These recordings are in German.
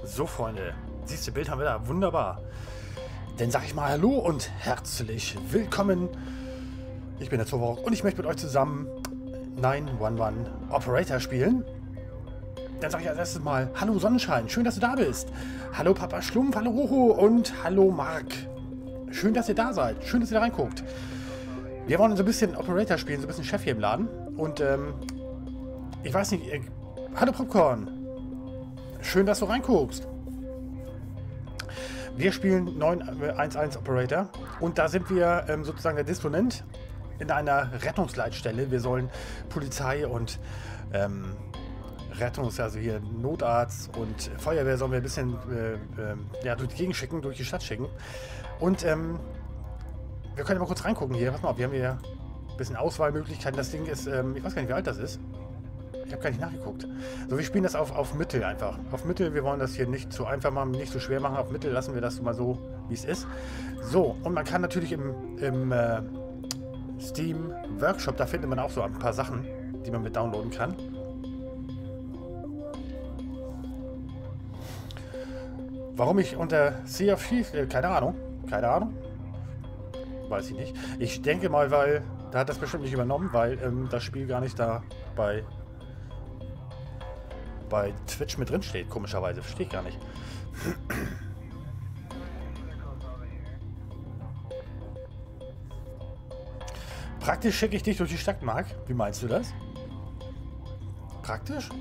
So, Freunde, siehst du, Bild haben wir da. Wunderbar. Dann sage ich mal Hallo und herzlich willkommen. Ich bin der Zovorok und ich möchte mit euch zusammen 911 Operator spielen. Dann sage ich als erstes mal Hallo Sonnenschein, schön, dass du da bist. Hallo Papa Schlumpf, hallo Rocho und hallo Mark. Schön, dass ihr da seid, schön, dass ihr da reinguckt. Wir wollen so ein bisschen Operator spielen, so ein bisschen Chef hier im Laden. Und ich weiß nicht, hallo Popcorn. Schön, dass du reinguckst. Wir spielen 911 Operator und da sind wir sozusagen der Disponent in einer Rettungsleitstelle. Wir sollen Polizei und also hier Notarzt und Feuerwehr sollen wir ein bisschen ja, durch die Gegend schicken, durch die Stadt schicken. Und wir können mal kurz reingucken hier. Pass mal auf, wir haben hier ein bisschen Auswahlmöglichkeiten. Das Ding ist, ich weiß gar nicht, wie alt das ist. Ich habe gar nicht nachgeguckt. So, wir spielen das auf Mittel einfach. Auf Mittel, wir wollen das hier nicht zu einfach machen, nicht zu schwer machen. Auf Mittel lassen wir das mal so, wie es ist. So, und man kann natürlich im Steam Workshop, da findet man auch so ein paar Sachen, die man mit downloaden kann. Warum ich unter Sea of Thieves, keine Ahnung, weiß ich nicht. Ich denke mal, weil, da hat das bestimmt nicht übernommen, weil das Spiel gar nicht da bei Twitch mit drin steht, komischerweise. Verstehe ich gar nicht. Praktisch schicke ich dich durch die Stadt, Marc. Wie meinst du das? Praktisch?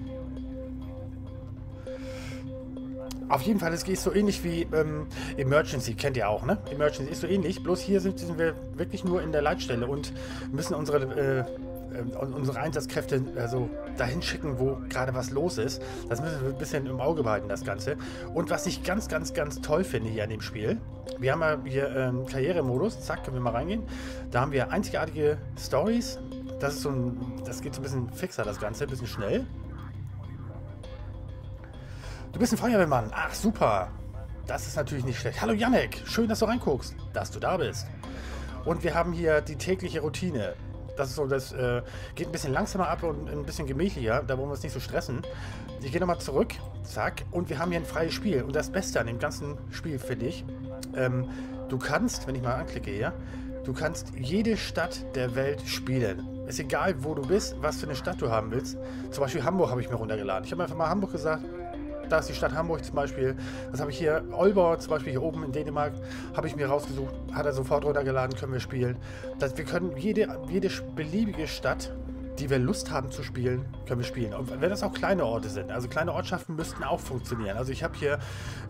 Auf jeden Fall, es geht so ähnlich wie Emergency, kennt ihr auch, ne? Emergency ist so ähnlich, bloß hier sind wir wirklich nur in der Leitstelle und müssen unsere Einsatzkräfte also dahin schicken, wo gerade was los ist. Das müssen wir ein bisschen im Auge behalten, das Ganze. Und was ich ganz toll finde hier an dem Spiel, wir haben ja hier Karrieremodus, zack, können wir mal reingehen. Da haben wir einzigartige Stories. Das ist das geht so ein bisschen fixer, das Ganze, ein bisschen schnell. Du bist ein Feuerwehrmann. Ach, super. Das ist natürlich nicht schlecht. Hallo Janek, schön, dass du reinguckst, dass du da bist. Und wir haben hier die tägliche Routine. Das ist so, das geht ein bisschen langsamer ab und ein bisschen gemächlicher. Da wollen wir uns nicht so stressen. Ich gehe nochmal zurück. Zack. Und wir haben hier ein freies Spiel. Und das Beste an dem ganzen Spiel, finde ich, du kannst, wenn ich mal anklicke hier, du kannst jede Stadt der Welt spielen. Ist egal, wo du bist, was für eine Stadt du haben willst. Zum Beispiel Hamburg habe ich mir runtergeladen. Ich habe einfach mal Hamburg gesagt. Da ist die Stadt Hamburg zum Beispiel. Das habe ich hier. Olbor zum Beispiel hier oben in Dänemark habe ich mir rausgesucht. Hat er sofort runtergeladen, können wir spielen. Wir können jede beliebige Stadt, die wir Lust haben zu spielen, können wir spielen. Und wenn das auch kleine Orte sind. Also kleine Ortschaften müssten auch funktionieren. Also ich habe hier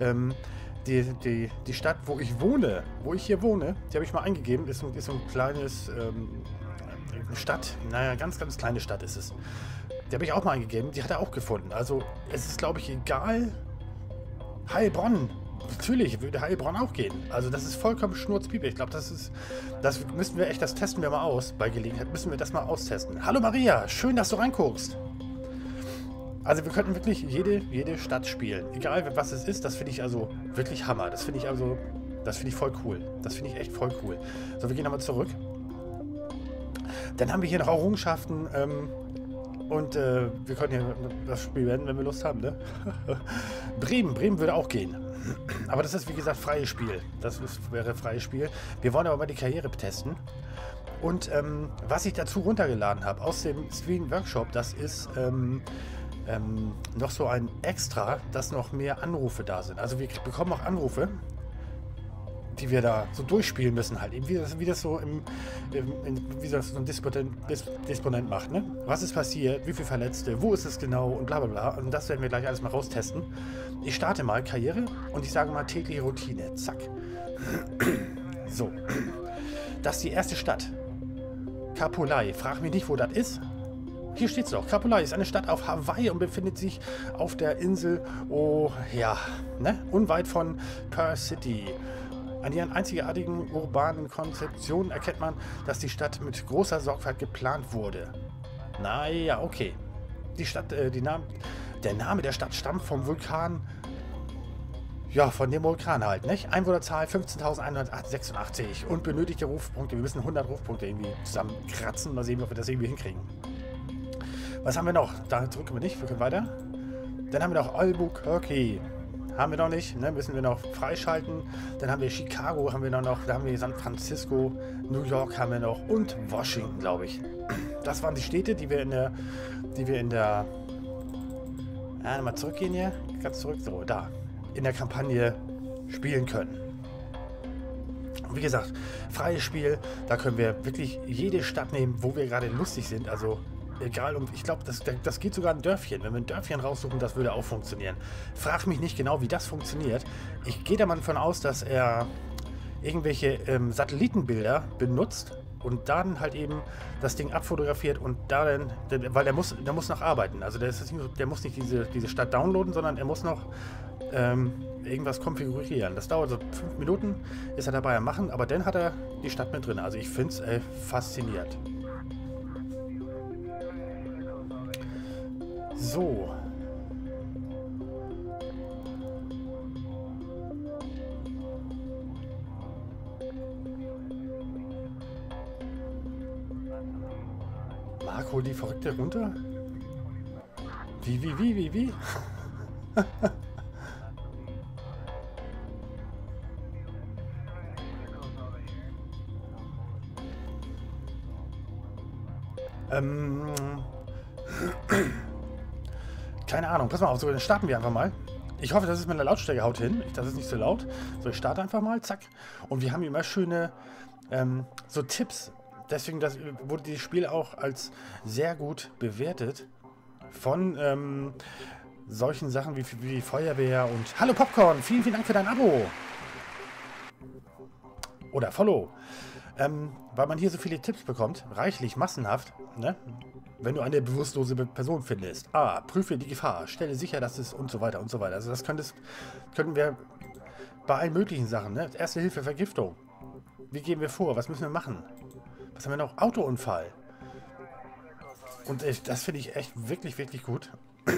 die Stadt, wo ich hier wohne, die habe ich mal eingegeben. Ist so ein kleines Stadt. Naja, ganz kleine Stadt ist es. Die habe ich auch mal eingegeben, die hat er auch gefunden. Also es ist, glaube ich, egal. Heilbronn. Natürlich würde Heilbronn auch gehen. Also das ist vollkommen Schnurzpiepe. Ich glaube, das müssen wir echt, das testen wir mal aus. Bei Gelegenheit müssen wir das mal austesten. Hallo Maria, schön, dass du reinguckst. Also wir könnten wirklich jede Stadt spielen. Egal was es ist, das finde ich also wirklich Hammer. Das finde ich voll cool. Das finde ich echt voll cool. So, wir gehen nochmal zurück. Dann haben wir hier noch Errungenschaften, und wir können hier das Spiel werden, wenn wir Lust haben, ne? Bremen würde auch gehen. Aber das ist, wie gesagt, freies Spiel. Wäre freies Spiel. Wir wollen aber mal die Karriere testen. Und was ich dazu runtergeladen habe aus dem Stream Workshop, das ist noch so ein Extra, dass noch mehr Anrufe da sind. Also wir bekommen auch Anrufe, die wir da so durchspielen müssen halt. Eben wie das so wie das so ein Disponent macht, ne? Was ist passiert? Wie viele Verletzte? Wo ist es genau? Und bla bla bla. Und das werden wir gleich alles mal raustesten. Ich starte mal Karriere und ich sage mal tägliche Routine. Zack. So. Das ist die erste Stadt. Kapolei. Frag mich nicht, wo das ist. Hier steht es doch. Kapolei ist eine Stadt auf Hawaii und befindet sich auf der Insel, oh ja, ne? Unweit von Pearl City. An ihren einzigartigen urbanen Konzeptionen erkennt man, dass die Stadt mit großer Sorgfalt geplant wurde. Naja, okay. Der Name der Stadt stammt vom Vulkan. Ja, von dem Vulkan halt, nicht? Einwohnerzahl 15.186 und benötigte Rufpunkte. Wir müssen 100 Rufpunkte irgendwie zusammenkratzen. Mal sehen, ob wir das irgendwie hinkriegen. Was haben wir noch? Da drücken wir nicht, wir können weiter. Dann haben wir noch Albuquerque. haben wir noch nicht, ne? Müssen wir noch freischalten. Dann haben wir Chicago, haben wir noch, da haben wir San Francisco, New York haben wir noch und Washington, glaube ich. Das waren die Städte, die wir in der, ja, nochmal zurückgehen hier, ganz zurück, so, da, in der Kampagne spielen können. Und wie gesagt, freies Spiel, da können wir wirklich jede Stadt nehmen, wo wir gerade lustig sind, also egal, und ich glaube, das geht sogar ein Dörfchen. Wenn wir ein Dörfchen raussuchen, das würde auch funktionieren. Frag mich nicht genau, wie das funktioniert. Ich gehe da mal davon aus, dass er irgendwelche Satellitenbilder benutzt und dann halt eben das Ding abfotografiert und dann, weil der muss noch arbeiten. Also der muss nicht diese Stadt downloaden, sondern er muss noch irgendwas konfigurieren. Das dauert so 5 Minuten, ist er dabei am Machen, aber dann hat er die Stadt mit drin. Also ich finde es faszinierend. So. Marc, hol die Verrückte runter? Wie? Keine Ahnung, pass mal auf, so, dann starten wir einfach mal. Ich hoffe, das ist mit der Lautstärke haut hin. Das ist nicht so laut. So, ich starte einfach mal, zack. Und wir haben immer schöne so Tipps. Deswegen wurde dieses Spiel auch als sehr gut bewertet von solchen Sachen wie Feuerwehr und Hallo Popcorn, vielen, vielen Dank für dein Abo. Oder Follow. Weil man hier so viele Tipps bekommt, reichlich, massenhaft, ne? Wenn du eine bewusstlose Person findest. Prüfe die Gefahr, stelle sicher, dass es und so weiter und so weiter. Also das könnten wir bei allen möglichen Sachen, ne? Erste Hilfe, Vergiftung. Wie gehen wir vor? Was müssen wir machen? Was haben wir noch? Autounfall. Und das finde ich echt wirklich, wirklich gut.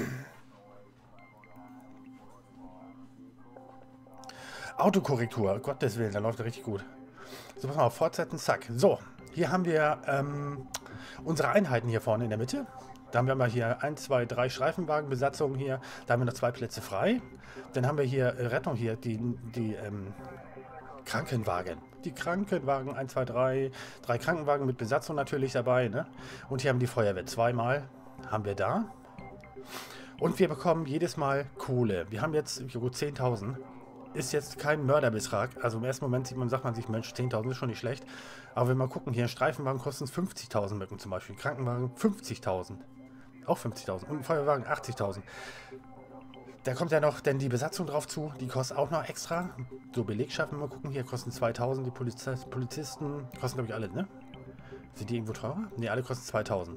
Autokorrektur, Gottes Willen, da läuft er richtig gut. So, pass mal auf, fortsetzen, zack. So, hier haben wir unsere Einheiten hier vorne in der Mitte. Da haben wir mal hier 1, 2, 3 Streifenwagenbesatzungen hier. Da haben wir noch 2 Plätze frei. Dann haben wir hier Rettung hier, die Krankenwagen. Die Krankenwagen, 1, 2, 3. 3 Krankenwagen mit Besatzung natürlich dabei, ne? Und hier haben die Feuerwehr. 2-mal haben wir da. Und wir bekommen jedes Mal Kohle. Wir haben jetzt gut 10.000. Ist jetzt kein Mörderbetrag. Also im ersten Moment sagt man sich, Mensch, 10.000 ist schon nicht schlecht. Aber wenn wir mal gucken, hier ein Streifenwagen kostet 50.000 Mücken zum Beispiel. Ein Krankenwagen 50.000. Auch 50.000. Und ein Feuerwagen 80.000. Da kommt ja noch denn die Besatzung drauf zu. Die kostet auch noch extra. So Belegschaft, wenn wir mal gucken, hier kosten 2.000. Die Polizisten kosten, glaube ich, alle, ne? Sind die irgendwo teurer? Ne, alle kosten 2.000.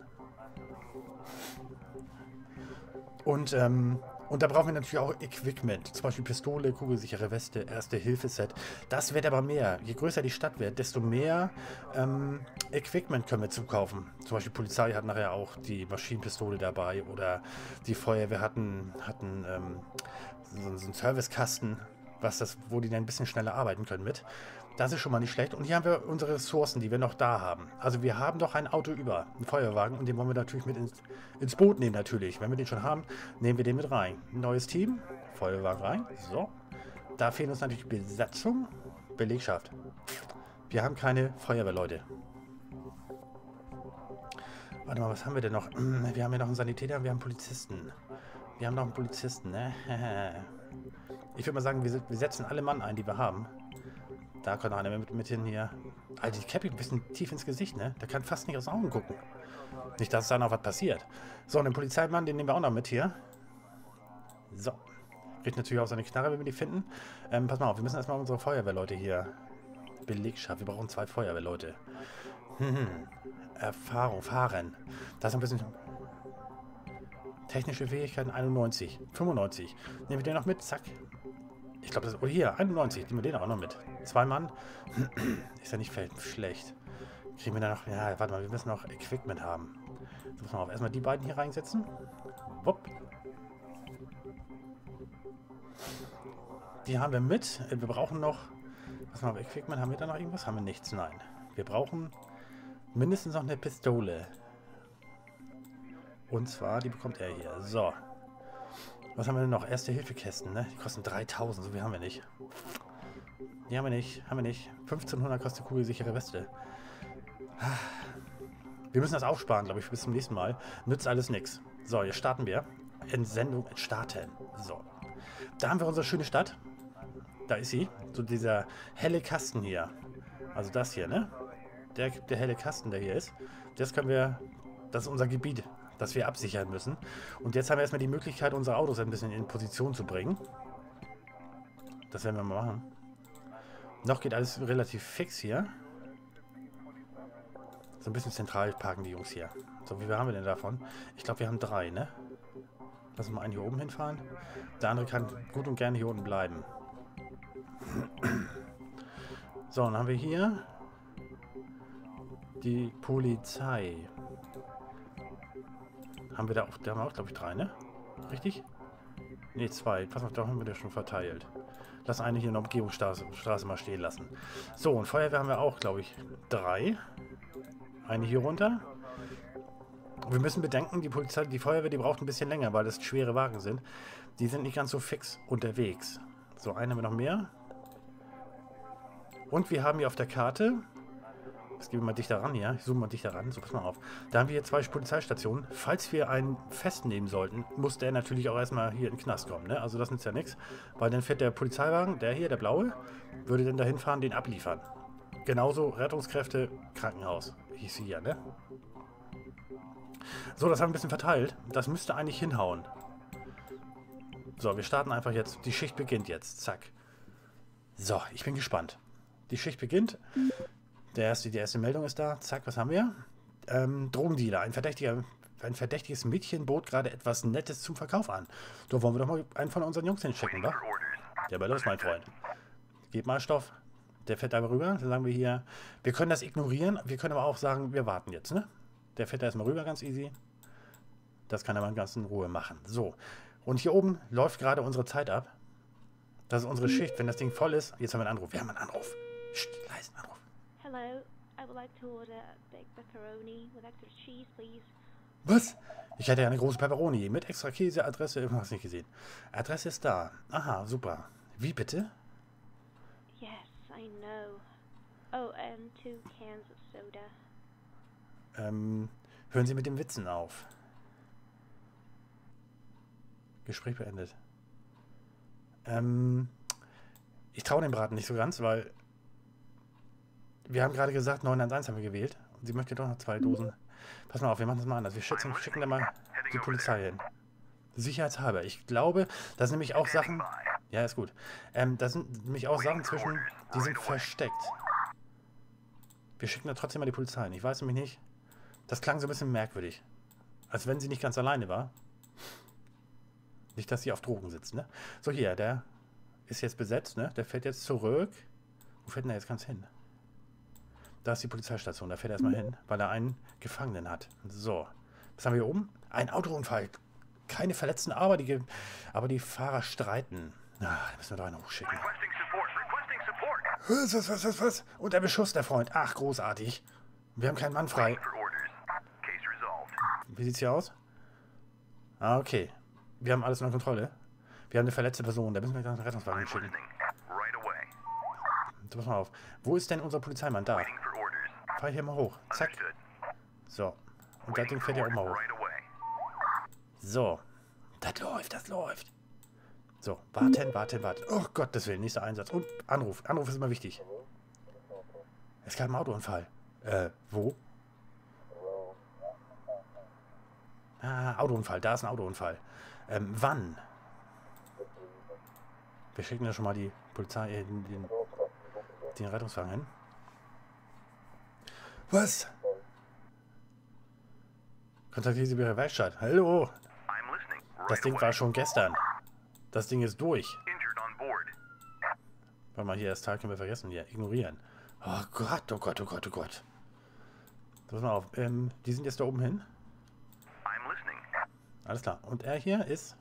Und da brauchen wir natürlich auch Equipment. Zum Beispiel Pistole, kugelsichere Weste, Erste-Hilfe-Set. Das wird aber mehr. Je größer die Stadt wird, desto mehr Equipment können wir zukaufen. Zum Beispiel Polizei hat nachher auch die Maschinenpistole dabei oder die Feuerwehr hatten so einen Servicekasten, wo die dann ein bisschen schneller arbeiten können mit. Das ist schon mal nicht schlecht. Und hier haben wir unsere Ressourcen, die wir noch da haben. Also wir haben doch ein Auto über, einen Feuerwagen. Und den wollen wir natürlich mit ins Boot nehmen natürlich. Wenn wir den schon haben, nehmen wir den mit rein. Neues Team, Feuerwagen rein. So. Da fehlen uns natürlich Besatzung, Belegschaft. Wir haben keine Feuerwehrleute. Warte mal, was haben wir denn noch? Wir haben ja noch einen Sanitäter und wir haben einen Polizisten. Wir haben noch einen Polizisten, ne? Ich würde mal sagen, wir setzen alle Mann ein, die wir haben. Da kann noch einer mit hin hier. Alter, die Cappy ein bisschen tief ins Gesicht, ne? Der kann fast nicht aus den Augen gucken. Nicht, dass da noch was passiert. So, und den Polizeimann, den nehmen wir auch noch mit hier. So. Kriegt natürlich auch seine Knarre, wenn wir die finden. Pass mal auf, wir müssen erstmal unsere Feuerwehrleute hier. Belegschaft, wir brauchen 2 Feuerwehrleute. Erfahrung, fahren. Das ist ein bisschen... Technische Fähigkeiten 91. 95. Nehmen wir den noch mit, zack. Ich glaube, das ist... Oh, hier, 91. Nehmen wir den auch noch mit. 2 Mann. Ist ja nicht schlecht. Kriegen wir da noch... Ja, warte mal, wir müssen noch Equipment haben. So, muss man auch erstmal die beiden hier reinsetzen. Wupp. Die haben wir mit. Wir brauchen noch... Was machen wir? Equipment, haben wir da noch irgendwas? Haben wir nichts? Nein. Wir brauchen mindestens noch eine Pistole. Und zwar, die bekommt er hier. So. Was haben wir denn noch? Erste-Hilfe-Kästen, ne? Die kosten 3000, so viel haben wir nicht. Die haben wir nicht, 1500 kostet kugelsichere Weste. Wir müssen das aufsparen, glaube ich, bis zum nächsten Mal. Nützt alles nichts. So, jetzt starten wir. Entsendung starten. So. Da haben wir unsere schöne Stadt. Da ist sie. So dieser helle Kasten hier. Also das hier, ne? Der helle Kasten, der hier ist. Das können wir... Das ist unser Gebiet, das wir absichern müssen. Und jetzt haben wir erstmal die Möglichkeit, unsere Autos ein bisschen in Position zu bringen. Das werden wir mal machen. Noch geht alles relativ fix hier. So ein bisschen zentral parken die Jungs hier. So, wie viel haben wir denn davon? Ich glaube, wir haben 3, ne? Lass uns mal einen hier oben hinfahren. Der andere kann gut und gerne hier unten bleiben. So, dann haben wir hier die Polizei. Haben wir da auch, glaube ich, 3, ne? Richtig? Ne, 2. Pass auf, da haben wir das schon verteilt. Lass eine hier in der Umgehungsstraße mal stehen lassen. So, und Feuerwehr haben wir auch, glaube ich, 3. Eine hier runter. Wir müssen bedenken, die Polizei, die Feuerwehr, die braucht ein bisschen länger, weil das schwere Wagen sind. Die sind nicht ganz so fix unterwegs. So, einen haben wir noch mehr. Und wir haben hier auf der Karte... Jetzt gehen wir mal dichter ran hier. Ich zoome mal dichter ran. So, pass mal auf. Da haben wir hier 2 Polizeistationen. Falls wir einen festnehmen sollten, muss der natürlich auch erstmal hier in den Knast kommen. Ne? Also das nützt ja nichts. Weil dann fährt der Polizeiwagen, der hier, der blaue, würde dann dahin fahren, den abliefern. Genauso Rettungskräfte, Krankenhaus. Hieß sie ja, ne? So, das haben wir ein bisschen verteilt. Das müsste eigentlich hinhauen. So, wir starten einfach jetzt. Die Schicht beginnt jetzt. Zack. So, ich bin gespannt. Die Schicht beginnt. Die erste Meldung ist da. Zack, was haben wir? Drogendealer. Ein verdächtiges Mädchen bot gerade etwas Nettes zum Verkauf an. Da wollen wir doch mal einen von unseren Jungs hinschicken, wa? Ja, aber los, mein Freund. Gib mal Stoff. Der fährt da rüber. Dann sagen wir hier, wir können das ignorieren. Wir können aber auch sagen, wir warten jetzt, ne? Der fährt da erstmal rüber, ganz easy. Das kann er mal ganz in Ruhe machen. So. Und hier oben läuft gerade unsere Zeit ab. Das ist unsere Schicht. Wenn das Ding voll ist, jetzt haben wir einen Anruf. Wir haben einen Anruf. Psst, leisen Anruf. Hello, I would like to order a big pepperoni with extra cheese, please. Was? Ich hätte ja eine große Pepperoni mit extra Käse, Adresse, irgendwas nicht gesehen. Adresse ist da. Aha, super. Wie bitte? Yes, I know. Oh, and 2 cans of soda. Hören Sie mit den Witzen auf. Gespräch beendet. Ich traue dem Braten nicht so ganz, weil wir haben gerade gesagt, 911 haben wir gewählt. Und sie möchte doch noch 2 Dosen. Pass mal auf, wir machen das mal anders. Wir schicken da mal die Polizei hin. Sicherheitshalber. Ich glaube, da sind nämlich auch Sachen... Ja, ist gut. Da sind nämlich auch Sachen zwischen, die sind versteckt. Wir schicken da trotzdem mal die Polizei hin. Ich weiß nämlich nicht. Das klang so ein bisschen merkwürdig. Als wenn sie nicht ganz alleine war. Nicht, dass sie auf Drogen sitzt, ne? So, hier, der ist jetzt besetzt, ne? Der fährt jetzt zurück. Wo fährt denn der jetzt ganz hin? Da ist die Polizeistation, da fährt er erstmal hin, weil er einen Gefangenen hat. So. Was haben wir hier oben? Ein Autounfall. Keine Verletzten, aber die Fahrer streiten. Da müssen wir doch einen hochschicken. Was? Und der Beschuss, der Freund. Ach, großartig. Wir haben keinen Mann frei. Wie sieht's hier aus? Ah, okay. Wir haben alles unter Kontrolle. Wir haben eine verletzte Person. Da müssen wir einen Rettungswagen schicken. So, pass mal auf. Wo ist denn unser Polizeimann? Da. Fahr hier mal hoch. Zack. So. Und das Ding fährt ja auch mal hoch. So. Das läuft. So. Warten. Oh Gottes Willen. Nächster Einsatz. Und Anruf. Anruf ist immer wichtig. Es gab einen Autounfall. Wo? Ah, Autounfall. Da ist ein Autounfall. Wann? Wir schicken ja schon mal die Polizei, den Rettungswagen hin. Was? Kontaktieren Sie Ihre Werkstatt. Hallo? Das Ding war schon gestern. Das Ding ist durch. Warte mal, hier, das Teil können wir vergessen. Hier, ignorieren. Oh Gott. Pass mal auf. Die sind jetzt da oben hin. Alles klar. Und er hier ist...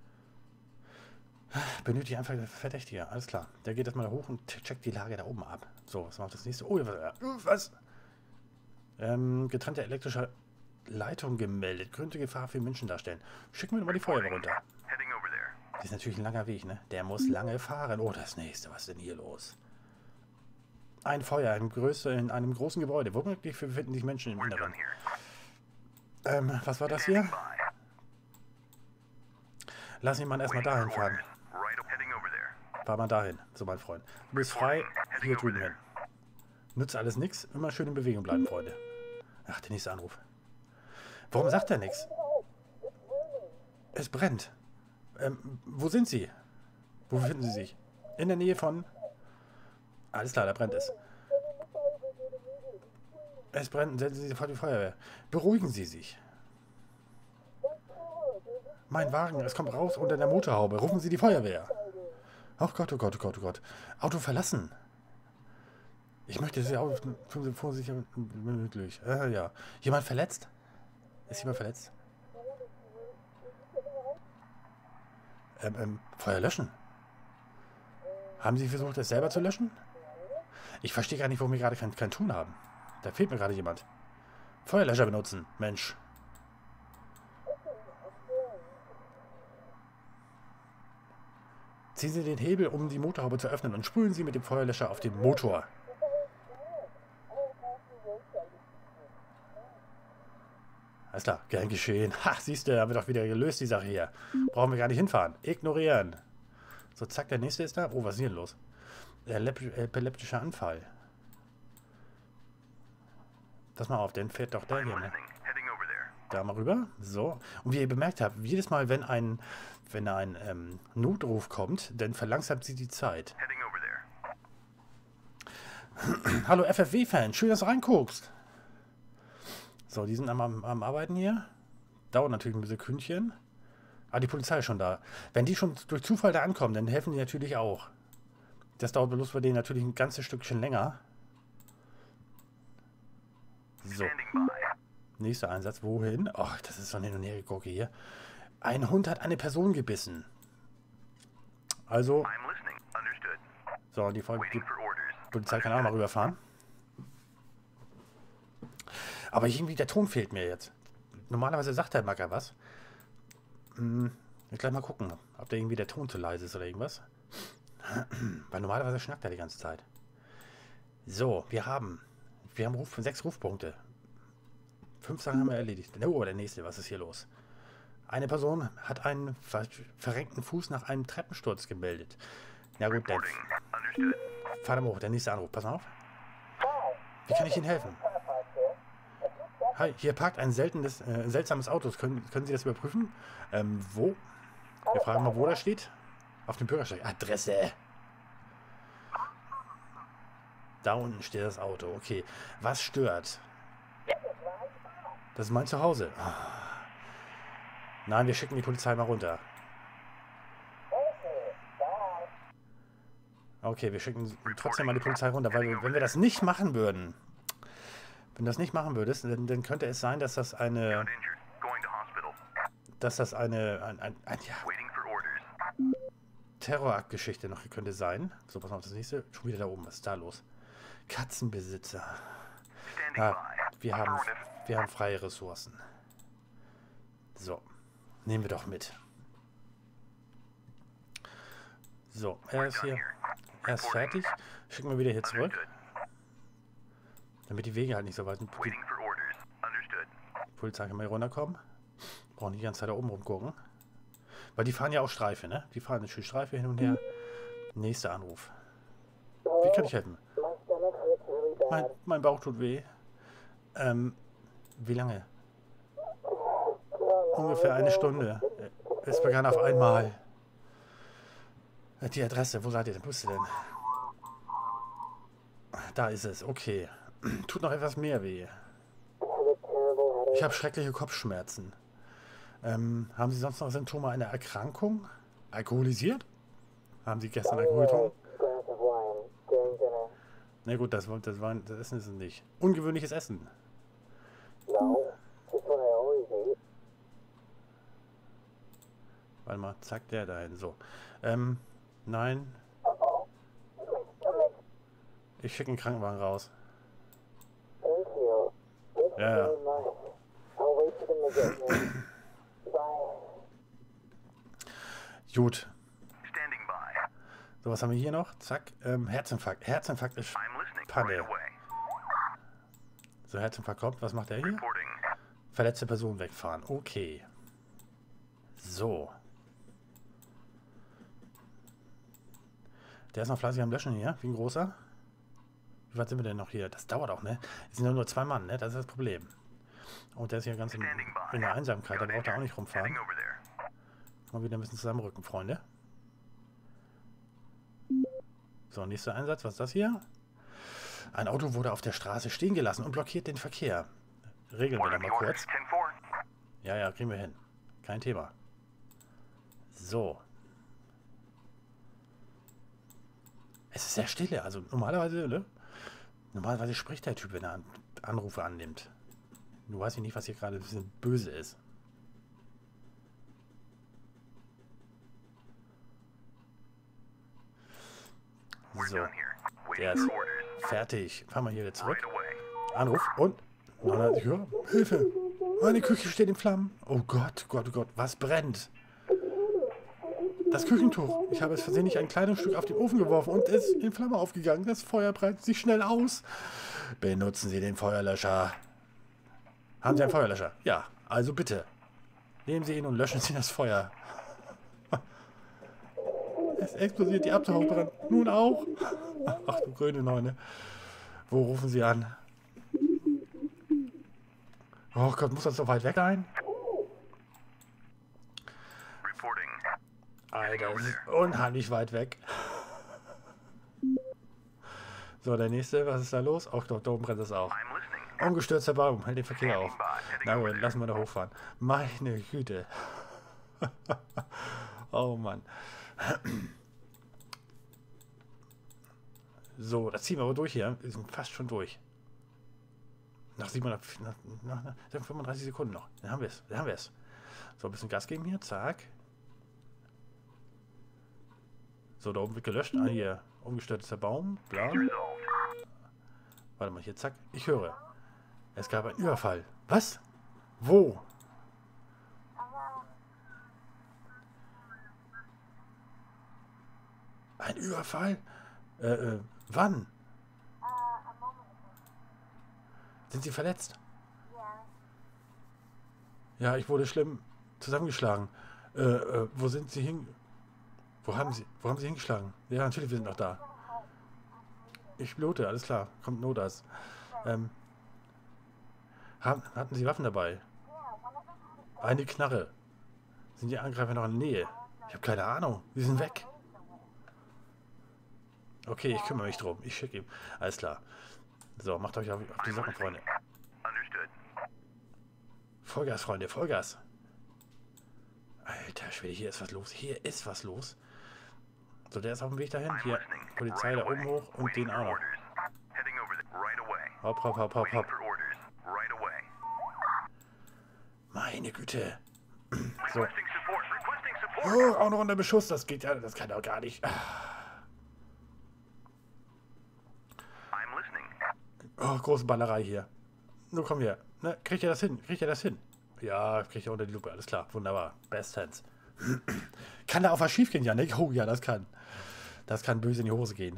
Benötigt einfach Verdächtiger. Alles klar. Der geht jetzt mal hoch und checkt die Lage da oben ab. So, was macht das nächste? Oh, was? Getrennte elektrische Leitung gemeldet. Könnte Gefahr für Menschen darstellen. Schicken wir mal die Feuerwehr runter. Das ist natürlich ein langer Weg, ne? Der muss lange fahren. Oh, das nächste. Was ist denn hier los? Ein Feuer in einem großen Gebäude. Womöglich befinden sich Menschen im Inneren. Was war das hier? Lass ihn mal erstmal dahin fahren. Fahr mal dahin. So, mein Freund. Du bist frei. Hier drüben hin. Nützt alles nichts. Immer schön in Bewegung bleiben, Freunde. Ach, der nächste Anruf. Warum sagt er nichts? Es brennt. Wo sind Sie? Wo befinden Sie sich? In der Nähe von... Alles klar, da brennt es. Es brennt. Senden Sie sofort die Feuerwehr. Beruhigen Sie sich. Mein Wagen, es kommt raus unter der Motorhaube. Rufen Sie die Feuerwehr. Ach Gott, oh Gott, oh Gott, oh Gott. Auto verlassen. Ich möchte das Auto vorsichtig möglich. Ja. Jemand verletzt? Ist jemand verletzt? Feuer löschen. Haben Sie versucht, das selber zu löschen? Ich verstehe gar nicht, warum wir gerade kein Tun haben. Da fehlt mir gerade jemand. Feuerlöscher benutzen, Mensch. Ziehen Sie den Hebel, um die Motorhaube zu öffnen und sprühen Sie mit dem Feuerlöscher auf den Motor. Alles klar, gern geschehen. Ha, siehst du, haben wir doch wieder gelöst, die Sache hier. Brauchen wir gar nicht hinfahren. Ignorieren. So, zack, der nächste ist da. Oh, was ist hier los? Epileptischer Anfall. Pass mal auf, dann fährt doch der hier, ne? Da mal rüber. So. Und wie ihr bemerkt habt, jedes Mal, wenn ein Notruf kommt, dann verlangsamt sie die Zeit. Hallo FFW-Fan, schön, dass du reinguckst. So, die sind am Arbeiten hier. Dauert natürlich ein bisschen Sekündchen. Ah, die Polizei ist schon da. Wenn die schon durch Zufall da ankommen, dann helfen die natürlich auch. Das dauert bloß bei denen natürlich ein ganzes Stückchen länger. So. Nächster Einsatz. Wohin? Ach, das ist so eine Hin- und Hergegucke hier. Ein Hund hat eine Person gebissen. Also. So, die Polizei kann auch mal rüberfahren. Aber irgendwie der Ton fehlt mir jetzt. Normalerweise sagt der Macker was. Ich gleich mal gucken, ob da irgendwie der Ton zu leise ist oder irgendwas. Weil normalerweise schnackt er die ganze Zeit. So, wir haben 6 Rufpunkte. 5 Sachen haben wir erledigt. Oh, der nächste, was ist hier los? Eine Person hat einen verrenkten Fuß nach einem Treppensturz gemeldet. Ja gut, dann fahr mal hoch, der nächste Anruf. Pass mal auf. Wie kann ich Ihnen helfen? Hi, hier parkt ein seltsames Auto. Können Sie das überprüfen? Wo? Wir fragen mal, wo das steht. Auf dem Bürgersteig. Adresse. Da unten steht das Auto. Okay. Was stört? Das ist mein Zuhause. Nein, wir schicken die Polizei mal runter. Okay, wir schicken trotzdem mal die Polizei runter, weil wenn wir das nicht machen würden, wenn du das nicht machen würdest, dann könnte es sein, dass das eine Terroraktgeschichte noch könnte sein. So, pass mal auf das nächste. Schon wieder da oben. Was ist da los? Katzenbesitzer. Ah, wir haben freie Ressourcen. So, nehmen wir doch mit. So, er ist hier. Er ist fertig. Schicken wir wieder hier zurück. Damit die Wege halt nicht so weit sind. Die Polizei kann mal hier runterkommen. Brauchen die ganze Zeit da oben rumgucken. Weil die fahren ja auch Streife, ne? Die fahren eine schöne Streife hin und her. Nächster Anruf. Wie kann ich helfen? Mein Bauch tut weh. Wie lange? Ungefähr eine Stunde. Es begann auf einmal. Die Adresse, wo seid ihr denn? Wo ist sie denn? Da ist es, okay. Tut noch etwas mehr weh. Ich habe schreckliche Kopfschmerzen. Haben Sie sonst noch Symptome einer Erkrankung? Alkoholisiert? Haben Sie gestern Alkohol getrunken? Na gut, das Essen ist es nicht. Ungewöhnliches Essen. Warte mal, zack, der dahin. So. Nein. Ich schicke einen Krankenwagen raus. Ja. Gut. So, was haben wir hier noch? Zack, Herzinfarkt. Herzinfarkt ist Panne. So, Herzinfarkt kommt. Was macht er hier? Verletzte Person wegfahren. Okay. So. Der ist noch fleißig am Löschen hier. Wie ein großer. Wie weit sind wir denn noch hier? Das dauert auch, ne? Es sind ja nur 2 Mann, ne? Das ist das Problem. Und der ist hier ganz in der Einsamkeit. Da braucht er auch nicht rumfahren. Mal wieder ein bisschen zusammenrücken, Freunde. So, nächster Einsatz. Was ist das hier? Ein Auto wurde auf der Straße stehen gelassen und blockiert den Verkehr. Regeln wir da mal kurz. Ja, ja, kriegen wir hin. Kein Thema. So. Es ist sehr stille. Also normalerweise, ne? Normalerweise spricht der Typ, wenn er Anrufe annimmt. Nur weiß ich nicht, was hier gerade ein bisschen böse ist. So. Der ist fertig. Fahren wir hier wieder zurück. Anruf und... Ich höre, Hilfe! Meine Küche steht in Flammen. Oh Gott, Gott, oh Gott, was brennt? Das Küchentuch. Ich habe es versehentlich ein Kleidungsstück auf den Ofen geworfen und es ist in Flammen aufgegangen. Das Feuer breitet sich schnell aus. Benutzen Sie den Feuerlöscher. Haben Sie einen Feuerlöscher? Ja, also bitte. Nehmen Sie ihn und löschen Sie das Feuer. Es explodiert, die Abzuhauch brennt. Nun auch. Ach du grüne Neune. Wo rufen Sie an? Oh Gott, muss das so weit weg sein? Alter, das ist unheimlich weit weg. So, der nächste, was ist da los? Auch dort oben brennt es auch. Umgestürzter Baum, hält den Verkehr auf. Na gut, lassen wir da hochfahren. Meine Güte. Oh Mann. So, das ziehen wir aber durch hier. Wir sind fast schon durch. Nach 35 Sekunden noch. Dann haben wir es. So, ein bisschen Gas geben hier. Zack. So, da oben wird gelöscht. Ah, hier. Umgestürzter Baum. Bla. Warte mal, hier. Zack. Ich höre. Es gab einen Überfall. Was? Wo? Ein Überfall? Wann? Sind Sie verletzt? Ja, ich wurde schlimm zusammengeschlagen. Wo sind Sie hin? Wo haben Sie hingeschlagen? Ja, natürlich, wir sind noch da. Ich blute, alles klar. Kommt Notarzt. Hatten Sie Waffen dabei? Eine Knarre. Sind die Angreifer noch in der Nähe? Ich habe keine Ahnung. Sie sind weg. Okay, ich kümmere mich drum. Ich schicke ihm. Alles klar. So, macht euch auf die Socken, Freunde. Vollgas, Freunde, Vollgas. Alter Schwede, hier ist was los. Hier ist was los. So, der ist auf dem Weg dahin. Hier, Polizei da oben hoch und den auch noch. Hopp, hopp, hopp, hopp, hopp. Meine Güte. So. Oh, auch noch unter Beschuss. Das geht ja, das kann doch gar nicht. Oh, große Ballerei hier. Nun komm her. Ne, kriegt ihr das hin? Ja, kriegt ihr unter die Lupe. Alles klar. Wunderbar. Bestens. Kann da auch was schief gehen, Janik? Oh ja, das kann. Das kann böse in die Hose gehen.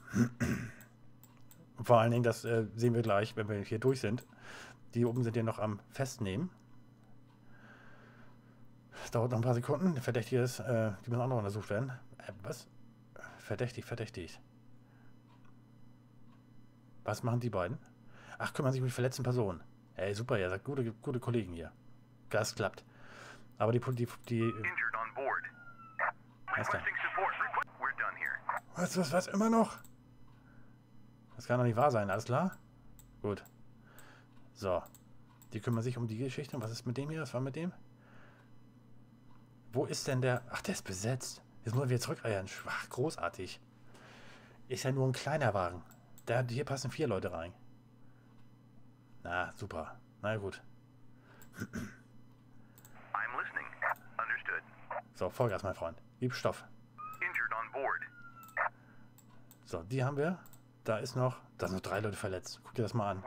Und vor allen Dingen, das sehen wir gleich, wenn wir hier durch sind. Die oben sind ja noch am Festnehmen. Das dauert noch ein paar Sekunden. Der Verdächtige ist, die müssen auch noch untersucht werden. Was? Verdächtig. Was machen die beiden? Ach, kümmern sich um die verletzten Personen. Ey, super, ja, sagt gute Kollegen hier. Das klappt. Aber die Was, immer noch? Das kann doch nicht wahr sein, alles klar? Gut. So. Die kümmern sich um die Geschichte. Und was ist mit dem hier? Was war mit dem? Wo ist denn der... Ach, der ist besetzt. Jetzt muss er wieder zurückeiern. Schwach, großartig. Ist ja nur ein kleiner Wagen. Hier passen 4 Leute rein. Na, super. Na gut. So, Vollgas, mein Freund. Gib Stoff. So, die haben wir. Da sind noch 3 Leute verletzt. Guck dir das mal an.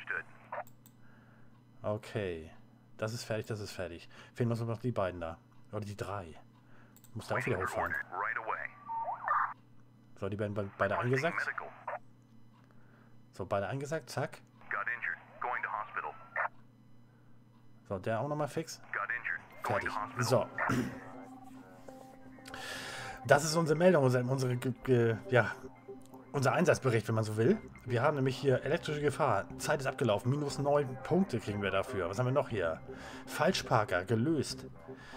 Okay. Das ist fertig. Fehlen uns nur noch die beiden da. Oder die 3. Muss da auch wieder hochfahren. So, die werden beide eingesackt. So, beide eingesackt. Zack. So, der auch nochmal fix. Fertig. So. Das ist unsere Meldung, unser Einsatzbericht, wenn man so will. Wir haben nämlich hier elektrische Gefahr. Zeit ist abgelaufen. -9 Punkte kriegen wir dafür. Was haben wir noch hier? Falschparker, gelöst.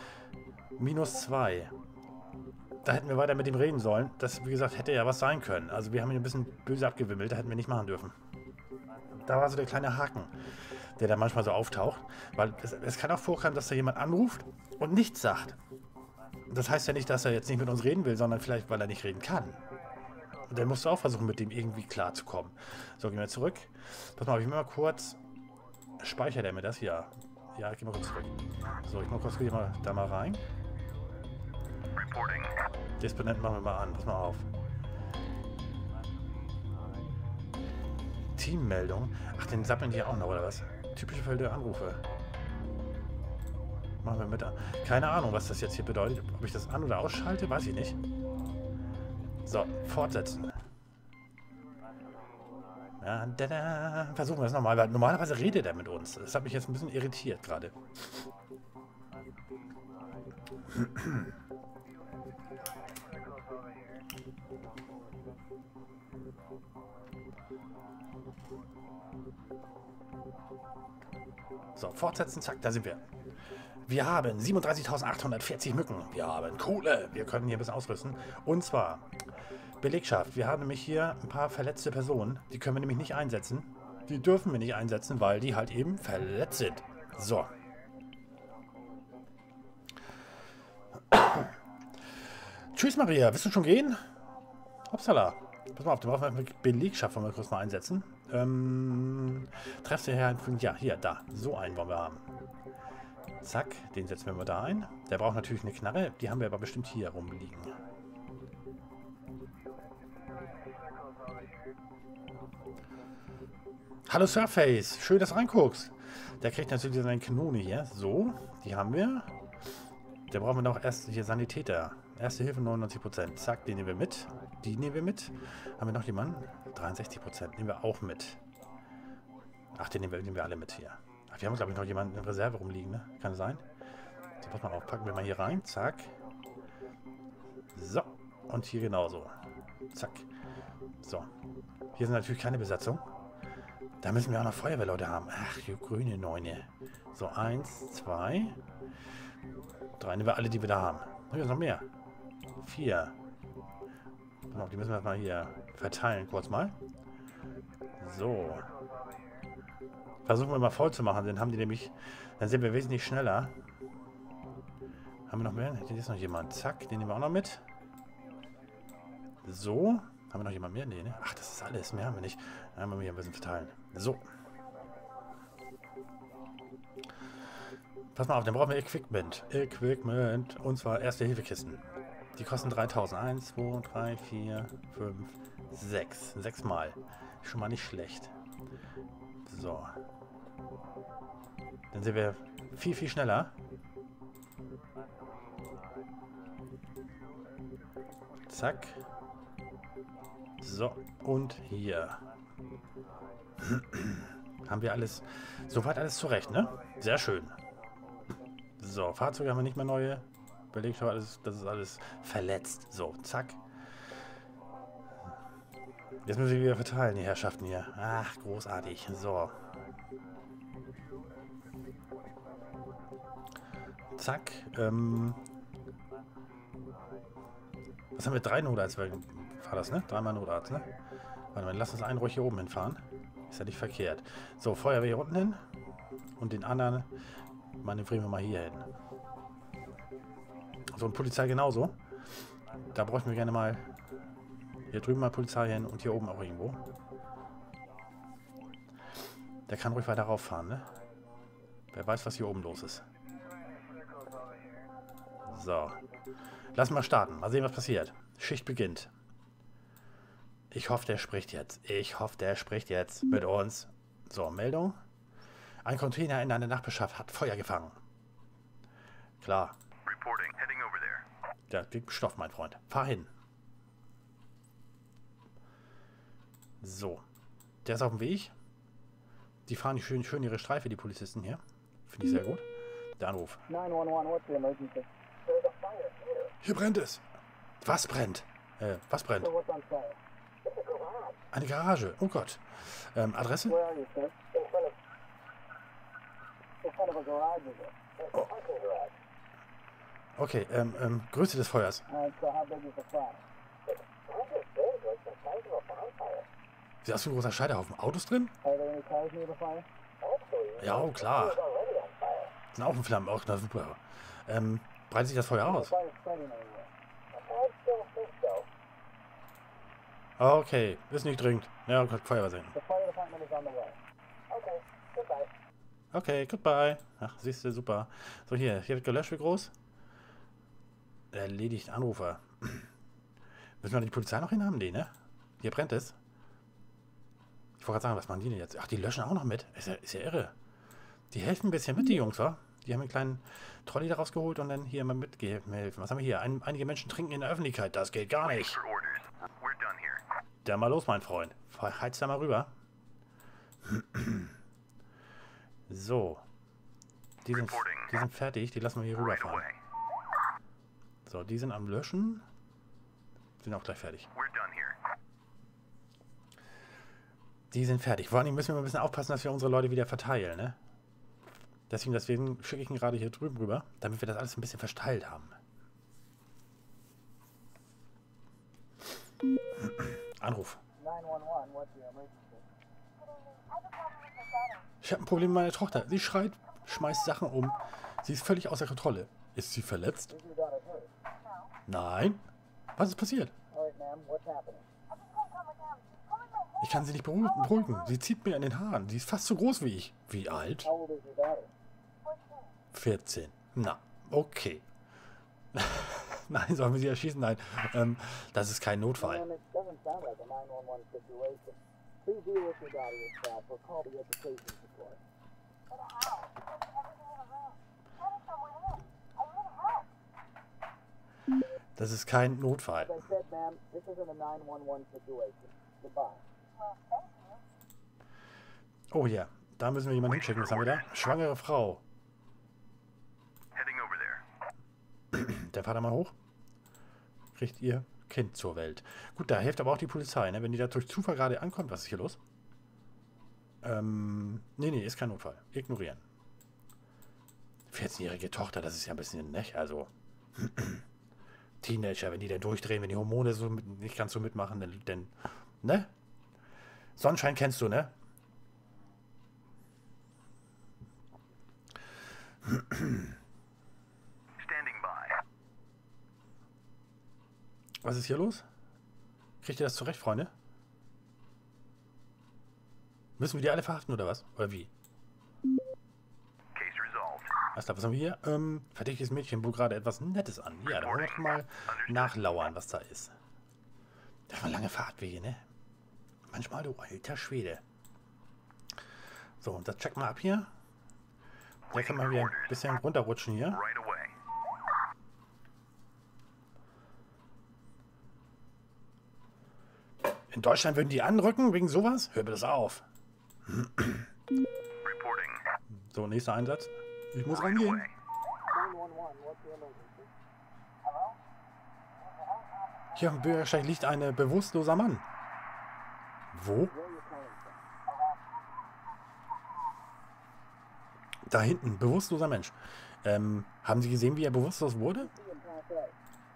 -2. Da hätten wir weiter mit ihm reden sollen. Das, wie gesagt, hätte ja was sein können. Also wir haben ihn ein bisschen böse abgewimmelt. Da hätten wir nicht machen dürfen. Da war so der kleine Haken, der da manchmal so auftaucht. Weil es kann auch vorkommen, dass da jemand anruft und nichts sagt. Das heißt ja nicht, dass er jetzt nicht mit uns reden will, sondern vielleicht, weil er nicht reden kann. Und dann musst du auch versuchen, mit dem irgendwie klarzukommen. So, gehen wir zurück. Pass mal, ich will mal kurz... Speichert er mir das? Ja. Ja, geh mal kurz zurück. So, ich mal kurz da mal rein. Disponent machen wir mal an. Pass mal auf. Teammeldung. Ach, den sammeln die auch noch, oder was? Typische Fälle der Anrufe. Machen wir mit an. Keine Ahnung, was das jetzt hier bedeutet. Ob ich das an- oder ausschalte, weiß ich nicht. So, fortsetzen. Ja, versuchen wir es nochmal, weil normalerweise redet er mit uns. Das hat mich jetzt ein bisschen irritiert gerade. So, fortsetzen, zack, da sind wir. Wir haben 37.840 Mücken. Wir haben Kohle. Wir können hier ein bisschen ausrüsten. Und zwar Belegschaft. Wir haben nämlich hier ein paar verletzte Personen. Die können wir nämlich nicht einsetzen. Die dürfen wir nicht einsetzen, weil die halt eben verletzt sind. So. Tschüss, Maria. Willst du schon gehen? Upsala. Pass mal auf, den brauchen wir Belegschaft, wollen wir kurz mal einsetzen. Treffst du her? Ja, hier, da. So einen wollen wir haben. Zack, den setzen wir mal da ein. Der braucht natürlich eine Knarre. Die haben wir aber bestimmt hier rumliegen. Hallo Surface, schön, dass du reinguckst. Der kriegt natürlich seine Kanone hier. So, die haben wir. Der brauchen wir noch erst hier Sanitäter. Erste Hilfe 99%. Zack, den nehmen wir mit. Die nehmen wir mit. Haben wir noch jemanden? 63% nehmen wir auch mit. Ach, den nehmen wir alle mit hier. Ach, wir haben, glaube ich, noch jemanden in Reserve rumliegen, ne? Kann sein. So, pass mal auf. Packen wir mal hier rein. Zack. So. Und hier genauso. Zack. So. Hier sind natürlich keine Besatzung. Da müssen wir auch noch Feuerwehrleute haben. Ach, die grüne Neune. So, 1, 2, 3. Nehmen wir alle, die wir da haben. Hier ist noch mehr. 4. Die müssen wir mal hier verteilen, kurz mal. So. Versuchen wir mal voll zu machen, dann haben die nämlich... Dann sind wir wesentlich schneller. Haben wir noch mehr? Hier ist noch jemand. Zack, den nehmen wir auch noch mit. So. Haben wir noch jemand mehr? Nee, ne? Ach, das ist alles. Mehr haben wir nicht. Dann haben wir hier ein bisschen verteilen. So. Pass mal auf, dann brauchen wir Equipment. Equipment. Und zwar Erste-Hilfe-Kisten. Die kosten 3.000. 1, 2, 3, 4, 5, 6. 6 Mal. Schon mal nicht schlecht. So. Dann sind wir viel, viel schneller. Zack. So. Und hier. Haben wir alles, soweit alles zurecht, ne? Sehr schön. So, Fahrzeuge haben wir nicht mehr neue. Belegschaft, das ist alles verletzt. So, zack. Jetzt müssen wir wieder verteilen, die Herrschaften hier. Ach, großartig. So. Zack. Was haben wir? 3 Notarzt war das, ne? 3-mal Notarzt, ne? Warte mal, lass uns einen ruhig hier oben hinfahren. Ist ja nicht verkehrt. So, Feuerwehr hier unten hin. Und den anderen manövrieren wir mal hier hin. So, und Polizei genauso. Da bräuchten wir gerne mal hier drüben mal Polizei hin und hier oben auch irgendwo. Der kann ruhig weiter rauffahren, ne? Wer weiß, was hier oben los ist. So. Lass mal starten. Mal sehen, was passiert. Schicht beginnt. Ich hoffe, der spricht jetzt. Ich hoffe, der spricht jetzt mit uns. So, Meldung. Ein Container in einer Nachbarschaft hat Feuer gefangen. Klar. Reporting. Ja, gib Stoff, mein Freund. Fahr hin. So. Der ist auf dem Weg. Die fahren die schön ihre Streife, die Polizisten hier. Finde ich sehr gut. Der Anruf. 911, what's the emergency? Hier brennt es. Was brennt? Was brennt? So what's on fire? Eine Garage. Oh Gott. Adresse? Where are you, sir? In front of a garage, is it? Oh. Okay, Größe des Feuers. Alright, so how big is the fire? Sieht aus wie ein großer Scheiterhaufen. Autos drin? Are there any cars near the fire? Ja, oh, klar. Sind auch in Flammen. Auch, na super. Breitet sich das Feuer aus? The fire's spreading everywhere. Okay, ist nicht dringend. Ja, Gott, Feuerwehr sehen. The fire department is on the way. Okay, goodbye. Okay, goodbye. Ach, siehst du, super. So, hier wird gelöscht, wie groß? Erledigt, Anrufer. Müssen wir die Polizei noch hinhaben? Nee, ne? Hier brennt es. Ich wollte gerade sagen, was machen die denn jetzt? Ach, die löschen auch noch mit. Ist ja irre. Die helfen ein bisschen mit, die Jungs, wa? Die haben einen kleinen Trolley da rausgeholt und dann hier mal mithelfen. Was haben wir hier? Einige Menschen trinken in der Öffentlichkeit. Das geht gar nicht. Dann mal los, mein Freund. Heiz da mal rüber. So. Die sind fertig. Die lassen wir hier rüberfahren. So, die sind am Löschen. Sind auch gleich fertig. Die sind fertig. Vor allem müssen wir ein bisschen aufpassen, dass wir unsere Leute wieder verteilen, ne? Deswegen schicke ich ihn gerade hier drüben rüber, damit wir das alles ein bisschen verteilt haben. Anruf. 911, what's the emergency? Ich habe ein Problem mit meiner Tochter. Sie schreit, schmeißt Sachen um. Sie ist völlig außer Kontrolle. Ist sie verletzt? Is your daughter hurt? Nein. Was ist passiert? Alright, ma'am, what's happening? Ich kann sie nicht beruhigen. Sie zieht mir an den Haaren. Sie ist fast so groß wie ich. Wie alt? How old is your daughter? 14. Na, okay. Nein, sollen wir sie erschießen? Nein. Das ist kein Notfall. Ma'am, it doesn't sound like a 911 situation. Please deal with your daughter yourself or call the education support. Das ist kein Notfall. As I said, ma'am, this isn't a 911 situation. Goodbye. Oh ja, da müssen wir jemanden hinschicken. Was haben wir da? Schwangere Frau. Der Vater mal hoch. Kriegt ihr Kind zur Welt. Gut, da hilft aber auch die Polizei, ne? Wenn die da durch Zufall gerade ankommt. Was ist hier los? Nee, ist kein Notfall. Ignorieren. 14-jährige Tochter, das ist ja ein bisschen, ne? Also, Teenager, wenn die da durchdrehen, wenn die Hormone so nicht ganz so mitmachen, denn ne? Sonnenschein kennst du, ne? Was ist hier los? Kriegt ihr das zurecht, Freunde? Müssen wir die alle verhaften, oder was? Oder wie? Alles klar, was haben wir hier? Verdächtiges Mädchen, wo gerade etwas Nettes an. Ja, da wollen wir doch mal nachlauern, was da ist. Das waren lange Fahrtwege, ne? Manchmal, du alter Schwede. So, und das checken wir ab hier. Da kann man wieder ein bisschen runterrutschen hier. In Deutschland würden die anrücken wegen sowas? Hör mir das auf. So, nächster Einsatz. Ich muss rangehen. 911, what's the emergency? Hier auf dem Bürgersteig liegt ein bewusstloser Mann. Wo? Where are you calling from? Da hinten, bewusstloser Mensch. Haben Sie gesehen, wie er bewusstlos wurde? See him pass out.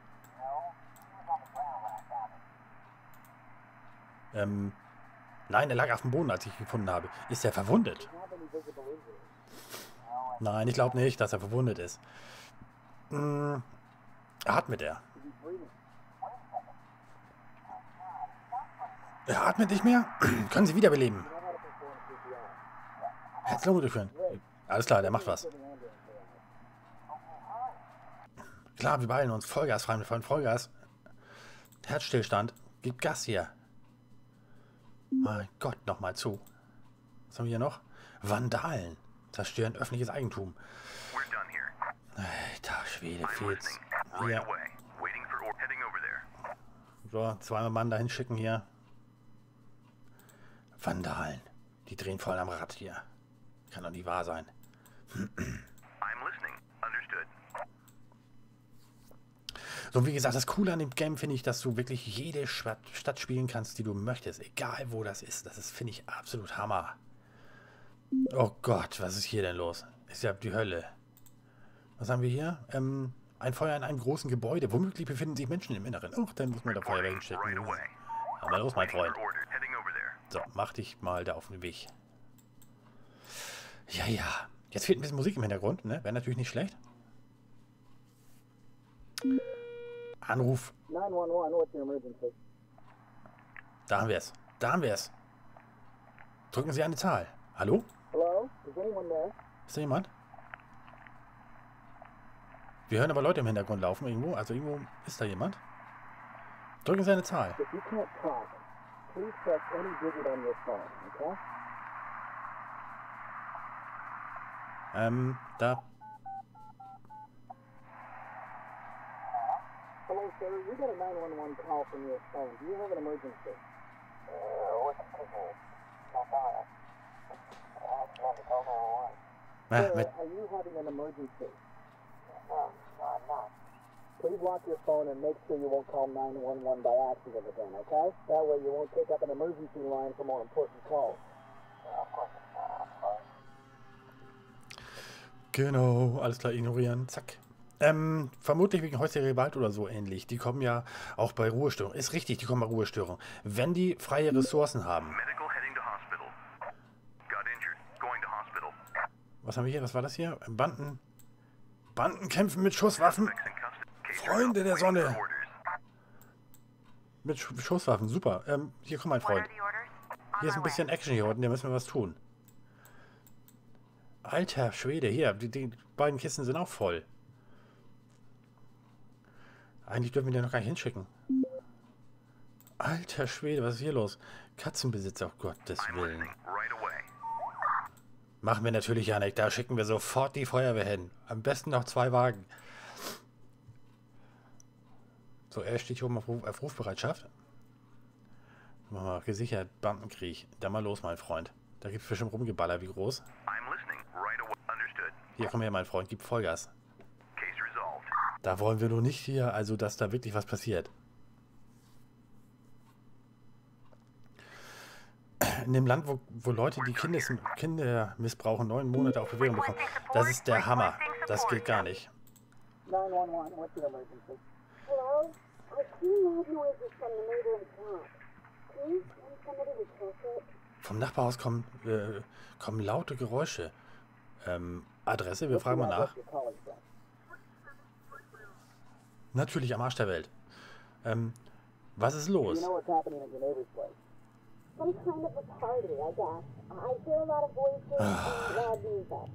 Nein, er lag auf dem Boden, als ich ihn gefunden habe. Ist er verwundet? Do you have any visible injuries? Nein, ich glaube nicht, dass er verwundet ist. Atmet er? Is he breathing? Er atmet nicht mehr? Können Sie wiederbeleben? You know how to perform CPR? Herz-Lunge durchführen. Alles klar, der macht was. To the ambulance there. Klar, wir beeilen uns. Vollgas, Freunde, Vollgas. Herzstillstand. Gib Gas hier. Mein Gott, nochmal zu. Was haben wir hier noch? Vandalen. Zerstören öffentliches Eigentum. Alter Schwede, fehlt's. Hier. So, zweimal Mann dahin schicken hier. Vandalen. Die drehen voll am Rad hier. Kann doch nicht wahr sein. So, wie gesagt, das Coole an dem Game finde ich, dass du wirklich jede Stadt spielen kannst, die du möchtest. Egal, wo das ist. Das ist, finde ich, absolut Hammer. Oh Gott, was ist hier denn los? Ist ja die Hölle. Was haben wir hier? Ein Feuer in einem großen Gebäude. Womöglich befinden sich Menschen im Inneren. Ach, dann muss man da Feuerwehr hinschicken. Aber los, mein Freund. So, mach dich mal da auf den Weg. Ja, ja. Jetzt fehlt ein bisschen Musik im Hintergrund, ne? Wäre natürlich nicht schlecht. Anruf. 911, what's your emergency? Da haben wir es. Da haben wir es. Drücken Sie eine Zahl. Hallo? Hello? Is anyone there? Ist da jemand? Wir hören aber Leute im Hintergrund laufen irgendwo. Also irgendwo ist da jemand. Drücken Sie eine Zahl. If you can't talk, please press any digit on your phone, okay? Da. Hello, sir. You got a 911 call from your phone. Do you have an emergency? What's the signal? Not bad. I have to call 911. Sir, are you having an emergency? No, I'm not. Please lock your phone and make sure you won't call 911 by accident again, okay? That way you won't take up an emergency line for more important calls. Of course. Genau, alles klar, ignorieren, zack. Vermutlich wegen häuslicher Gewalt oder so ähnlich. Die kommen ja auch bei Ruhestörungen. Ist richtig, die kommen bei Ruhestörungen. Wenn die freie Ressourcen haben. Was haben wir hier? Was war das hier? Banden kämpfen mit Schusswaffen. Freunde der Sonne. Mit Schusswaffen, super. Hier, komm, mein Freund. Hier ist ein bisschen Action hier unten, da müssen wir was tun. Alter Schwede, hier, die beiden Kisten sind auch voll. Eigentlich dürfen wir den noch gar nicht hinschicken. Alter Schwede, was ist hier los? Katzenbesitzer, oh Gottes Willen. Machen wir natürlich, Janik, da schicken wir sofort die Feuerwehr hin. Am besten noch 2 Wagen. So, er steht hier oben auf Rufbereitschaft. Machen wir gesichert, Bandenkrieg. Dann mal los, mein Freund. Da gibt es bestimmt Rumgeballer, wie groß. Hier, komm her, mein Freund, gib Vollgas. Da wollen wir nur nicht hier, also dass da wirklich was passiert. In dem Land, wo Leute, die Kinder missbrauchen, 9 Monate auf Bewährung bekommen. Das ist der Hammer. Das geht gar nicht. 911, what's your emergency? Hello? I see loud noises from the neighboring flat. Please, can somebody report it? Vom Nachbarhaus kommen laute Geräusche. Adresse, wir fragen mal nach. Natürlich am Arsch der Welt. Was ist los? You know what's happening at your neighbor's place? Some kind of a party, I guess. I hear a lot of voices and loud music.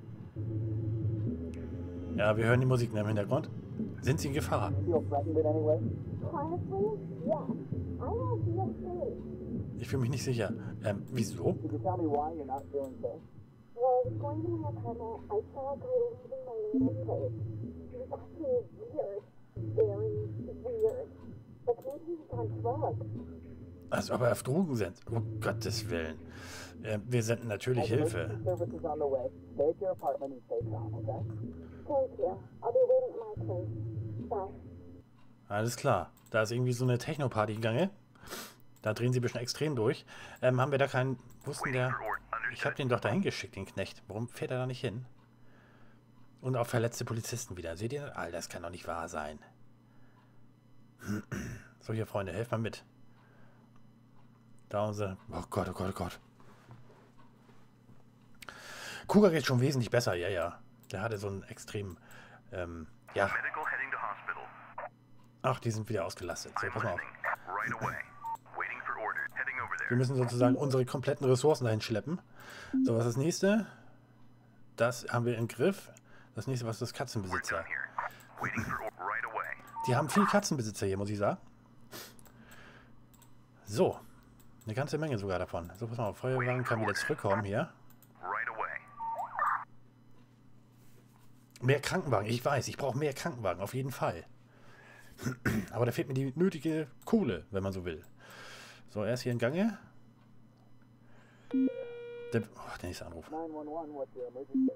Ja, wir hören die Musik im Hintergrund. Sind sie in Gefahr? You feel threatened in any way? Honestly, yes. I don't feel safe. Ich fühle mich nicht sicher. Wieso? Could you tell me why you're not feeling safe? Well, I was going to my apartment. I saw a guy leaving my neighbor's place. He was acting weird. Very weird. Like maybe he's on drugs. Als ob er auf Drogen sind. Um Gottes Willen. Wir senden natürlich Hilfe. Services on the way. Stay at your apartment and stay calm, okay? Thank you. I'll be waiting at my place. Bye. Alles klar. Da ist irgendwie so eine Techno-Party gegangen. Da drehen sie ein bisschen extrem durch. Haben wir da keinen... Wussten der... Ich habe den doch dahin geschickt, den Knecht. Warum fährt er da nicht hin? Und auch verletzte Polizisten wieder. Seht ihr? Alter, das kann doch nicht wahr sein. So, hier, Freunde, helft mal mit. Da unser... Oh Gott, oh Gott, oh Gott. Kuga geht schon wesentlich besser, ja, ja. Der hatte so einen extremen... ja. Ach, die sind wieder ausgelastet. So, pass mal auf. Wir müssen sozusagen unsere kompletten Ressourcen dahin schleppen. So, was ist das nächste? Das haben wir im Griff. Das nächste, was ist das? Katzenbesitzer. Die haben viel Katzenbesitzer hier, muss ich sagen. So. Eine ganze Menge sogar davon. So, pass mal auf. Feuerwagen kann wieder zurückkommen hier. Mehr Krankenwagen. Ich weiß, ich brauche mehr Krankenwagen. Auf jeden Fall. Aber da fehlt mir die nötige Kohle, wenn man so will. So, er ist hier in Gange. Der nächste Anruf. 911, what's your emergency?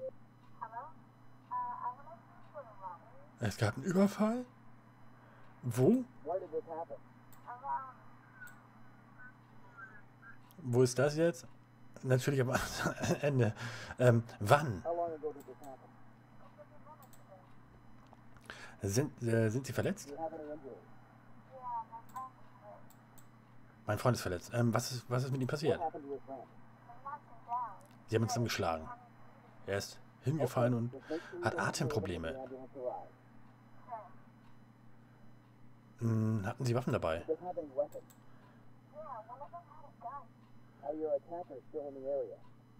Es gab einen Überfall? Wo? Why did this happen? Wo ist das jetzt? Natürlich am Ende. Wann? How long ago did this happen? Sind Sie verletzt? Do you have any injuries? Mein Freund ist verletzt. Was ist mit ihm passiert? What happened to your friend? Sie haben uns dann geschlagen. Er ist hingefallen und Just make sure you hat don't Atemprobleme. the ambulance arrives. Hatten Sie Waffen dabei? Does it have any weapons? Are your attackers still in the area?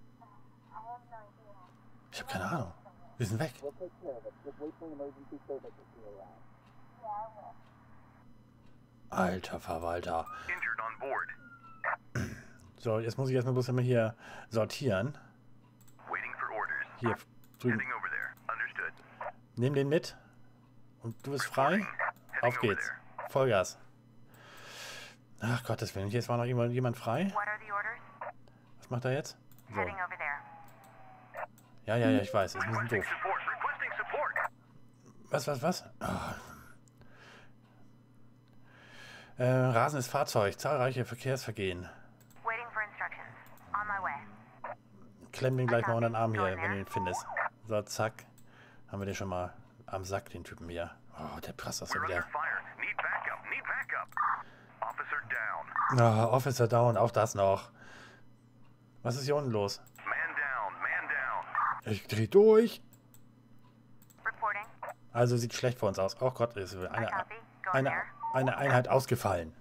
Ich habe keine Ahnung. Wir sind weg. We'll take care of it. Just wait for emergency services to arrive. Alter Verwalter. Injured on board. So, jetzt muss ich erstmal bloß immer hier sortieren. Waiting for orders. Hier drüben. Heading over there. Understood. Nimm den mit. Und du bist frei. Auf geht's. Vollgas. Ach Gottes Willen. Jetzt war noch jemand frei. What are the orders? Was macht er jetzt? So. Heading over there. Ja, ich weiß. Ist ein bisschen Requesting doof. support. Requesting support. Was? Rasendes Fahrzeug. Zahlreiche Verkehrsvergehen. Waiting for instructions. On my way. Klemm den gleich mal unter den Arm hier, wenn du ihn findest. So, zack. Haben wir den schon mal am Sack, den Typen hier. Oh, der passt das ja We're under wieder. fire. Need backup. Need backup. Officer down. Officer down, auch das noch. Was ist hier unten los? Man down. Man down. Ich dreh durch. Reporting. Also sieht schlecht für uns aus. Oh Gott, ist I copy. Going eine Einheit ausgefallen.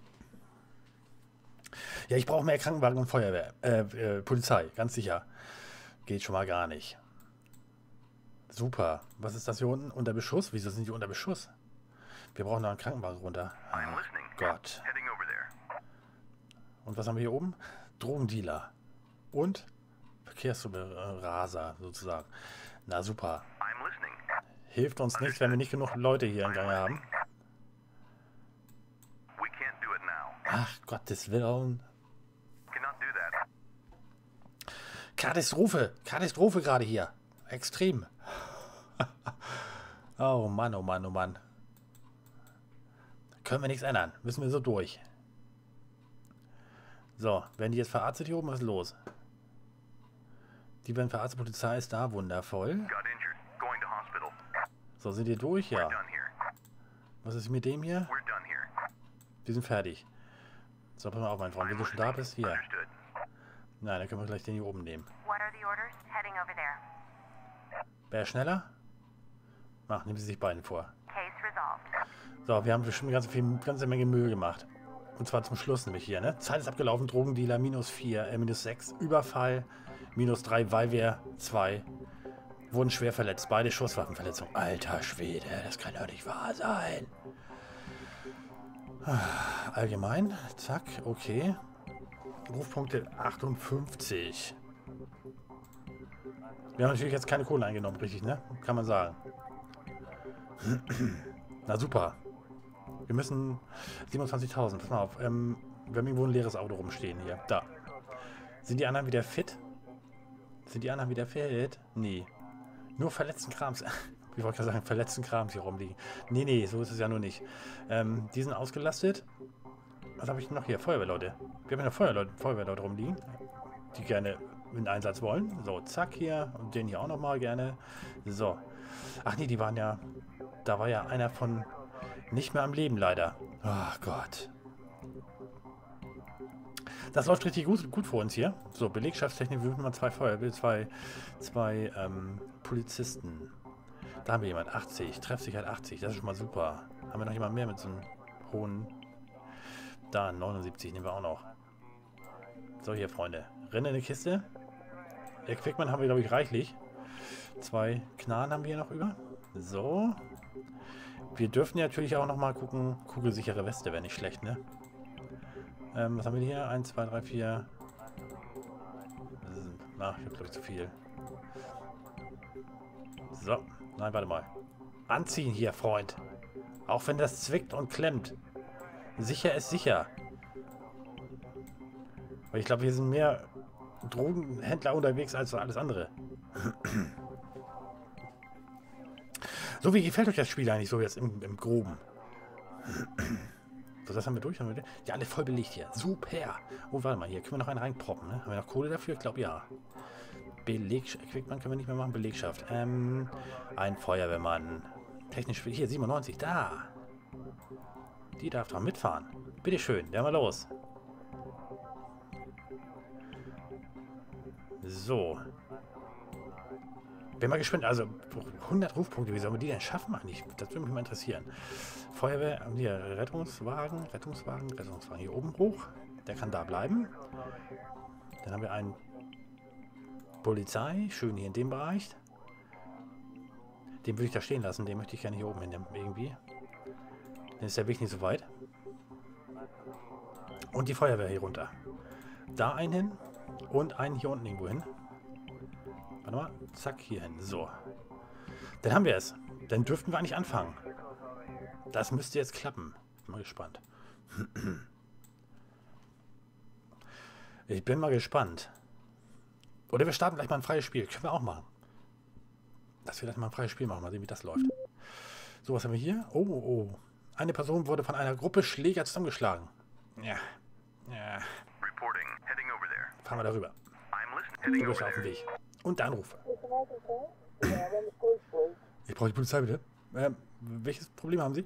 Ja, ich brauche mehr Krankenwagen und Feuerwehr. Polizei, ganz sicher. Geht schon mal gar nicht. Super. Was ist das hier unten? Unter Beschuss? Wieso sind die unter Beschuss? Wir brauchen noch einen Krankenwagen runter. I'm listening. Gott. Heading over there. Und was haben wir hier oben? Drogendealer. Und Verkehrsraser sozusagen. Na super. I'm listening. Hilft uns nichts, wenn wir nicht genug Leute hier im Gange haben. We can't do it now. Ach, Gottes Willen. Cannot do that. Katastrophe gerade hier. Extrem. Oh Mann, oh Mann, oh Mann. Können wir nichts ändern. Müssen wir so durch. So, werden die jetzt verarztet hier oben? Was ist los? Die werden verarztet, Polizei ist da. Wundervoll. Got injured. Going to hospital. So, sind die durch? Ja. Done here. Was ist mit dem hier? We're done here. Die sind fertig. So, pass mal auf, mein Freund. Wenn du schon da bist, hier. Understood. Nein, dann können wir gleich den hier oben nehmen. What are the orders? Heading over there. Wer ist schneller? Ach, nehmen Sie sich beiden vor. Case resolved. So, wir haben bestimmt eine ganze Menge Müll gemacht. Und zwar zum Schluss nämlich hier, ne? Zeit ist abgelaufen, Drogendealer -4, -6, Überfall, -3, weil wir 2 wurden schwer verletzt. Beide Schusswaffenverletzungen. Alter Schwede, das kann doch nicht wahr sein. Allgemein, zack, okay. Rufpunkte 58. Wir haben natürlich jetzt keine Kohle eingenommen, richtig, ne? Kann man sagen. Na super. Wir müssen 27.000. Pass mal auf. Wir haben irgendwo ein leeres Auto rumstehen hier. Da. Sind die anderen wieder fit? Nee. Nur verletzten Krams. Ich wollte gerade sagen, verletzten Krams hier rumliegen. Nee, so ist es ja nur nicht. Die sind ausgelastet. Was habe ich denn noch hier? Feuerwehrleute. Wir haben ja Feuerwehrleute rumliegen, die gerne in Einsatz wollen. So, zack hier. Und den hier auch nochmal gerne. So. Ach nee, die waren ja... Da war ja einer von... Nicht mehr am Leben, leider. Ach Gott. Das läuft richtig gut für uns hier. So, Belegschaftstechnik, wir mal zwei Polizisten. Da haben wir jemanden. 80. Treffsicherheit 80. Das ist schon mal super. Haben wir noch jemanden mehr mit so einem hohen... Da, 79 nehmen wir auch noch. So, hier, Freunde. Rennen in die Kiste. Equipment haben wir, glaube ich, reichlich. 2 Knarren haben wir hier noch über. So. Wir dürfen ja natürlich auch noch mal gucken. Kugelsichere Weste wäre nicht schlecht, ne? Was haben wir hier? 1, 2, 3, 4. Na, ich habe, glaube ich, zu viel. So. Nein, warte mal. Anziehen hier, Freund. Auch wenn das zwickt und klemmt. Sicher ist sicher. Weil ich glaube, hier sind mehr Drogenhändler unterwegs als alles andere. So, wie gefällt euch das Spiel eigentlich so jetzt im Groben? So, das haben wir durch. Ja, alle voll belegt hier. Super. Oh, warte mal, hier können wir noch einen reinproppen. Ne? Haben wir noch Kohle dafür? Ich glaube, ja. Equipment können wir nicht mehr machen. Belegschaft. Ein Feuerwehrmann. Technisch, hier, 97. Da. Die darf doch mitfahren. Bitteschön, der mal los. So. Bin mal gespannt. Also 100 Rufpunkte. Wie sollen wir die denn schaffen? Das würde mich mal interessieren. Feuerwehr, hier, Rettungswagen. Hier oben hoch. Der kann da bleiben. Dann haben wir einen Polizei. Schön hier in dem Bereich. Den würde ich da stehen lassen. Den möchte ich gerne hier oben hinnehmen. Irgendwie. Dann ist der Weg nicht so weit. Und die Feuerwehr hier runter. Da einen hin. Und einen hier unten irgendwo hin. Warte mal. Zack, hier hin. So. Dann haben wir es. Dann dürften wir eigentlich anfangen. Das müsste jetzt klappen. Bin mal gespannt. Ich bin mal gespannt. Oder wir starten gleich mal ein freies Spiel. Können wir auch machen. Dass wir gleich mal ein freies Spiel machen. Mal sehen, wie das läuft. So, was haben wir hier? Oh, oh. Eine Person wurde von einer Gruppe Schläger zusammengeschlagen. Ja. Ja. Fahren wir darüber. Du bist auf dem Weg. Und der Anruf. Ich brauche die Polizei, bitte. Welches Problem haben Sie?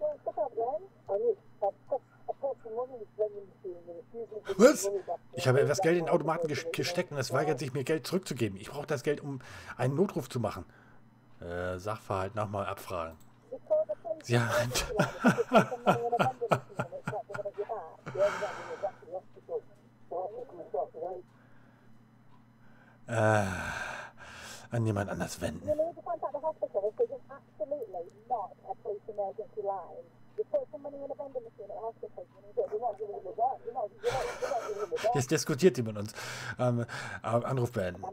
Was? Ich habe etwas Geld in den Automaten gesteckt und es weigert sich, mir Geld zurückzugeben. Ich brauche das Geld, um einen Notruf zu machen. Sachverhalt nochmal abfragen. Sie haben... an jemand anders wenden. Jetzt diskutiert die mit uns. Anruf beenden.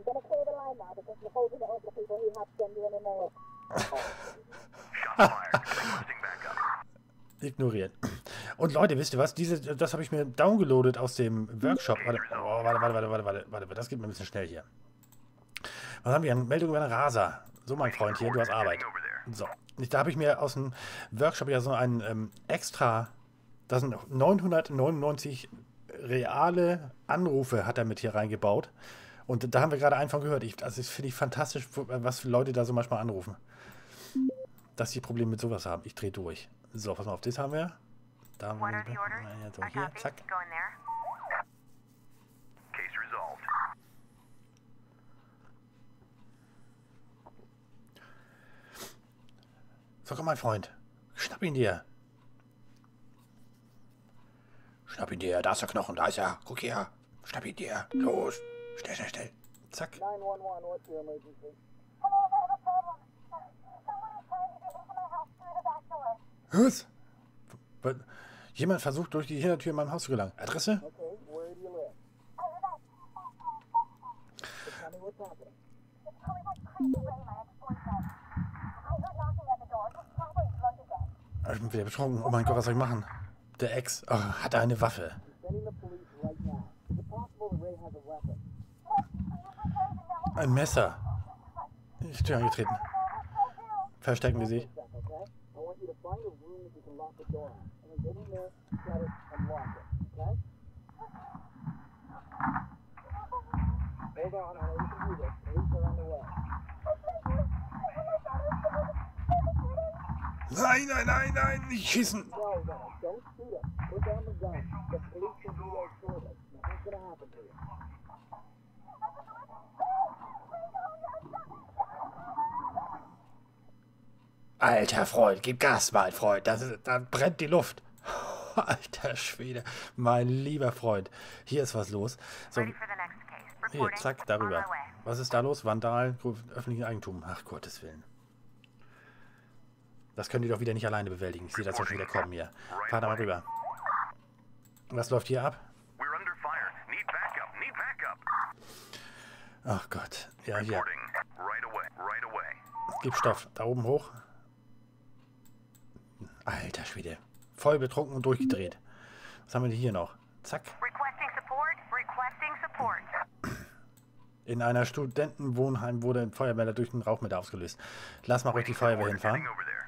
Ignorieren. Und Leute, wisst ihr was? Das habe ich mir downgeloadet aus dem Workshop. Warte. Das geht mir ein bisschen schnell hier. Was haben wir? Eine Meldung über einen Raser. So, mein Freund hier, du hast Arbeit. So. Da habe ich mir aus dem Workshop ja so ein extra... Da sind 999 reale Anrufe hat er mit hier reingebaut. Und da haben wir gerade einen von gehört. Das finde ich fantastisch, was Leute da so manchmal anrufen. Dass die Probleme mit sowas haben. Ich drehe durch. So, pass mal auf, das haben wir. Da haben wir so, hier, zack. So, komm, mein Freund. Schnapp ihn dir. Schnapp ihn dir. Da ist der Knochen. Da ist er. Guck her. Schnapp ihn dir. Los. Schnell. Zack. 911, what's your emergency? Was? Jemand versucht, durch die Hintertür in meinem Haus zu gelangen. Adresse? Okay, where do you live? Tell me what's happening. Ich bin wieder betrunken. Oh mein Gott, was soll ich machen? Der Ex hat eine Waffe. Ein Messer. Ich bin Tür angetreten. Verstecken wir sie. Nein, nicht schießen. Alter Freund, gib Gas, mein Freund. Da brennt die Luft. Alter Schwede, mein lieber Freund. Hier ist was los. So, hier, zack, darüber. Was ist da los? Vandalen, öffentlichen Eigentum. Ach, Gottes Willen. Das können die doch wieder nicht alleine bewältigen. Ich sehe das doch schon wieder kommen hier. Fahr da mal rüber. Was läuft hier ab? Ach Gott. Ja, hier. Gib Stoff. Da oben hoch. Alter Schwede. Voll betrunken und durchgedreht. Was haben wir denn hier noch? Zack. Requesting support. Requesting support. In einer Studentenwohnheim wurde ein Feuermelder durch den Rauchmelder ausgelöst. Lass mal ruhig die Feuerwehr hinfahren. Heading over there.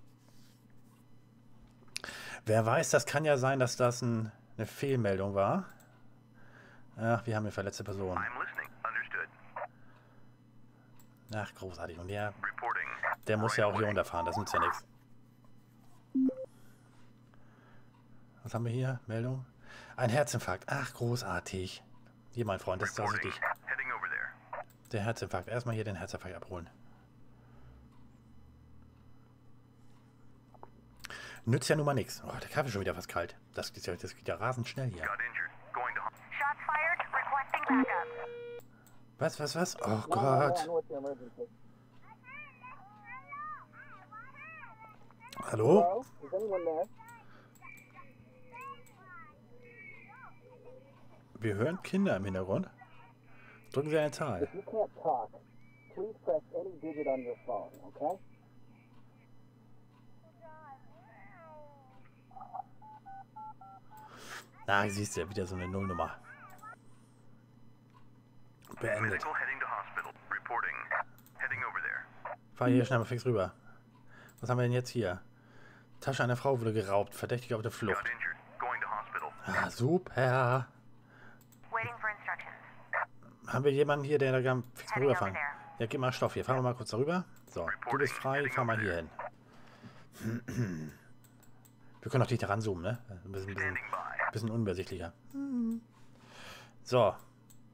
Wer weiß, das kann ja sein, dass das eine Fehlmeldung war. Ach, wir haben eine verletzte Person. I'm listening. Understood. Ach, großartig. Und der Reporting. muss ja auch hier runterfahren. Das nützt ja nichts. Was haben wir hier? Meldung? Ein Herzinfarkt. Ach, großartig. Hier, mein Freund, das ist Reporting. dich. Heading over there. Der Herzinfarkt. Erstmal hier den Herzinfarkt abholen. Nützt ja nun mal nichts. Oh, der Kaffee ist schon wieder fast kalt. Das geht ja rasend schnell hier. Got injured. Going to Shots fired. Requesting backup. Was? Oh 911, Gott. what's your emergency? Hallo? Hello? Is anyone there? Wir hören Kinder im Hintergrund. Drücken Sie eine Zahl. If you can't talk, please press any digit on your phone, okay? Na, siehst du, wieder so eine Nullnummer. Beendet. medical. Heading to hospital. Reporting. Heading over there. Fahr hier schnell mal fix rüber. Was haben wir denn jetzt hier? Tasche einer Frau wurde geraubt. Verdächtig auf der Flucht. Got injured. Going to hospital. Ah, super. Waiting for instructions. Haben wir jemanden hier, der da kann fix mal Heading over rüberfahren? there. Ja, gib mal Stoff hier. Fahren wir mal kurz darüber. So, du bist frei. Fahr mal hier hin. Wir können auch dich da ranzoomen, ne? Ein bisschen Standing by. unübersichtlicher. So.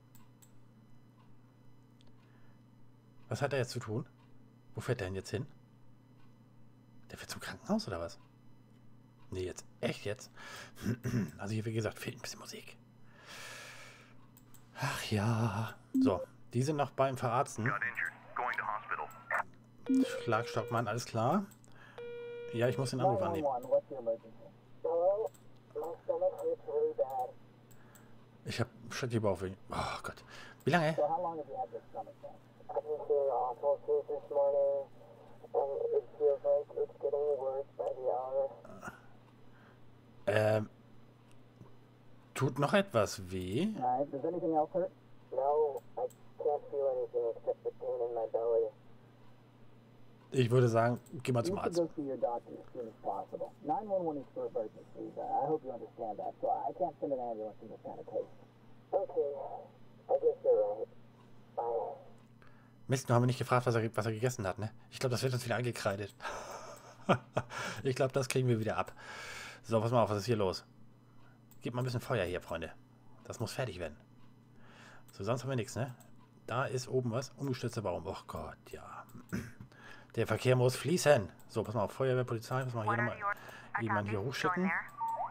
Was hat er jetzt zu tun? Wo fährt er denn jetzt hin? Der fährt zum Krankenhaus oder was? Nee, jetzt. Echt jetzt? Also hier, wie gesagt, fehlt ein bisschen Musik. Ach ja. So, die sind noch beim Verarzten. Got injured. Going to hospital. Schlagstockmann, alles klar. Ja, ich muss den Anruf annehmen. 911, what's your emergency? Hello? My stomach hurts really bad. Ich hab schreckliche Bauchweh. Oh Gott. Wie lange? So how long have you had this stomach pain? I've been feeling awful since this morning, and it feels like it's getting worse by the hour. Tut noch etwas weh? Alright, does anything else hurt? No, I can't feel anything except the pain in my belly. Ich würde sagen, geh mal You zum should Arzt. go see your doctor as soon as possible. 911 is for emergencies. I hope you understand that. So I can't send an ambulance in this kind of case. Okay, I guess you're right. Bye. Mist, nur haben wir nicht gefragt, was er gegessen hat, ne? Ich glaube, das wird uns wieder angekreidet. Ich glaube, das kriegen wir wieder ab. So, pass mal auf, was ist hier los? Gib mal ein bisschen Feuer hier, Freunde. Das muss fertig werden. So, sonst haben wir nichts, ne? Da ist oben was. Umgestürzter Baum. Oh Gott, ja. Der Verkehr muss fließen. So, pass mal auf, Feuerwehr, Polizei. Pass mal hier What are nochmal the orders? I jemanden hier copy. Going hochschicken. there.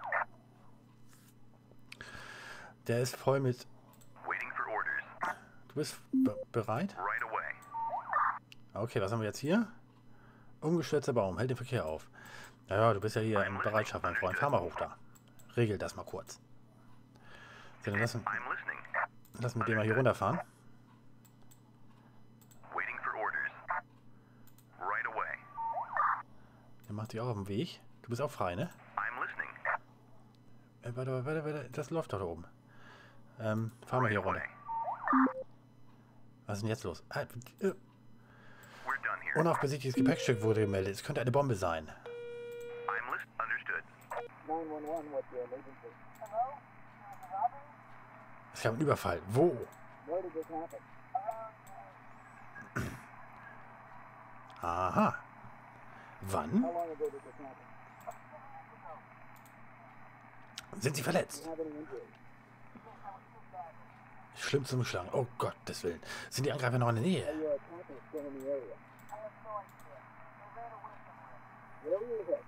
Der ist voll mit... Waiting for orders. Du bist bereit? Right away. Okay, was haben wir jetzt hier? Umgestürzter Baum, hält den Verkehr auf. Ja, du bist ja hier in Bereitschaft, mein Freund. Fahr mal hoch da. Regel das mal kurz. So, dann lass mit dem mal hier runterfahren. Waiting for orders. Right away. Der macht dich auch auf den Weg. Du bist auch frei, ne? I'm listening. Warte. Das läuft doch da oben. Fahren wir hier runter. Was ist denn jetzt los? We're done here. Unaufbesichtigtes Gepäckstück wurde gemeldet. Es könnte eine Bombe sein. I'm listening. Understood. 911, what's your emergency? Es gab einen Überfall. Wo? Where did this happen? Aha. Wann? How long ago did this happen? Sind Sie verletzt? Do you have any injuries? Schlimm zum Schlagen. Oh Gottes Willen. Sind die Angreifer noch in der Nähe? Are your attackers still in the area? Where were you hit?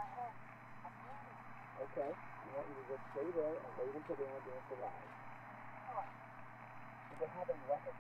Okay. I want you to just stay there and wait until the ambulance arrives. Did they have any weapons?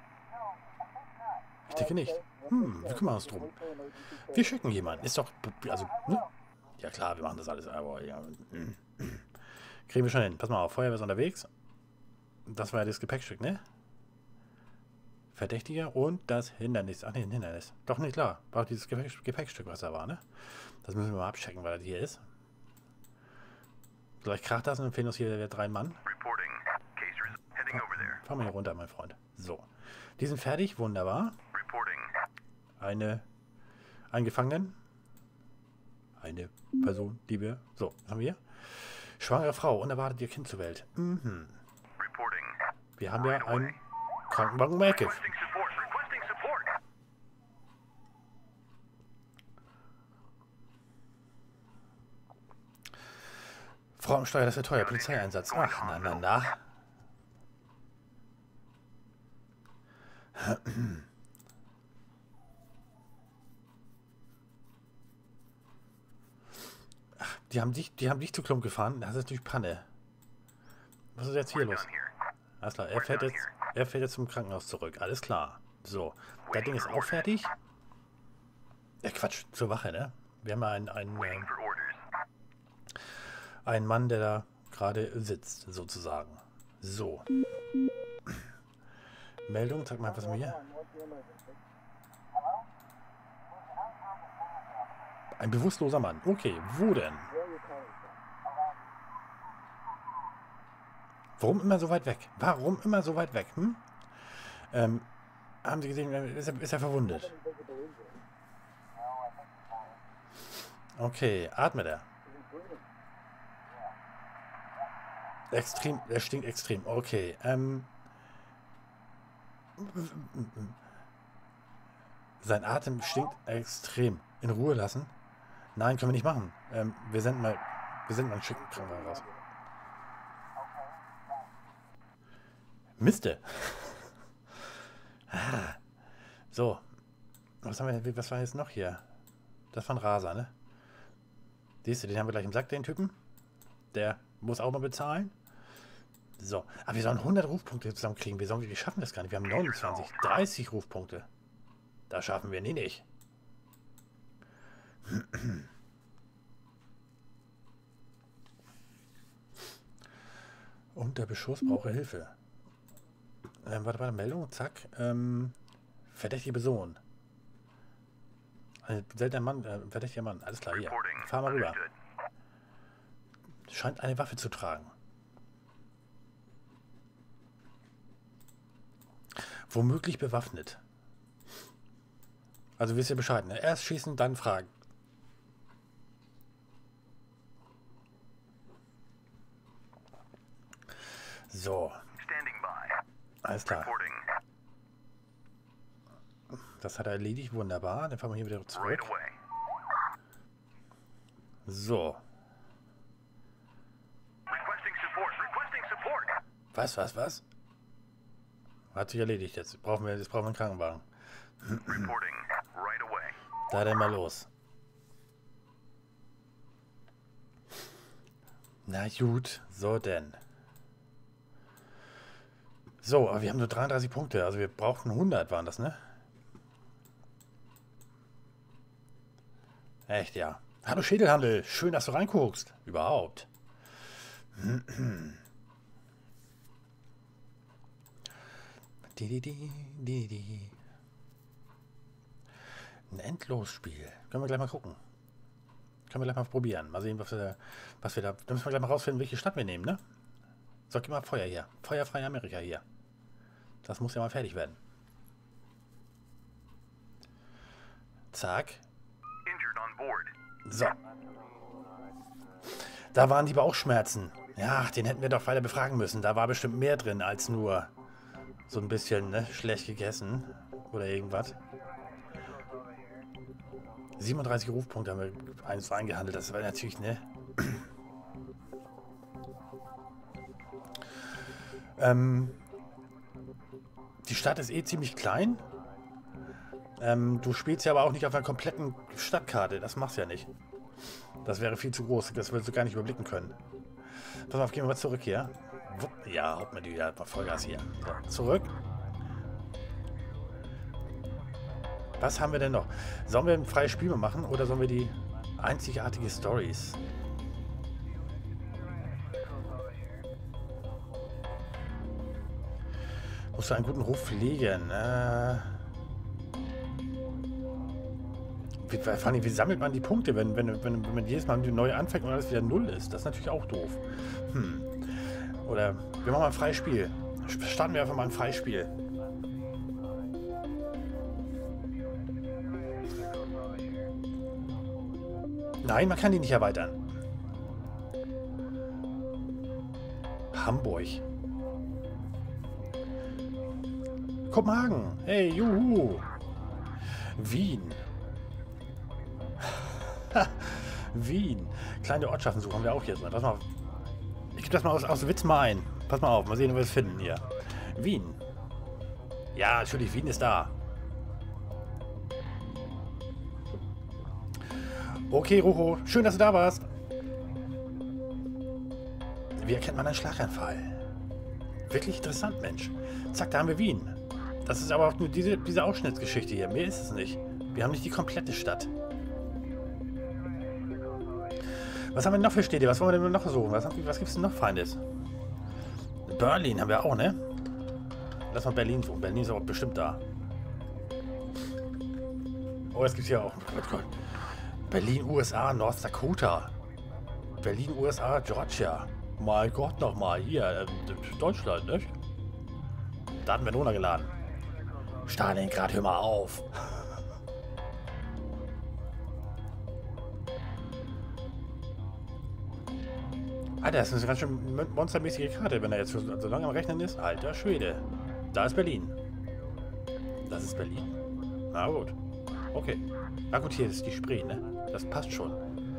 Ich denke nicht. Wir kümmern uns drum. Wir schicken jemanden. Ist doch... Also, ne? Ja klar, wir machen das alles. Aber ja... Kriegen wir schon hin. Pass mal auf, Feuerwehr ist unterwegs. Das war ja das Gepäckstück, ne? Verdächtiger und das Hindernis. Ach ne, ein Hindernis. Doch nicht klar. War auch dieses Gepäckstück, was da war, ne? Das müssen wir mal abchecken, weil das hier ist. Gleich kracht das und dann fehlen uns hier 3 Mann. Fahren wir hier runter, mein Freund. So. Die sind fertig. Wunderbar. Einen Gefangenen. Eine Person, die wir... So, was haben wir hier? Schwangere Frau. Unerwartet ihr Kind zur Welt. Mhm. Wir haben ja einen Krankenwagen Merkiff. Frau am Steuer, das wird teuer. Polizeieinsatz. Ach, na, na, na. Ach, die haben dich zu Klump gefahren. Das ist durch Panne. Was ist jetzt hier los? Alles klar, er fährt jetzt zum Krankenhaus zurück. Alles klar. So, das Ding ist auch fertig. Ja, Quatsch, zur Wache, ne? Wir haben einen Mann, der da gerade sitzt, sozusagen. So. Meldung, sag mal, was haben wir hier? Ein bewusstloser Mann. Okay, wo denn? Warum immer so weit weg? Warum immer so weit weg? Hm? Haben Sie gesehen, ist er verwundet? Okay, atmet er. Extrem, er stinkt extrem. Okay, sein Atem stinkt extrem. In Ruhe lassen? Nein, können wir nicht machen. Wir senden mal einen schicken Krankenwagen raus. Miste. So. Was war jetzt noch hier? Das war ein Raser, ne? Siehst du, den haben wir gleich im Sack, den Typen. Der muss auch noch bezahlen. So. Aber wir sollen 100 Rufpunkte zusammenkriegen. Wir schaffen das gar nicht. Wir haben 29, 30 Rufpunkte. Das schaffen wir nie nicht. Unter Beschuss brauche Hilfe. Warte, Meldung, zack. Verdächtige Person. Ein seltener Mann, verdächtiger Mann. Alles klar, hier. Fahr mal rüber. Scheint eine Waffe zu tragen. Womöglich bewaffnet. Also wisst ihr Bescheid, ne? Erst schießen, dann fragen. So. Alles klar. Das hat er erledigt. Wunderbar. Dann fahren wir hier wieder zurück. So. Was? Hat sich erledigt jetzt. Jetzt brauchen wir einen Krankenwagen. Da dann mal los. Na gut, so denn. So, aber wir haben nur 33 Punkte. Also wir brauchten 100, waren das, ne? Echt, ja. Hallo Schädelhandel, schön, dass du reinguckst. Überhaupt. Ein Endlosspiel. Können wir gleich mal gucken. Können wir gleich mal probieren. Mal sehen, was wir da... Da müssen wir gleich mal rausfinden, welche Stadt wir nehmen, ne? So, gib mal Feuer hier. Feuerfrei Amerika hier. Das muss ja mal fertig werden. Zack. So. Da waren die Bauchschmerzen. Ja, den hätten wir doch weiter befragen müssen. Da war bestimmt mehr drin als nur so ein bisschen, ne, schlecht gegessen. Oder irgendwas. 37 Rufpunkte haben wir eins eingehandelt. Das war natürlich, ne? Die Stadt ist eh ziemlich klein. Du spielst ja aber auch nicht auf einer kompletten Stadtkarte. Das machst du ja nicht. Das wäre viel zu groß. Das würdest du gar nicht überblicken können. Pass auf, gehen wir mal zurück hier. Ja, haut mir die wieder Vollgas hier. So, zurück. Was haben wir denn noch? Sollen wir ein freies Spiel machen oder sollen wir die einzigartige Stories? Musst du einen guten Ruf pflegen. Wie sammelt man die Punkte, wenn man jedes Mal neu anfängt und alles wieder 0 ist? Das ist natürlich auch doof. Oder wir machen mal ein Freispiel. Starten wir einfach mal ein Freispiel. Nein, man kann die nicht erweitern. Hamburg. Kopenhagen. Hey, juhu. Wien. Wien. Kleine Ortschaften suchen wir auch hier drin. Pass mal auf. Ich gebe das mal aus Witz mal ein. Pass mal auf, mal sehen, ob wir es finden hier. Wien. Ja, natürlich, Wien ist da. Okay, Rojo, schön, dass du da warst. Wie erkennt man einen Schlaganfall? Wirklich interessant, Mensch. Zack, da haben wir Wien. Das ist aber auch nur diese Ausschnittsgeschichte hier. Mehr ist es nicht. Wir haben nicht die komplette Stadt. Was haben wir noch für Städte? Was wollen wir denn noch versuchen? Was gibt es denn noch Feindes? Berlin haben wir auch, ne? Lass mal Berlin suchen. Berlin ist aber bestimmt da. Oh, es gibt hier auch. Berlin, USA, North Dakota. Berlin, USA, Georgia. Mein Gott, nochmal. Hier, Deutschland, ne? Daten werden runtergeladen. Stalingrad, hör mal auf. Alter, das ist eine ganz schön monstermäßige Karte, wenn er jetzt so lange am Rechnen ist. Alter Schwede. Da ist Berlin. Das ist Berlin. Na gut. Okay. Na gut, hier ist die Spree, ne? Das passt schon.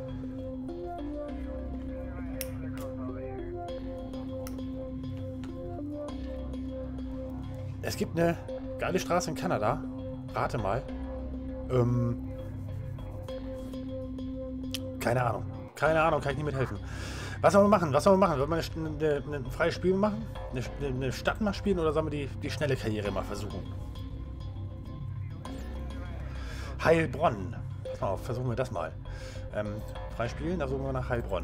Es gibt eine geile Straße in Kanada. Rate mal. Keine Ahnung. Keine Ahnung, kann ich nicht mithelfen. Was sollen wir machen? Wollen wir ein freies Spiel machen? Eine Stadt mal spielen oder sollen wir die schnelle Karriere mal versuchen? Heilbronn. Pass mal auf, versuchen wir das mal. Freispielen, da suchen wir nach Heilbronn.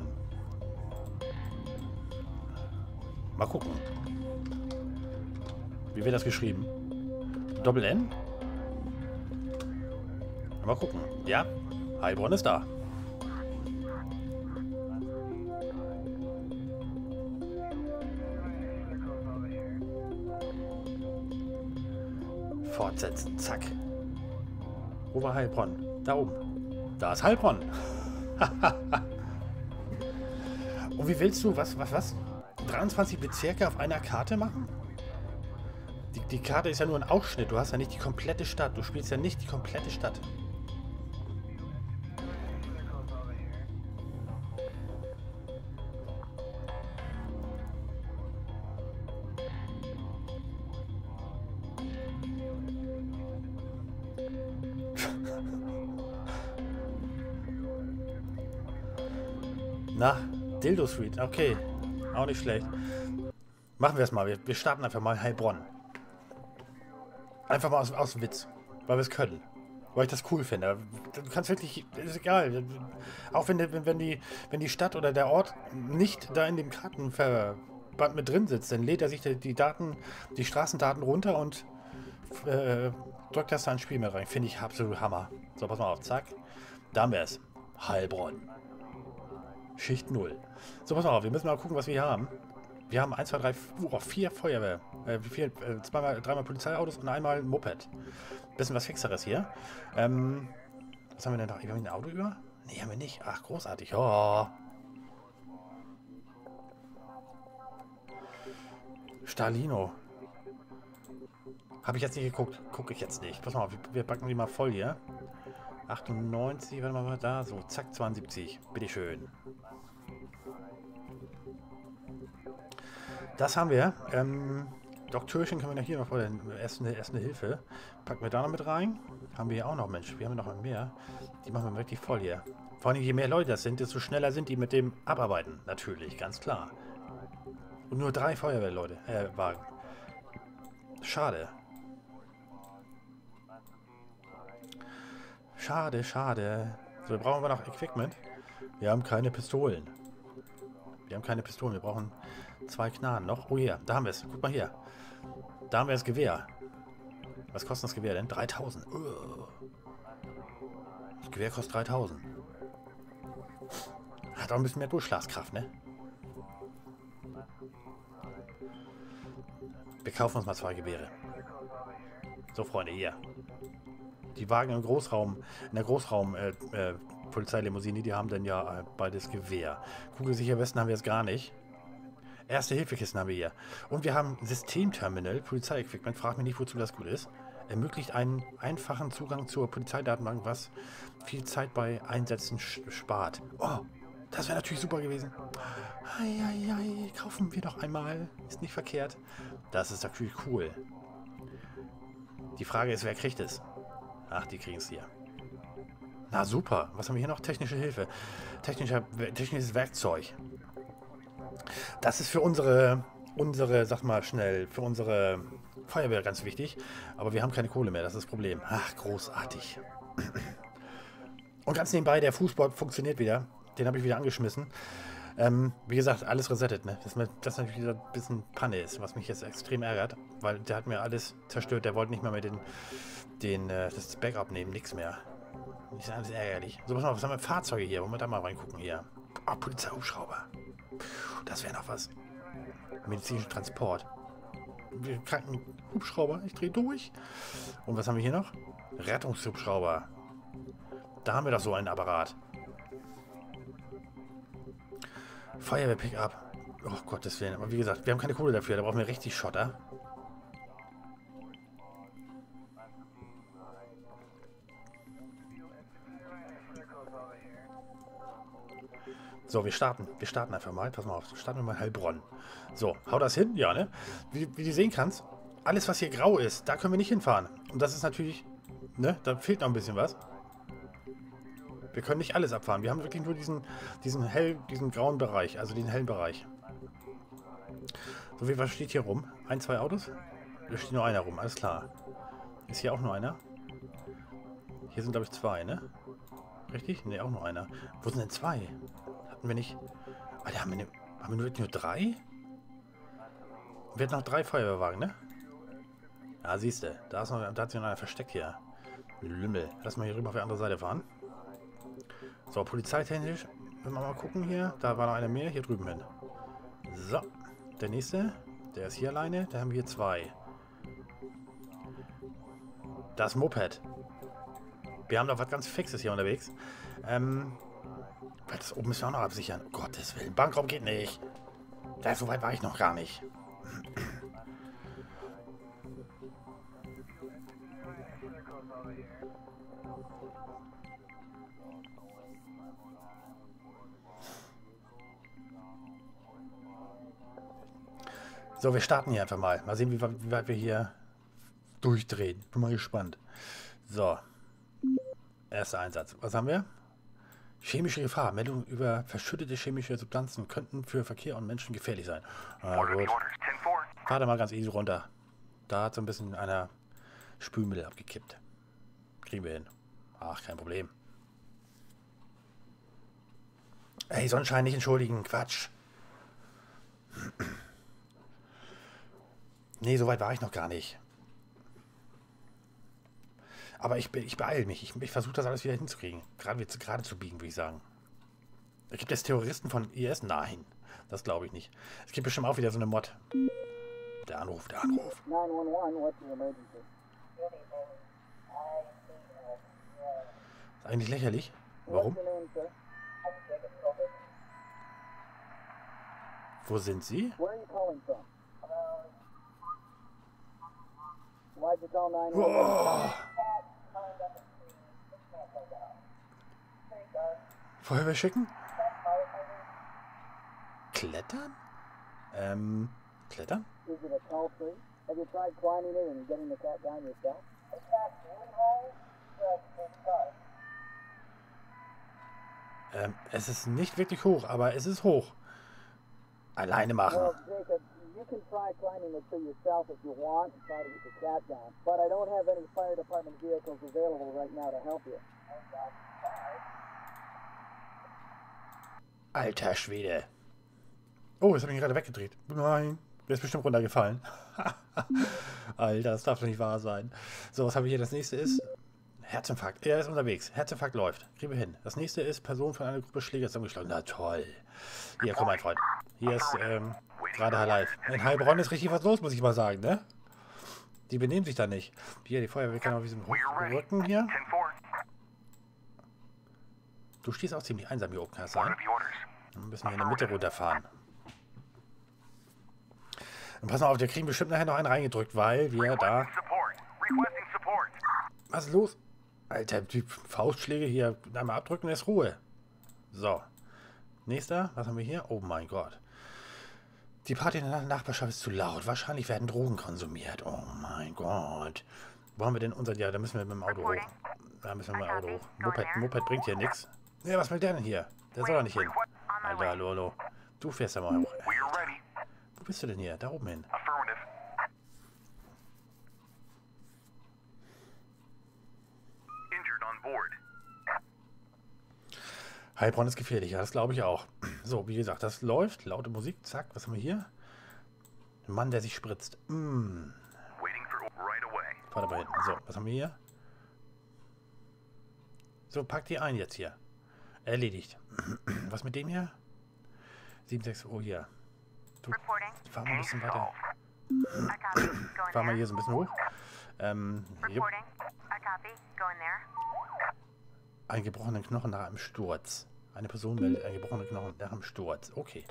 Mal gucken. Wie wird das geschrieben? Doppel N? Mal gucken. Ja, Heilbronn ist da. Fortsetzen, zack. Wo war Heilbronn? Da oben. Da ist Heilbronn. Und wie willst du, was? 23 Bezirke auf einer Karte machen? Die Karte ist ja nur ein Ausschnitt. Du hast ja nicht die komplette Stadt. Du spielst ja nicht die komplette Stadt. Na, Dildo Street. Okay. Auch nicht schlecht. Machen wir es mal. Wir starten einfach mal Heilbronn. Einfach mal aus Witz. Weil wir es können. Weil ich das cool finde. Du kannst wirklich... Ist egal. Auch wenn die Stadt oder der Ort nicht da in dem Kartenverband mit drin sitzt, dann lädt er sich die Straßendaten runter und drückt das da ins Spiel mit rein. Finde ich absolut Hammer. So, pass mal auf. Zack. Da haben wir es. Heilbronn. Schicht 0. So, pass mal auf. Wir müssen mal gucken, was wir hier haben. Wir haben 1, 2, 3, 4 Feuerwehr. 3-mal Polizeiautos und einmal ein Moped. Bisschen was Fixeres hier. Was haben wir denn noch? Haben wir ein Auto über? Nee, haben wir nicht. Ach, großartig. Oh. Stalino. Habe ich jetzt nicht geguckt. Gucke ich jetzt nicht. Pass mal auf, wir packen die mal voll hier. 98, warte mal, da. So, zack, 72. Bitteschön. Das haben wir. Doktörchen können wir noch hier noch vor der erste Hilfe. Packen wir da noch mit rein. Haben wir hier auch noch, Mensch. Wir haben noch mehr. Die machen wir richtig voll hier. Vor allem, je mehr Leute das sind, desto schneller sind die mit dem Abarbeiten. Natürlich, ganz klar. Und nur 3 Feuerwehrleute. Wagen. Schade. Schade, schade. So, wir brauchen aber noch Equipment. Wir haben keine Pistolen. Wir haben keine Pistolen. Wir brauchen 2 Knarren noch. Oh ja, da haben wir es. Guck mal hier. Da haben wir das Gewehr. Was kostet das Gewehr denn? 3000. Das Gewehr kostet 3000. Hat auch ein bisschen mehr Durchschlagskraft, ne? Wir kaufen uns mal 2 Gewehre. So, Freunde, hier. Die Wagen im Großraum, in der Polizeilimousin, die haben dann ja beides Gewehr. Kugelsicher Westen haben wir jetzt gar nicht. Erste-Hilfe-Kisten haben wir hier. Und wir haben ein Systemterminal, Polizeiequipment, frag mich nicht, wozu das gut ist. Ermöglicht einen einfachen Zugang zur Polizeidatenbank, was viel Zeit bei Einsätzen spart. Oh, das wäre natürlich super gewesen. Eieiei, kaufen wir doch einmal. Ist nicht verkehrt. Das ist natürlich cool. Die Frage ist, wer kriegt es? Ach, die kriegen es hier. Na super. Was haben wir hier noch? Technische Hilfe. Technisches Werkzeug. Das ist für unsere, sag mal schnell, für unsere Feuerwehr ganz wichtig. Aber wir haben keine Kohle mehr, das ist das Problem. Ach, großartig. Und ganz nebenbei, der Fußball funktioniert wieder. Den habe ich wieder angeschmissen. Wie gesagt, alles resettet, ne? Das natürlich wieder ein bisschen Panne ist, was mich jetzt extrem ärgert. Weil der hat mir alles zerstört. Der wollte nicht mehr das Backup nehmen, nichts mehr. Das ist alles ärgerlich. So, was haben wir? Fahrzeuge hier. Wollen wir da mal reingucken hier? Oh, Polizeihubschrauber. Das wäre noch was. Medizinischer Transport. Krankenhubschrauber. Ich drehe durch. Und was haben wir hier noch? Rettungshubschrauber. Da haben wir doch so einen Apparat. Feuerwehr-Pickup. Oh Gottes Willen. Aber wie gesagt, wir haben keine Kohle dafür. Da brauchen wir richtig Schotter. So, wir starten einfach mal. Pass mal auf, starten wir mal Heilbronn. So, hau das hin, ja, ne? Wie du sehen kannst, alles, was hier grau ist, da können wir nicht hinfahren. Und das ist natürlich, ne, da fehlt noch ein bisschen was. Wir können nicht alles abfahren. Wir haben wirklich nur diesen grauen Bereich, also den hellen Bereich. So, was steht hier rum? 1, 2 Autos? Hier steht nur einer rum, alles klar. Ist hier auch nur einer? Hier sind, glaube ich, 2, ne? Richtig? Ne, auch nur einer. Wo sind denn 2? Hatten wir nicht... Ah, haben wir nur 3? Wir hatten noch 3 Feuerwehrwagen, ne? Ja, siehst du. Da hat sich noch einer versteckt hier. Lümmel. Lass mal hier rüber auf die andere Seite fahren. So, polizeitechnisch. Wenn wir mal gucken hier. Da war noch einer mehr. Hier drüben hin. So. Der nächste. Der ist hier alleine. Da haben wir hier 2. Das Moped. Wir haben doch was ganz Fixes hier unterwegs. Das oben müssen wir auch noch absichern. Um Gottes Willen. Bankraub geht nicht. So weit war ich noch gar nicht. So, wir starten hier einfach mal. Mal sehen, wie weit wir hier durchdrehen. Bin mal gespannt. So. Erster Einsatz. Was haben wir? Chemische Gefahr. Meldungen über verschüttete chemische Substanzen könnten für Verkehr und Menschen gefährlich sein. Ah, gut. Fahr da mal ganz easy runter. Da hat so ein bisschen einer Spülmittel abgekippt. Kriegen wir hin. Ach, kein Problem. Ey, Sonnenschein nicht entschuldigen. Quatsch. Nee, so weit war ich noch gar nicht. Aber ich beeile mich. Ich versuche das alles wieder hinzukriegen. Gerade zu biegen, würde ich sagen. Gibt es Terroristen von IS? Nein, das glaube ich nicht. Es gibt bestimmt auch wieder so eine Mod. Der Anruf. 911, what's the emergency? Ist eigentlich lächerlich. Warum? What's your name, sir? Wo sind Sie? Where are you calling from? Why'd you call 911? Oh. Feuerwehr schicken? Klettern? Klettern? Is it a tall tree? Have you tried climbing it and getting the cat down yourself? Es ist nicht wirklich hoch, aber es ist hoch. Alleine machen. Well, Jacob, you can try climbing it tree yourself if you want and try to get the cat down. But I don't have any fire department vehicles available right now to help you. Alter Schwede. Oh, jetzt habe ich ihn gerade weggedreht. Nein, der ist bestimmt runtergefallen. Alter, das darf doch nicht wahr sein. So, was habe ich hier? Das nächste ist Herzinfarkt. Er ist unterwegs. Herzinfarkt läuft. Kriegen wir hin. Das nächste ist Person von einer Gruppe Schläger zusammengeschlagen. Na toll. Hier, komm, mein Freund. Hier ist gerade Halal. In Heilbronn ist richtig was los, muss ich mal sagen, ne? Die benehmen sich da nicht. Hier, die Feuerwehr kann auf diesem Rücken hier. Du stehst auch ziemlich einsam hier oben, kann das sein? Dann müssen wir hier in der Mitte runterfahren. Und pass mal auf, wir kriegen bestimmt nachher noch einen reingedrückt, weil wir da... Was ist los? Alter, die Faustschläge hier einmal abdrücken, ist Ruhe. So. Nächster, was haben wir hier? Oh mein Gott. Die Party in der Nachbarschaft ist zu laut. Wahrscheinlich werden Drogen konsumiert. Oh mein Gott. Wo haben wir denn unser... Ja, da müssen wir mit dem Auto hoch. Da müssen wir mit dem Auto hoch. Moped bringt hier nichts. Ja, was will der denn hier? Der soll doch nicht hin. Alter, hallo, hallo. Du fährst da mal hoch. Wo bist du denn hier? Da oben hin. Heilbronn ist gefährlich, ja, das glaube ich auch. So, wie gesagt, das läuft. Laute Musik, zack, was haben wir hier? Ein Mann, der sich spritzt. Fahr da mal hinten. So, was haben wir hier? So, pack die ein jetzt hier. Erledigt. Was mit dem hier? 7,6 Uhr hier. Du, fahr mal ein bisschen weiter. Fahr mal hier so ein bisschen hoch. Einen gebrochenen Knochen nach einem Sturz. Eine Person meldet einen gebrochenen Knochen nach einem Sturz. Okay.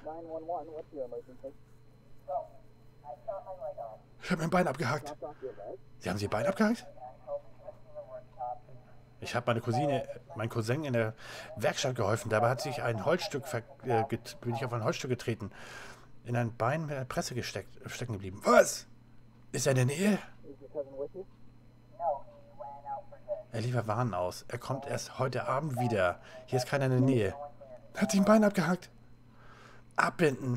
Ich habe mein Bein abgehackt. Sie haben Sie Ihr Bein abgehackt? Ich habe mein Cousin in der Werkstatt geholfen. Dabei hat sich ein Holzstück, bin ich auf ein Holzstück getreten. In ein Bein mit der Presse stecken geblieben. Was? Ist er in der Nähe? Er liefert Waren aus. Er kommt erst heute Abend wieder. Hier ist keiner in der Nähe. Hat sich ein Bein abgehackt. Abbinden.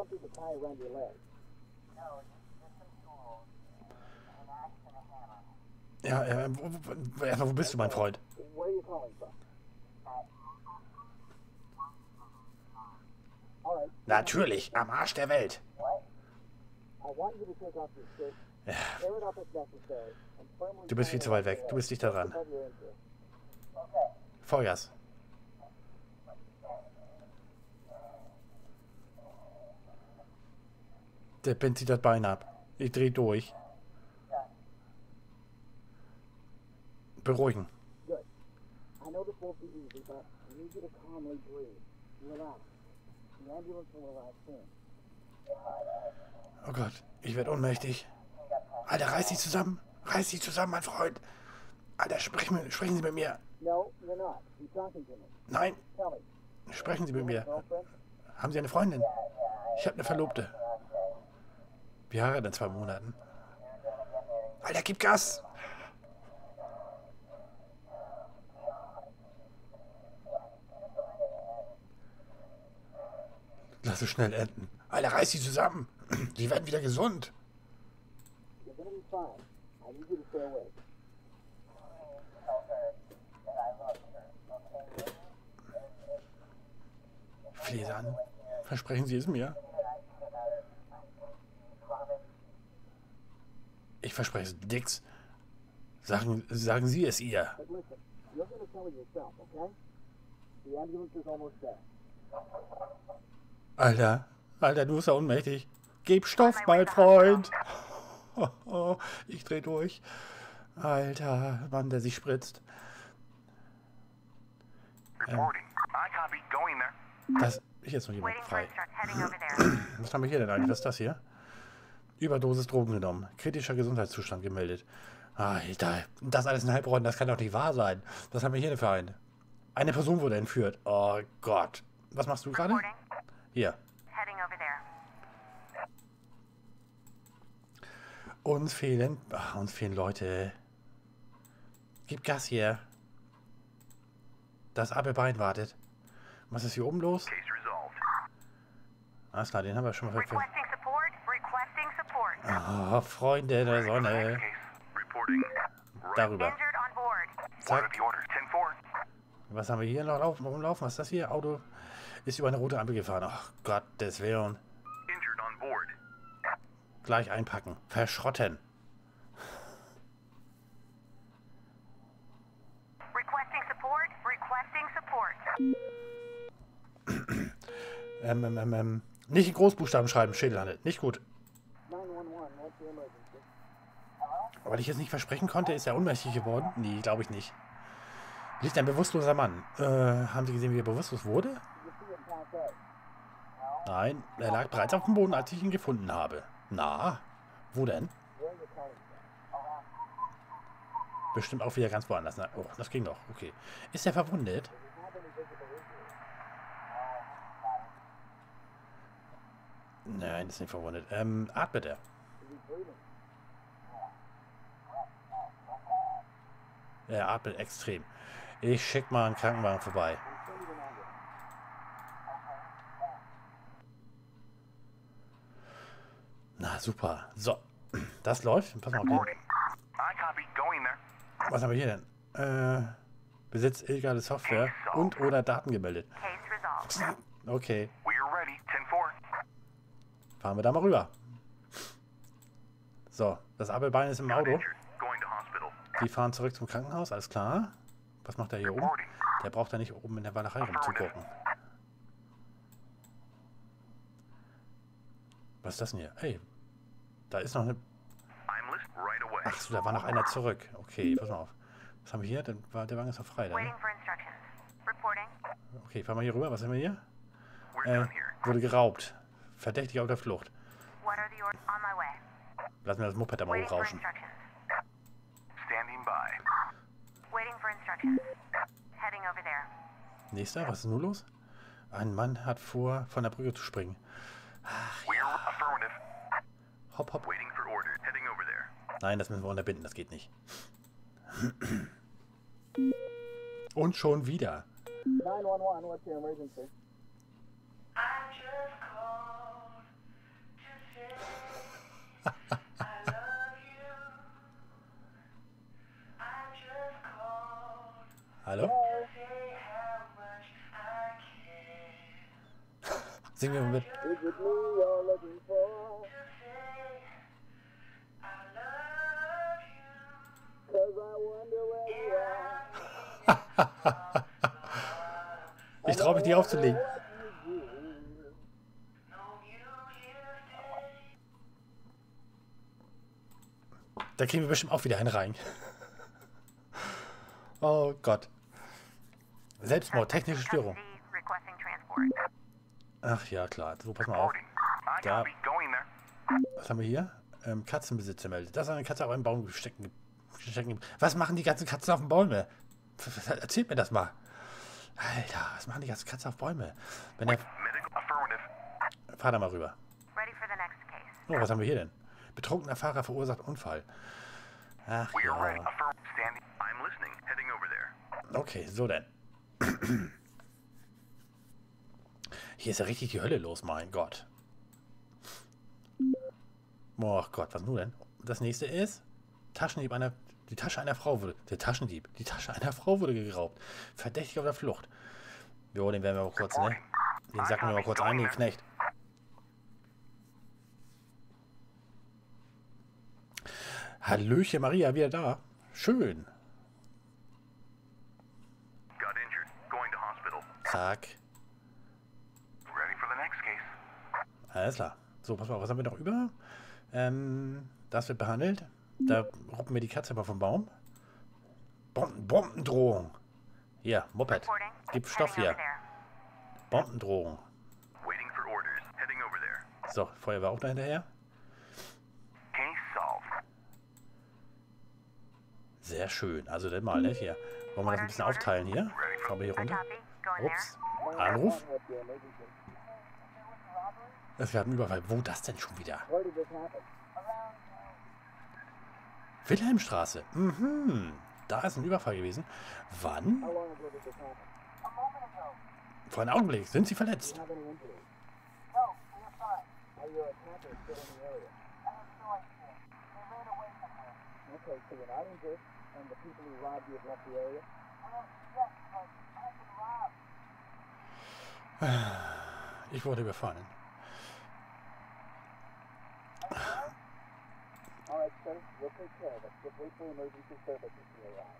Ja, wo bist du, mein Freund? Natürlich, am Arsch der Welt. Ja. Du bist viel zu weit weg. Du bist dichter dran. Vollgas. Der Bind zieht das Bein ab. Ich dreh durch. Beruhigen. Oh Gott, ich werde ohnmächtig. Alter, reiß dich zusammen. Reiß dich zusammen, mein Freund. Alter, sprechen Sie mit mir. Nein. Sprechen Sie mit mir. Haben Sie eine Freundin? Ich habe eine Verlobte. Wir heiraten in 2 Monaten. Alter, gib Gas. Lass es schnell enden. Alter, reiß sie zusammen. Die werden wieder gesund. Flehe an. Versprechen Sie es mir. Ich verspreche es nix. Sagen Sie es ihr. Alter, du bist ja ohnmächtig. Gib Stoff, mein Freund. Ich dreh durch. Alter, Mann, der sich spritzt. Hier ist noch jemand frei. Was haben wir hier denn eigentlich? Was ist das hier? Überdosis Drogen genommen. Kritischer Gesundheitszustand gemeldet. Alter, das alles in Heilbronn, das kann doch nicht wahr sein. Was haben wir hier denn für einen? Eine Person wurde entführt. Oh Gott. Was machst du gerade? Hier. Uns fehlen Leute. Gib Gas hier. Das Bein wartet. Was ist hier oben los? Alles klar, den haben wir schon mal verfolgt. Oh, Freunde der Sonne. Darüber. Zack. Was haben wir hier noch rumlaufen? Was ist das hier? Auto ist über eine rote Ampel gefahren. Ach Gott, des Willen. Injured on board. Gleich einpacken. Verschrotten. Requesting support. Requesting support. Nicht in Großbuchstaben schreiben. Schädel handelt. Nicht gut. 911, what's the emergency? Weil ich es nicht versprechen konnte, ist er ohnmächtig geworden? Nee, glaube ich nicht. Liegt ein bewusstloser Mann. Haben Sie gesehen, wie er bewusstlos wurde? You see it pass out. Nein, er lag bereits auf dem Boden, als ich ihn gefunden habe. Na, wo denn? Where are you coming from? Bestimmt auch wieder ganz woanders. Na, oh, das ging doch. Okay. Ist er verwundet? Does he have any visible injuries? Nein, ist nicht verwundet. Atmet er? Is he bleeding? Er atmet extrem. Ich schick mal einen Krankenwagen vorbei. I'm sending an ambulance. Na, super. So, das läuft. Pass mal auf. Reporting. I copy. Going there. Was haben wir hier denn? Besitzt illegale Software und oder Daten gemeldet. Case resolved. Okay, We're ready. 10-4. fahren wir da mal rüber. So, das Abelbein ist im Got Auto. injured. Going to hospital. Die fahren zurück zum Krankenhaus, alles klar. Was macht er hier oben? Reporting. Der braucht da nicht oben in der Walachei rumzugucken. Was ist das denn hier? Hey, da ist noch eine... I'm listening right away. Ach so, da war noch einer zurück. Okay, pass mal auf. Was haben wir hier? Der Wagen ist noch frei. Da, Waiting ne? for instructions. Reporting. Okay, fahren wir hier rüber. Was haben wir hier? We're done here. Wurde geraubt. Verdächtig auf der Flucht. What are the orders? On my way. Lassen wir das Moped da mal Waiting for hochrauschen. instructions. Standing by. Waiting for instructions. Heading over there. Nächster, was ist nun los? Ein Mann hat vor, von der Brücke zu springen. We're affirmative. Hopp, hopp. Waiting for orders. Heading over there. Nein, das müssen wir unterbinden, das geht nicht. Und schon wieder. 911, what's your emergency? Hallo? Singen wir mal mit. Is it me you're looking for? 'Cause I wonder where you are. Ich traue mich nicht aufzulegen. Da kriegen wir bestimmt auch wieder einen rein. Oh Gott. Selbstmord, technische Störung. Custody, requesting transport. Ach ja, klar. So, pass mal auf. Reporting. I Da. copy. Going there. Was haben wir hier? Katzenbesitzer meldet. Da ist eine Katze auf einem Baum stecken. Was machen die ganzen Katzen auf den Bäumen? Erzählt mir das mal. Alter, was machen die ganzen Katzen auf Bäume? Wenn der... Medical affirmative. Fahr da mal rüber. Ready for the next case. Oh, was haben wir hier denn? Betrunkener Fahrer verursacht Unfall. Ach We're ready. ja. Standing. I'm listening. Heading over there. Okay, so denn. Hier ist ja richtig die Hölle los, mein Gott. Oh Gott, was nun denn? Das nächste ist Taschendieb einer... Die Tasche einer Frau wurde... Der Taschendieb. Die Tasche einer Frau wurde geraubt. Verdächtig auf der Flucht. Jo, den werden wir mal kurz, ne? Den sacken wir mal kurz ein, den Knecht. Hallöchen, Maria, wieder da. Schön. Got injured. Going to hospital. Zack. Ready for the next case. Alles klar. So, pass mal, was haben wir noch über? Das wird behandelt. Da ruppen wir die Katze mal vom Baum. Bombendrohung. Hier, Moped. Reporting. Gib Stoff Heading hier. over there. Bombendrohung. Waiting for orders. Heading over there. So, Feuerwehr auch da hinterher. Case solved. Sehr schön. Also dann mal, ne? Hier. Wollen wir das ein bisschen aufteilen hier? Fahren wir hier I runter. copy. Going Ups. there. Anruf. What's your emergency? Es gab einen Überfall. Wo das denn schon wieder? Where did this happen? Wilhelmstraße. Mhm. Da ist ein Überfall gewesen. Wann? How long ago did this happen? Vor einem Augenblick. Sind Sie verletzt? Do you have any injuries? No, we're fine. Are your attackers still in the area? I have no idea. They ran away somewhere. Okay, so you're not injured, and the people who robbed you have left the area? Well, yes, but I Ich wurde überfallen. Alright, sir. We'll take care of it. Just wait for emergency services to arrive.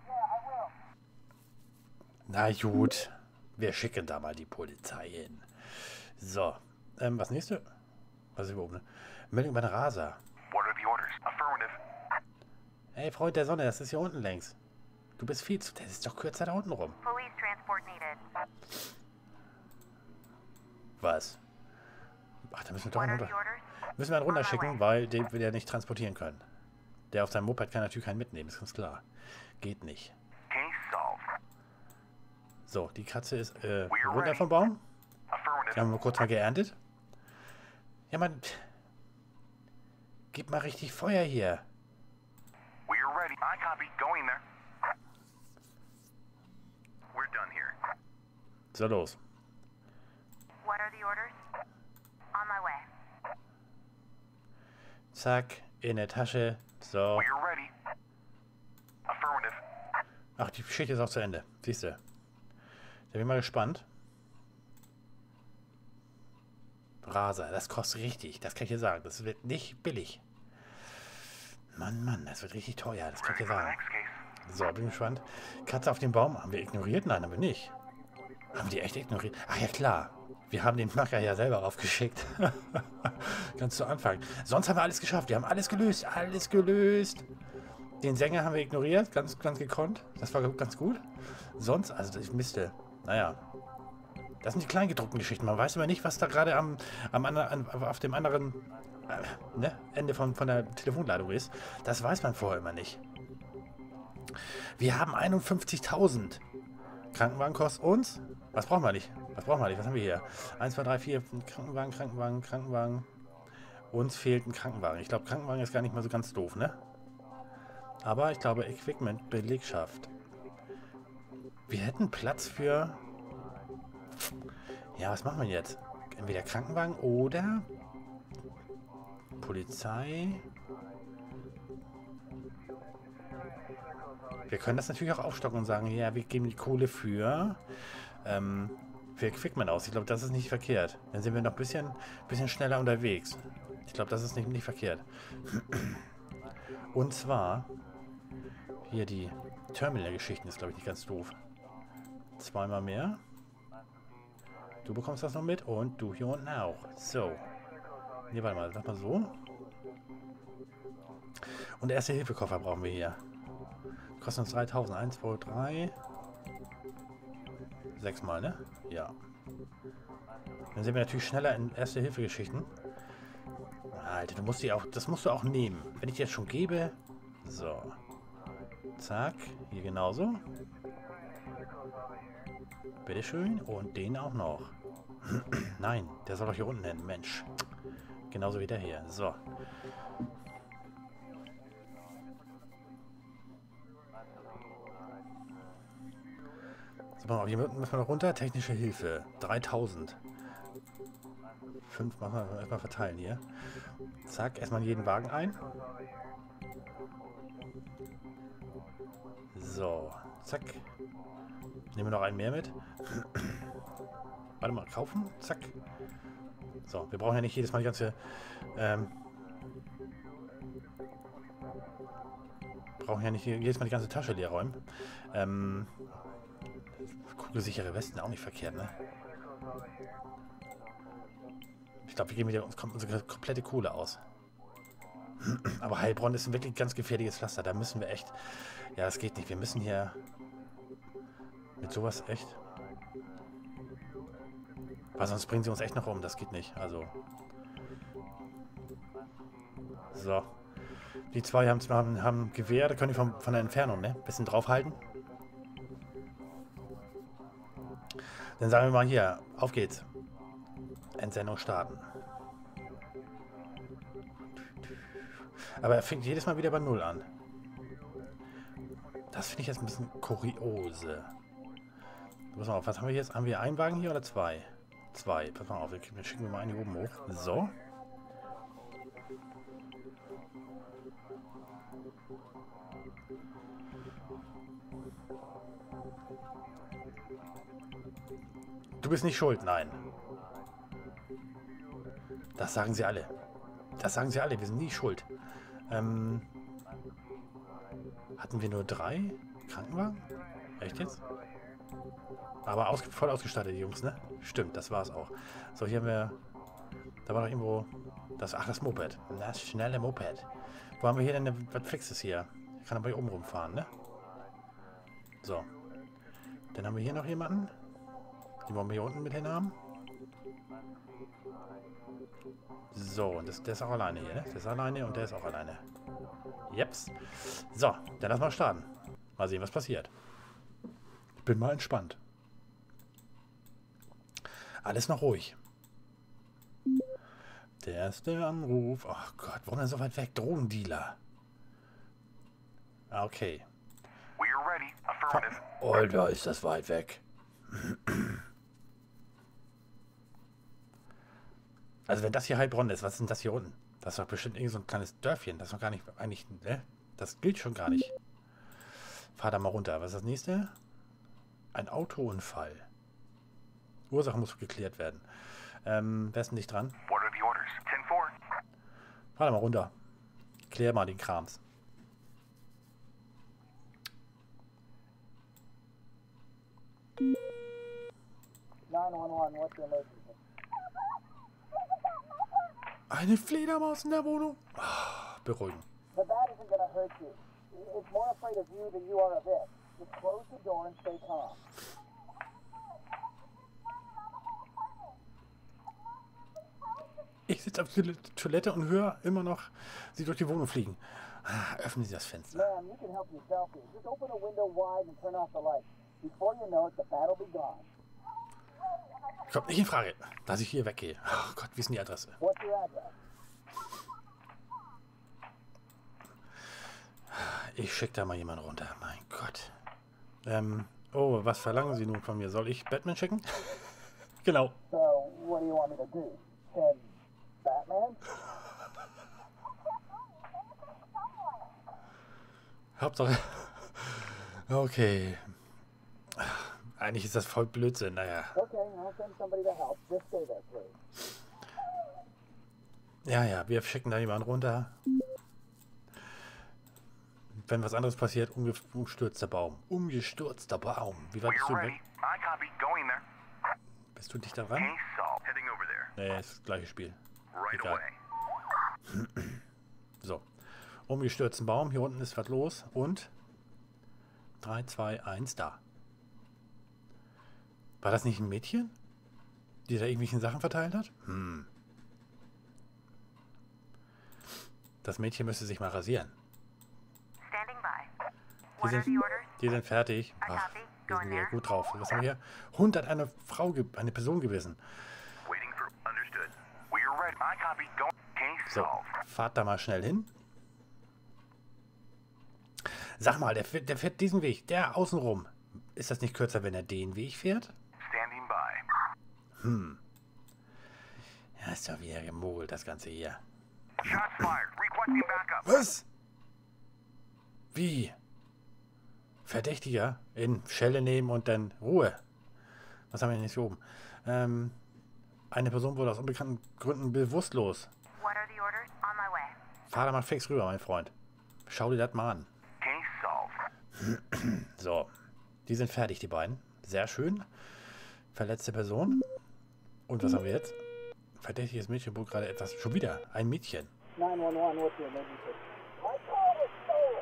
Na gut. Wir schicken da mal die Polizei hin. So. Was nächste? Was ist hier oben? Meldung über den Raser. What are the orders? Affirmative. Hey, Freund der Sonne, das ist hier unten längs. Du bist viel zu... Das ist doch kürzer da unten rum. Police transport needed. Was? Ach, da müssen wir doch What einen are the runter... orders? Müssen wir einen runterschicken, weil den wir ja nicht transportieren können. Der auf seinem Moped kann natürlich keinen mitnehmen, ist ganz klar. Geht nicht. Case solved. So, die Katze ist runter vom Baum. Die Affirmative. haben wir kurz mal geerntet. Ja, Mann. Gib mal richtig Feuer hier. We're ready. I copy. Going there. We're done here. So, los. What are the orders? On my way. Zack, in der Tasche. So. We're ready. Affirmative. Ach, die Geschichte ist auch zu Ende. Siehst du. Da bin ich mal gespannt. Raser, das kostet richtig. Das kann ich dir sagen. Das wird nicht billig. Mann, das wird richtig teuer. Das kann ich dir For the sagen. next case. So, bin gespannt. Katze auf dem Baum. Haben wir ignoriert? Nein, haben wir nicht. Haben wir die echt ignoriert? Ach ja, klar. Wir haben den Macker ja selber raufgeschickt. Ganz zu Anfang. Sonst haben wir alles geschafft. Wir haben alles gelöst. Alles gelöst. Den Sänger haben wir ignoriert. Ganz gekonnt. Das war ganz gut. Sonst, also ich misste. Naja. Das sind die kleingedruckten Geschichten. Man weiß immer nicht, was da gerade auf dem anderen Ende von der Telefonleitung ist. Das weiß man vorher immer nicht. Wir haben 51.000. Krankenwagen kostet uns. Was brauchen wir nicht? Was haben wir hier? 1, 2, 3, 4. Krankenwagen. Uns fehlt ein Krankenwagen. Ich glaube, Krankenwagen ist gar nicht mal so ganz doof, ne? Aber ich glaube, Equipment, Belegschaft. Wir hätten Platz für... Ja, was machen wir jetzt? Entweder Krankenwagen oder Polizei. Wir können das natürlich auch aufstocken und sagen, ja, wir geben die Kohle für Equipment aus. Ich glaube, das ist nicht verkehrt. Dann sind wir noch ein bisschen schneller unterwegs. Ich glaube, das ist nicht verkehrt. Und zwar hier die Terminal-Geschichten ist, glaube ich, nicht ganz doof. Zweimal mehr. Du bekommst das noch mit und du hier unten auch. So. Ne, warte mal, sag mal so. Und Erste-Hilfe-Koffer brauchen wir hier. Kostet uns 3.000. 1, 2, 3. 6 Mal, ne? Ja. Dann sind wir natürlich schneller in Erste-Hilfe-Geschichten. Alter, das musst du auch nehmen. Wenn ich dir jetzt schon gebe. So. Zack. Hier genauso. Bitteschön. Und den auch noch. Nein, der soll doch hier unten hin. Mensch. Genauso wie der hier. So. So, hier müssen wir noch runter. Technische Hilfe. 3.000. 5 machen wir erstmal verteilen hier. Zack, erstmal in jeden Wagen ein. So. Zack. Nehmen wir noch einen mehr mit. Warte mal, kaufen. Zack. So, wir brauchen ja nicht jedes Mal die ganze... brauchen ja nicht jedes Mal die ganze Tasche leer räumen. Kugelsichere Westen auch nicht verkehrt, ne? Ich glaube, wir geben wieder uns kommt unsere komplette Kohle aus. Aber Heilbronn ist ein wirklich ganz gefährliches Pflaster. Da müssen wir echt... Ja, das geht nicht. Wir müssen hier... Mit sowas echt... Weil sonst bringen sie uns echt noch um. Das geht nicht. Also... So. Die zwei haben Gewehr. Da können die von der Entfernung, ne? Bisschen draufhalten. Dann sagen wir mal hier. Auf geht's. Entsendung starten. Aber er fängt jedes Mal wieder bei 0 an. Das finde ich jetzt ein bisschen kuriose. Pass mal auf, was haben wir jetzt? Haben wir einen Wagen hier oder 2? 2. Pass mal auf, wir schicken mal einen hier oben hoch. So. Du bist nicht schuld, nein. Das sagen sie alle. Das sagen sie alle, wir sind nie schuld. Hatten wir nur 3 Krankenwagen? Echt jetzt? Aber voll ausgestattet, die Jungs, ne? Stimmt, das war's auch. So, hier haben wir... Da war noch irgendwo... das Moped. Das schnelle Moped. Wo haben wir hier denn was Fixes hier? Ich kann aber hier oben rumfahren, ne? So. Dann haben wir hier noch jemanden. Den wollen wir hier unten mit hinhaben. So, und der ist auch alleine hier, ne? Der ist alleine und der ist auch alleine. Jeps. So, dann lass mal starten. Mal sehen, was passiert. Ich bin mal entspannt. Alles noch ruhig. Der erste Anruf. Ach Gott, warum denn so weit weg? Drogendealer. Okay. We're ready. Affirmative. Alter, ist das weit weg. Also wenn das hier Heilbronn ist, was ist denn das hier unten? Das ist doch bestimmt irgend so ein kleines Dörfchen. Das ist doch gar nicht, eigentlich, ne? Das gilt schon gar nicht. Fahr da mal runter. Was ist das nächste? Ein Autounfall. Ursache muss geklärt werden. Wer ist denn nicht dran? What are the orders? 10-4. Fahr da mal runter. Klär mal den Krams. What's your emergency? Eine Fledermaus in der Wohnung. Ah, beruhigen. The bat isn't gonna hurt you. It's more afraid of you than you are of it. Just close the door and stay calm. Ich sitze auf der Toilette und höre immer noch sie durch die Wohnung fliegen. Ah, öffnen Sie das Fenster. Ma'am, you can help yourself here. Just open the window wide and turn off the light. Before you know it, the bat will be gone. Kommt nicht in Frage, dass ich hier weggehe. Oh Gott, wie ist denn die Adresse? What's your address? Ich schicke da mal jemanden runter. Mein Gott. Oh, was verlangen Sie nun von mir? Soll ich Batman schicken? Genau. So, what do you want me to do? Send Batman? Hauptsache. Okay. Eigentlich ist das voll Blödsinn, naja. Okay, I'll send somebody to help. Just stay there, please. Ja, wir schicken da jemanden runter. Wenn was anderes passiert, umgestürzter Baum. Umgestürzter Baum. Wie weit bist We're du ready. weg? I copy. Going there. Bist du dicht daran? Case solved. Heading over there. Nee, ist das gleiche Spiel. Right Egal. away. So. Umgestürzten Baum. Hier unten ist was los. Und 3, 2, 1, da. War das nicht ein Mädchen? Die da irgendwelche Sachen verteilt hat? Das Mädchen müsste sich mal rasieren. Standing by. Die What are sind, the orders? die sind fertig. I Ach, copy. wir Going sind wieder there. gut drauf. Was haben wir hier? Hund hat eine Person gebissen. Waiting for. Understood. We're ready. I copy. Going. Case So, solved. fahrt da mal schnell hin. Sag mal, der fährt diesen Weg, der außenrum. Ist das nicht kürzer, wenn er den Weg fährt? Standing by. Ja, ist doch wieder gemogelt, das Ganze hier. Shots fired. Requesting backup. Was? Wie? Verdächtiger in Schelle nehmen und dann Ruhe. Was haben wir denn jetzt hier oben? Eine Person wurde aus unbekannten Gründen bewusstlos. What are the orders? On my way. Fahr da mal fix rüber, mein Freund. Schau dir das mal an. Case solved. So, die sind fertig, die beiden. Sehr schön. Verletzte Person. Und was haben wir jetzt? Verdächtiges Mädchen wurde gerade etwas... Schon wieder, ein Mädchen. 911, what's your emergency? My car was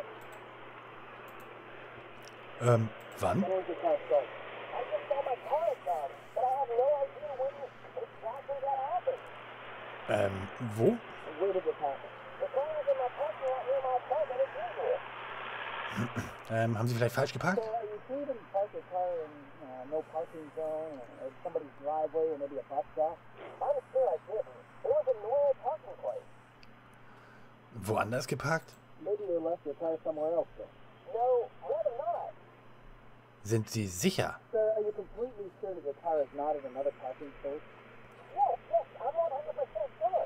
stolen! Wann? When was your car stolen? I just saw my car is gone, but I have no idea when exactly that happened. Wo? Where did it happen? The car was in my parking lot near my apartment as usual. Haben Sie vielleicht falsch geparkt? So you shouldn't park your car in no parking zone or somebody's driveway or maybe a bus stop. I'm sure I didn't. It was a normal parking place. Woanders geparkt? Maybe you left your car somewhere else then. No, rather not. Sind Sie sicher? Sir, are you completely sure that your car is not in another parking space? Yes, I'm 100% sure.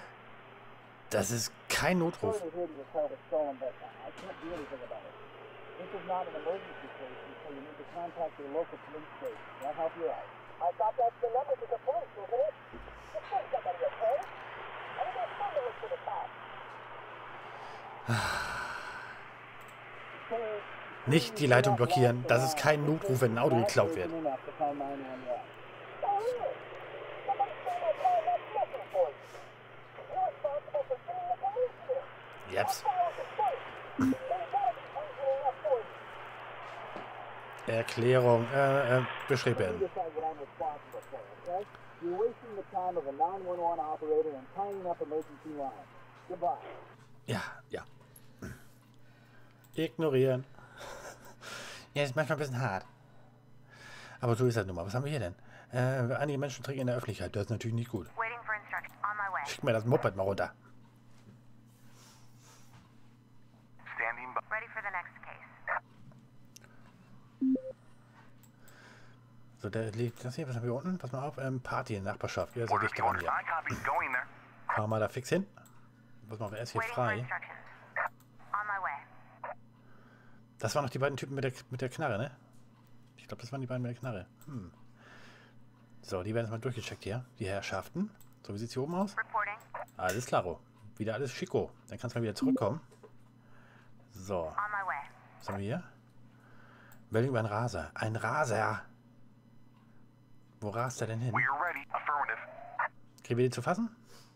Das ist kein Notruf. Sorry to hear that your car was stolen, but I can't do anything about it. This is not an emergency station, so you need to contact your local police station. They'll help you out. I thought that's the number to the police, isn't it? Just send somebody, okay? I think it's fun to look for the cops. Nicht die Leitung blockieren. Das ist kein Notruf, wenn ein Auto geklaut wird. Jetzt. Erklärung, beschrieben. Ja, ja. Ignorieren. Ja, ist manchmal ein bisschen hart. Aber so ist das nun mal. Was haben wir hier denn? Einige Menschen trinken in der Öffentlichkeit. Das ist natürlich nicht gut. Schick mir das Moped mal runter. So, der liegt das hier. Was haben wir unten? Pass mal auf. Party in der Nachbarschaft. Ja, so dicht dran hier. Fahren wir da fix hin. Pass mal auf, er ist hier frei. Das waren noch die beiden Typen mit der Knarre, ne? Ich glaube, das waren die beiden mit der Knarre. So, die werden jetzt mal durchgecheckt hier. Die Herrschaften. So, wie sieht es hier oben aus? Alles klaro. Wieder alles schicko. Dann kannst du mal wieder zurückkommen. So. Was haben wir hier? Meldung über einen Raser. Ein Raser! Wo rast er denn hin? Kriegen wir die zu fassen?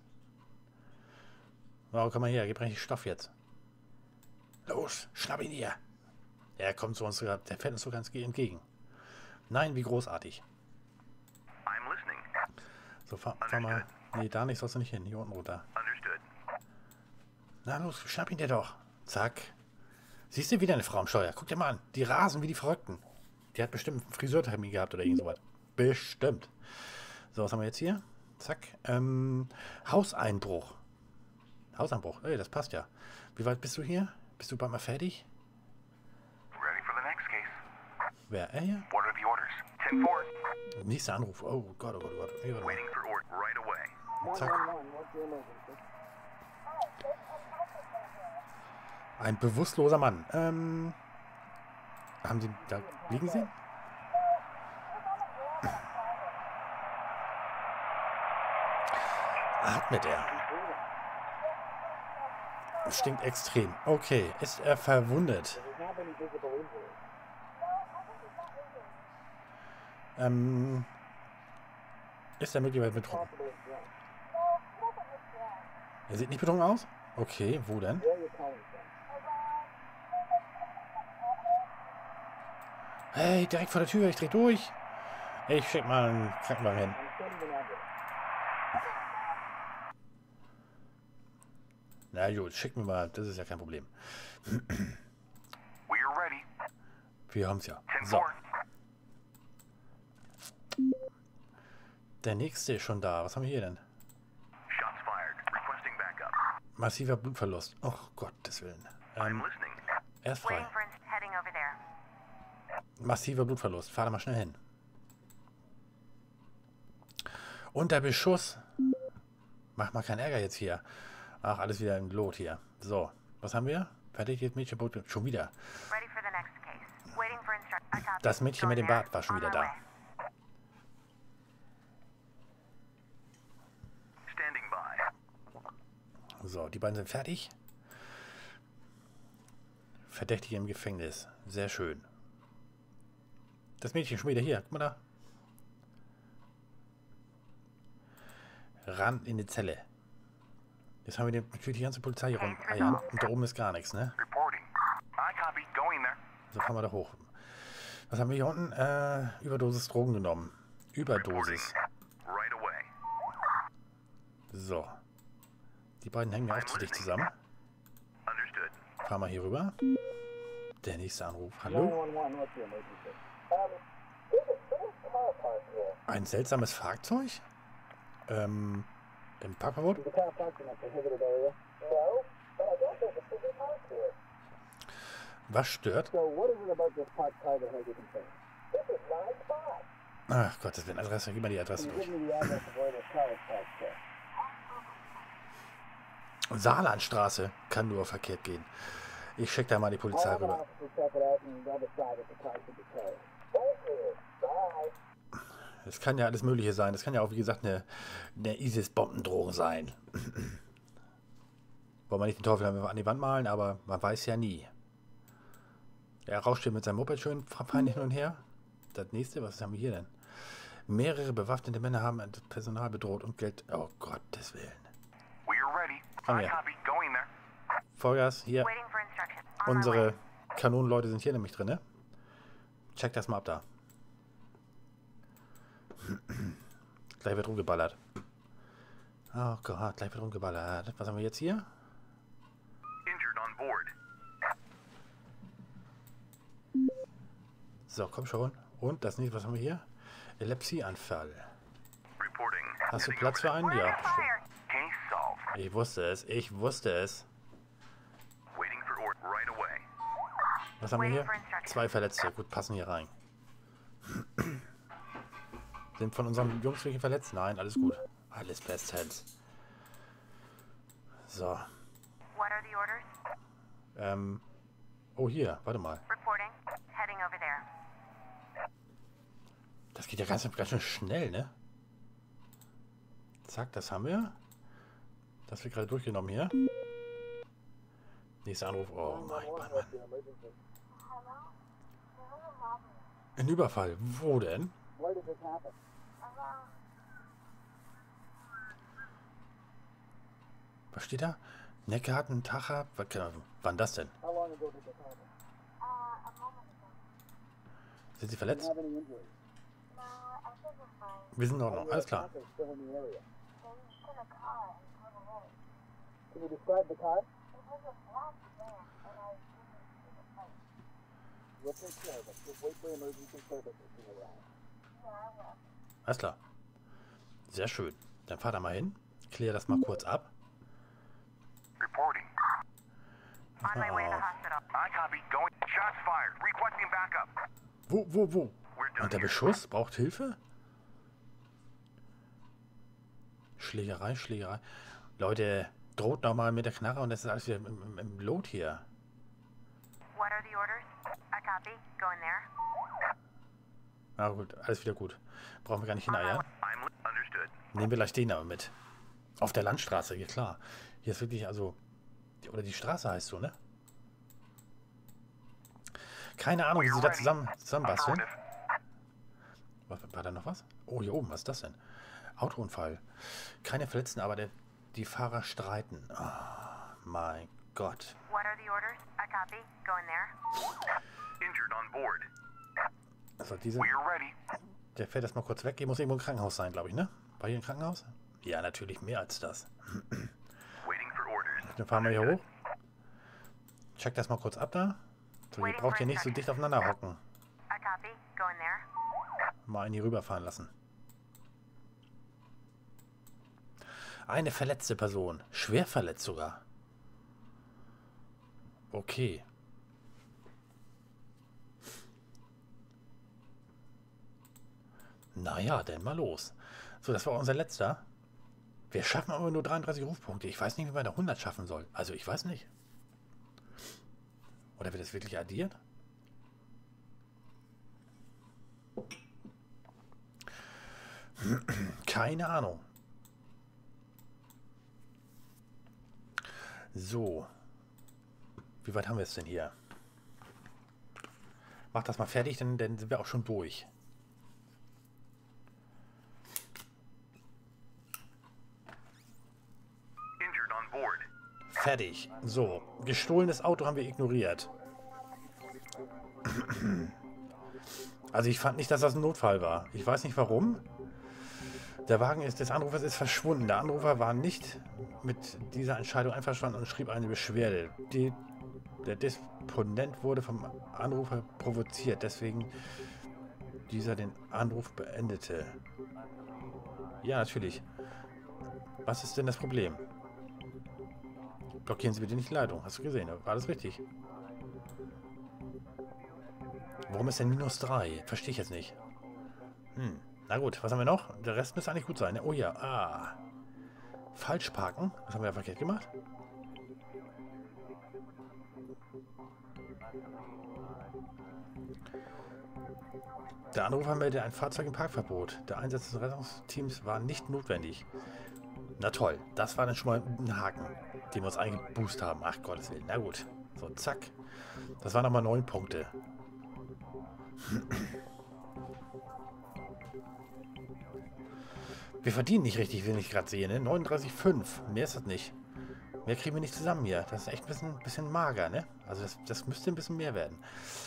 Oh, komm mal her. Gib richtig Stoff jetzt. Los, schnapp ihn hier. Er kommt zu uns, der fährt uns so ganz entgegen. Nein, wie großartig. So, fahr mal. Nee, da nicht, sollst du nicht hin. Hier unten runter. Na los, schnapp ihn dir doch. Zack. Siehst du, wieder eine Frau am Steuer. Guck dir mal an. Die rasen wie die Verrückten. Die hat bestimmt einen Friseurtermin gehabt oder irgend sowas. Bestimmt. So, was haben wir jetzt hier? Zack. Hauseinbruch. Hauseinbruch. Ey, das passt ja. Wie weit bist du hier? Bist du bald mal fertig? Wer? Er hier? Nächster Anruf. Oh Gott, oh Gott, oh Gott. Hier, zack. Ein bewusstloser Mann. Haben Sie da liegen sehen? Atmet er. Stinkt extrem. Okay, ist er verwundet? Ist er möglicherweise betrunken? Er sieht nicht betrunken aus? Okay, wo denn? Hey, direkt vor der Tür, ich dreh durch. Ich schick mal einen Krankenwagen hin. Na gut, schick mir mal, das ist ja kein Problem. Wir haben es ja. So. Der nächste ist schon da. Was haben wir hier denn? Massiver Blutverlust. Oh Gottes Willen. Er ist frei. Massiver Blutverlust. Fahr da mal schnell hin. Unter Beschuss. Mach mal keinen Ärger jetzt hier. Ach, alles wieder im Lot hier. So, was haben wir? Fertig, jetzt Mädchenboot. Schon wieder. Das Mädchen mit dem Bart war schon wieder da. So, die beiden sind fertig. Verdächtige im Gefängnis. Sehr schön. Das Mädchen schon wieder hier. Guck mal da. Ran in die Zelle. Jetzt haben wir natürlich die ganze Polizei rumeiern. Und da oben ist gar nichts, ne? So, fahren wir da hoch. Was haben wir hier unten? Überdosis Drogen genommen. Überdosis. So. Die beiden hängen ja auch zu dicht zusammen. Fahren wir hier rüber. Der nächste Anruf. Hallo? Ein seltsames Fahrzeug? Im Parkverbot? Was stört? Ach Gott, das wird eine Adresse. Gib mal die Adresse durch. Saarlandstraße kann nur verkehrt gehen. Ich schicke da mal die Polizei rüber. Es kann ja alles Mögliche sein. Das kann ja auch, wie gesagt, eine ISIS-Bombendrohung sein. Wollen wir nicht den Teufel an die Wand malen, aber man weiß ja nie. Er rauscht hier mit seinem Moped schön fein hin und her. Das nächste, was haben wir hier denn? Mehrere bewaffnete Männer haben das Personal bedroht und Geld... Oh Gottes Willen. Komm her. Vollgas, hier. Unsere Kanonenleute sind hier nämlich drin, ne? Check das mal ab da. Gleich wird rumgeballert. Oh Gott, gleich wird rumgeballert. Was haben wir jetzt hier? So, komm schon. Und das nächste, was haben wir hier? Epilepsieanfall. Hast du Platz für einen? Ja. Ich wusste es. Ich wusste es. Was haben wir hier? 2 Verletzte. Gut, passen hier rein. Sind von unseren Jungs welche verletzt? Nein, alles gut. Alles bestens. So. Oh, hier. Warte mal. Das geht ja ganz schön schnell, ne? Zack, das haben wir. Das wird gerade durchgenommen hier. Nächster Anruf. Oh mein Mann. Ein Überfall. Wo denn? Was steht da? Neckarten, Tacha. Wann das denn? Sind Sie verletzt? Wir sind in Ordnung. Alles klar. Alles klar. Sehr schön. Dann fahr da mal hin. Klär das mal kurz ab. Wo? Und der Beschuss braucht Hilfe? Schlägerei. Leute, droht nochmal mit der Knarre und das ist alles wieder im Lot hier. Na gut, alles wieder gut. Brauchen wir gar nicht hineiern. Nehmen wir gleich den aber mit. Auf der Landstraße, ja klar. Hier ist wirklich, also... Oder die Straße heißt so, ne? Keine Ahnung, wie sie da zusammenbasteln. War da noch was? Oh, hier oben, was ist das denn? Autounfall. Keine Verletzten, aber die Fahrer streiten. Oh, mein Gott. Also der fährt erstmal kurz weg. Hier muss irgendwo ein Krankenhaus sein, glaube ich, ne? War hier ein Krankenhaus? Ja, natürlich mehr als das. Dann fahren wir hier hoch. Check das mal kurz ab da. So, ihr braucht hier nicht so dicht aufeinander hocken. Mal in die rüberfahren lassen. Eine verletzte Person. Schwer verletzt sogar. Okay. Naja, dann mal los. So, das war unser letzter. Wir schaffen aber nur 33 Rufpunkte. Ich weiß nicht, wie man da 100 schaffen soll. Also, ich weiß nicht. Oder wird das wirklich addiert? Keine Ahnung. So. Wie weit haben wir es denn hier? Mach das mal fertig, dann sind wir auch schon durch. Fertig. So. Gestohlenes Auto haben wir ignoriert. Also ich fand nicht, dass das ein Notfall war. Ich weiß nicht warum. Der Wagen des Anrufers ist verschwunden. Der Anrufer war nicht mit dieser Entscheidung einverstanden und schrieb eine Beschwerde. Der Disponent wurde vom Anrufer provoziert, deswegen dieser den Anruf beendete. Ja, natürlich. Was ist denn das Problem? Blockieren Sie bitte nicht die Leitung. Hast du gesehen? War alles richtig? Warum ist denn -3? Verstehe ich jetzt nicht. Na gut, was haben wir noch? Der Rest müsste eigentlich gut sein. Oh ja, falsch parken. Was haben wir da verkehrt gemacht? Der Anrufer meldet ein Fahrzeug im Parkverbot. Der Einsatz des Rettungsteams war nicht notwendig. Na toll, das war dann schon mal ein Haken, den wir uns eingeboost haben. Ach Gottes Willen, na gut. So, zack. Das waren nochmal 9 Punkte. Wir verdienen nicht richtig, wenn ich gerade sehe, ne? 39,5. Mehr ist das nicht. Mehr kriegen wir nicht zusammen hier. Das ist echt ein bisschen mager, ne? Also das müsste ein bisschen mehr werden.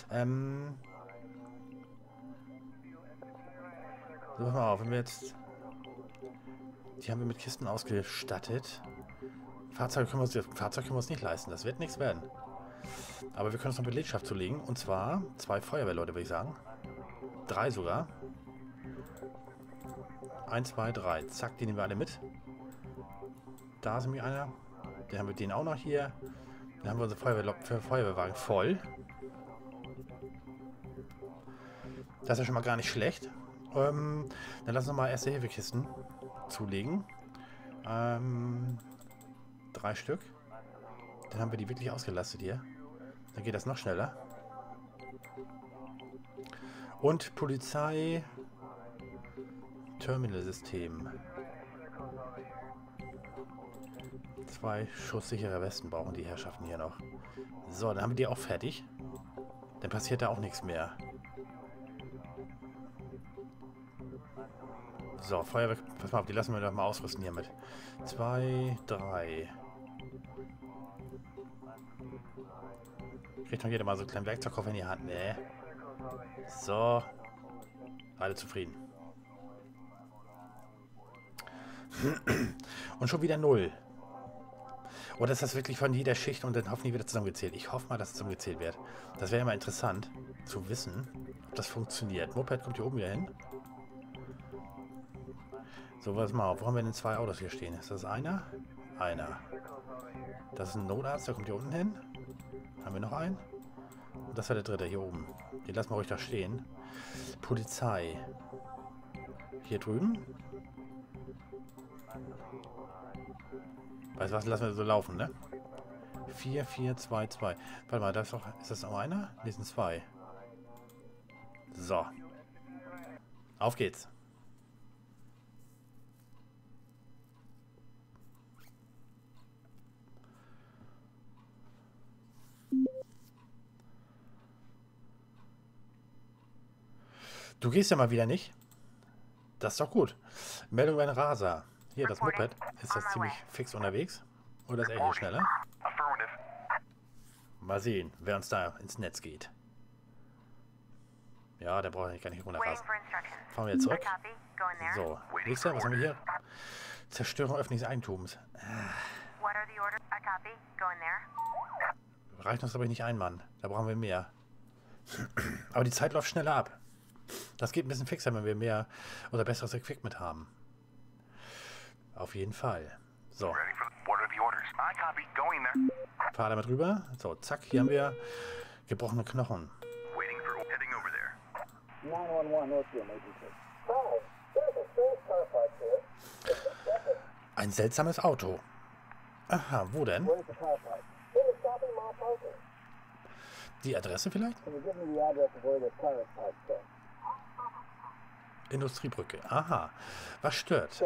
So, pass mal auf, wenn wir jetzt... Die haben wir mit Kisten ausgestattet. Fahrzeug können wir uns nicht leisten. Das wird nichts werden. Aber wir können uns noch Belegschaft zulegen. Und zwar 2 Feuerwehrleute, würde ich sagen. 3 sogar. 1, 2, 3. Zack, die nehmen wir alle mit. Da ist nämlich einer. Dann haben wir den auch noch hier. Dann haben wir unsere Feuerwehrwagen voll. Das ist ja schon mal gar nicht schlecht. Dann lassen wir mal Erste-Hilfe-Kisten zulegen. 3 Stück. Dann haben wir die wirklich ausgelastet hier. Dann geht das noch schneller. Und Polizei... Terminal-System. 2 schusssichere Westen brauchen die Herrschaften hier noch. So, dann haben wir die auch fertig. Dann passiert da auch nichts mehr. So, Feuerwehr... Pass mal auf, die lassen wir doch mal ausrüsten hier mit. 2, 3. Kriegt noch jeder mal so einen kleinen Werkzeugkoffer in die Hand. Ne. So. Alle zufrieden. Und schon wieder 0. Oder ist das wirklich von jeder Schicht und dann hoffentlich wieder zusammengezählt? Ich hoffe mal, dass es zusammengezählt wird. Das wäre ja mal interessant zu wissen, ob das funktioniert. Moped kommt hier oben wieder hin. So, was mal auf. Wo haben wir denn 2 Autos hier stehen? Ist das einer? Einer. Das ist ein Notarzt, der kommt hier unten hin. Haben wir noch einen? Und das war der dritte hier oben. Den lassen wir ruhig da stehen. Polizei. Hier drüben. Weißt du was, lassen wir so laufen, ne? 4, 4, 2, 2. Warte mal, ist das noch einer? Ne, sind 2. So. Auf geht's. Du gehst ja mal wieder nicht. Das ist doch gut. Meldung über einen Raser. Hier, das Moped. Ist das ziemlich fix unterwegs? Oder ist er hier schneller? Mal sehen, wer uns da ins Netz geht. Ja, der braucht gar nicht runterrasen. Fahren wir jetzt zurück. So, nächster, was haben wir hier? Zerstörung öffentlichen Eigentums. Reicht uns aber nicht ein, Mann. Da brauchen wir mehr. Aber die Zeit läuft schneller ab. Das geht ein bisschen fixer, wenn wir mehr oder besseres Equipment haben. Auf jeden Fall. So. Fahr damit rüber. So, zack, hier haben wir gebrochene Knochen. Ein seltsames Auto. Aha, wo denn? Die Adresse vielleicht? Industriebrücke. Aha. Was stört?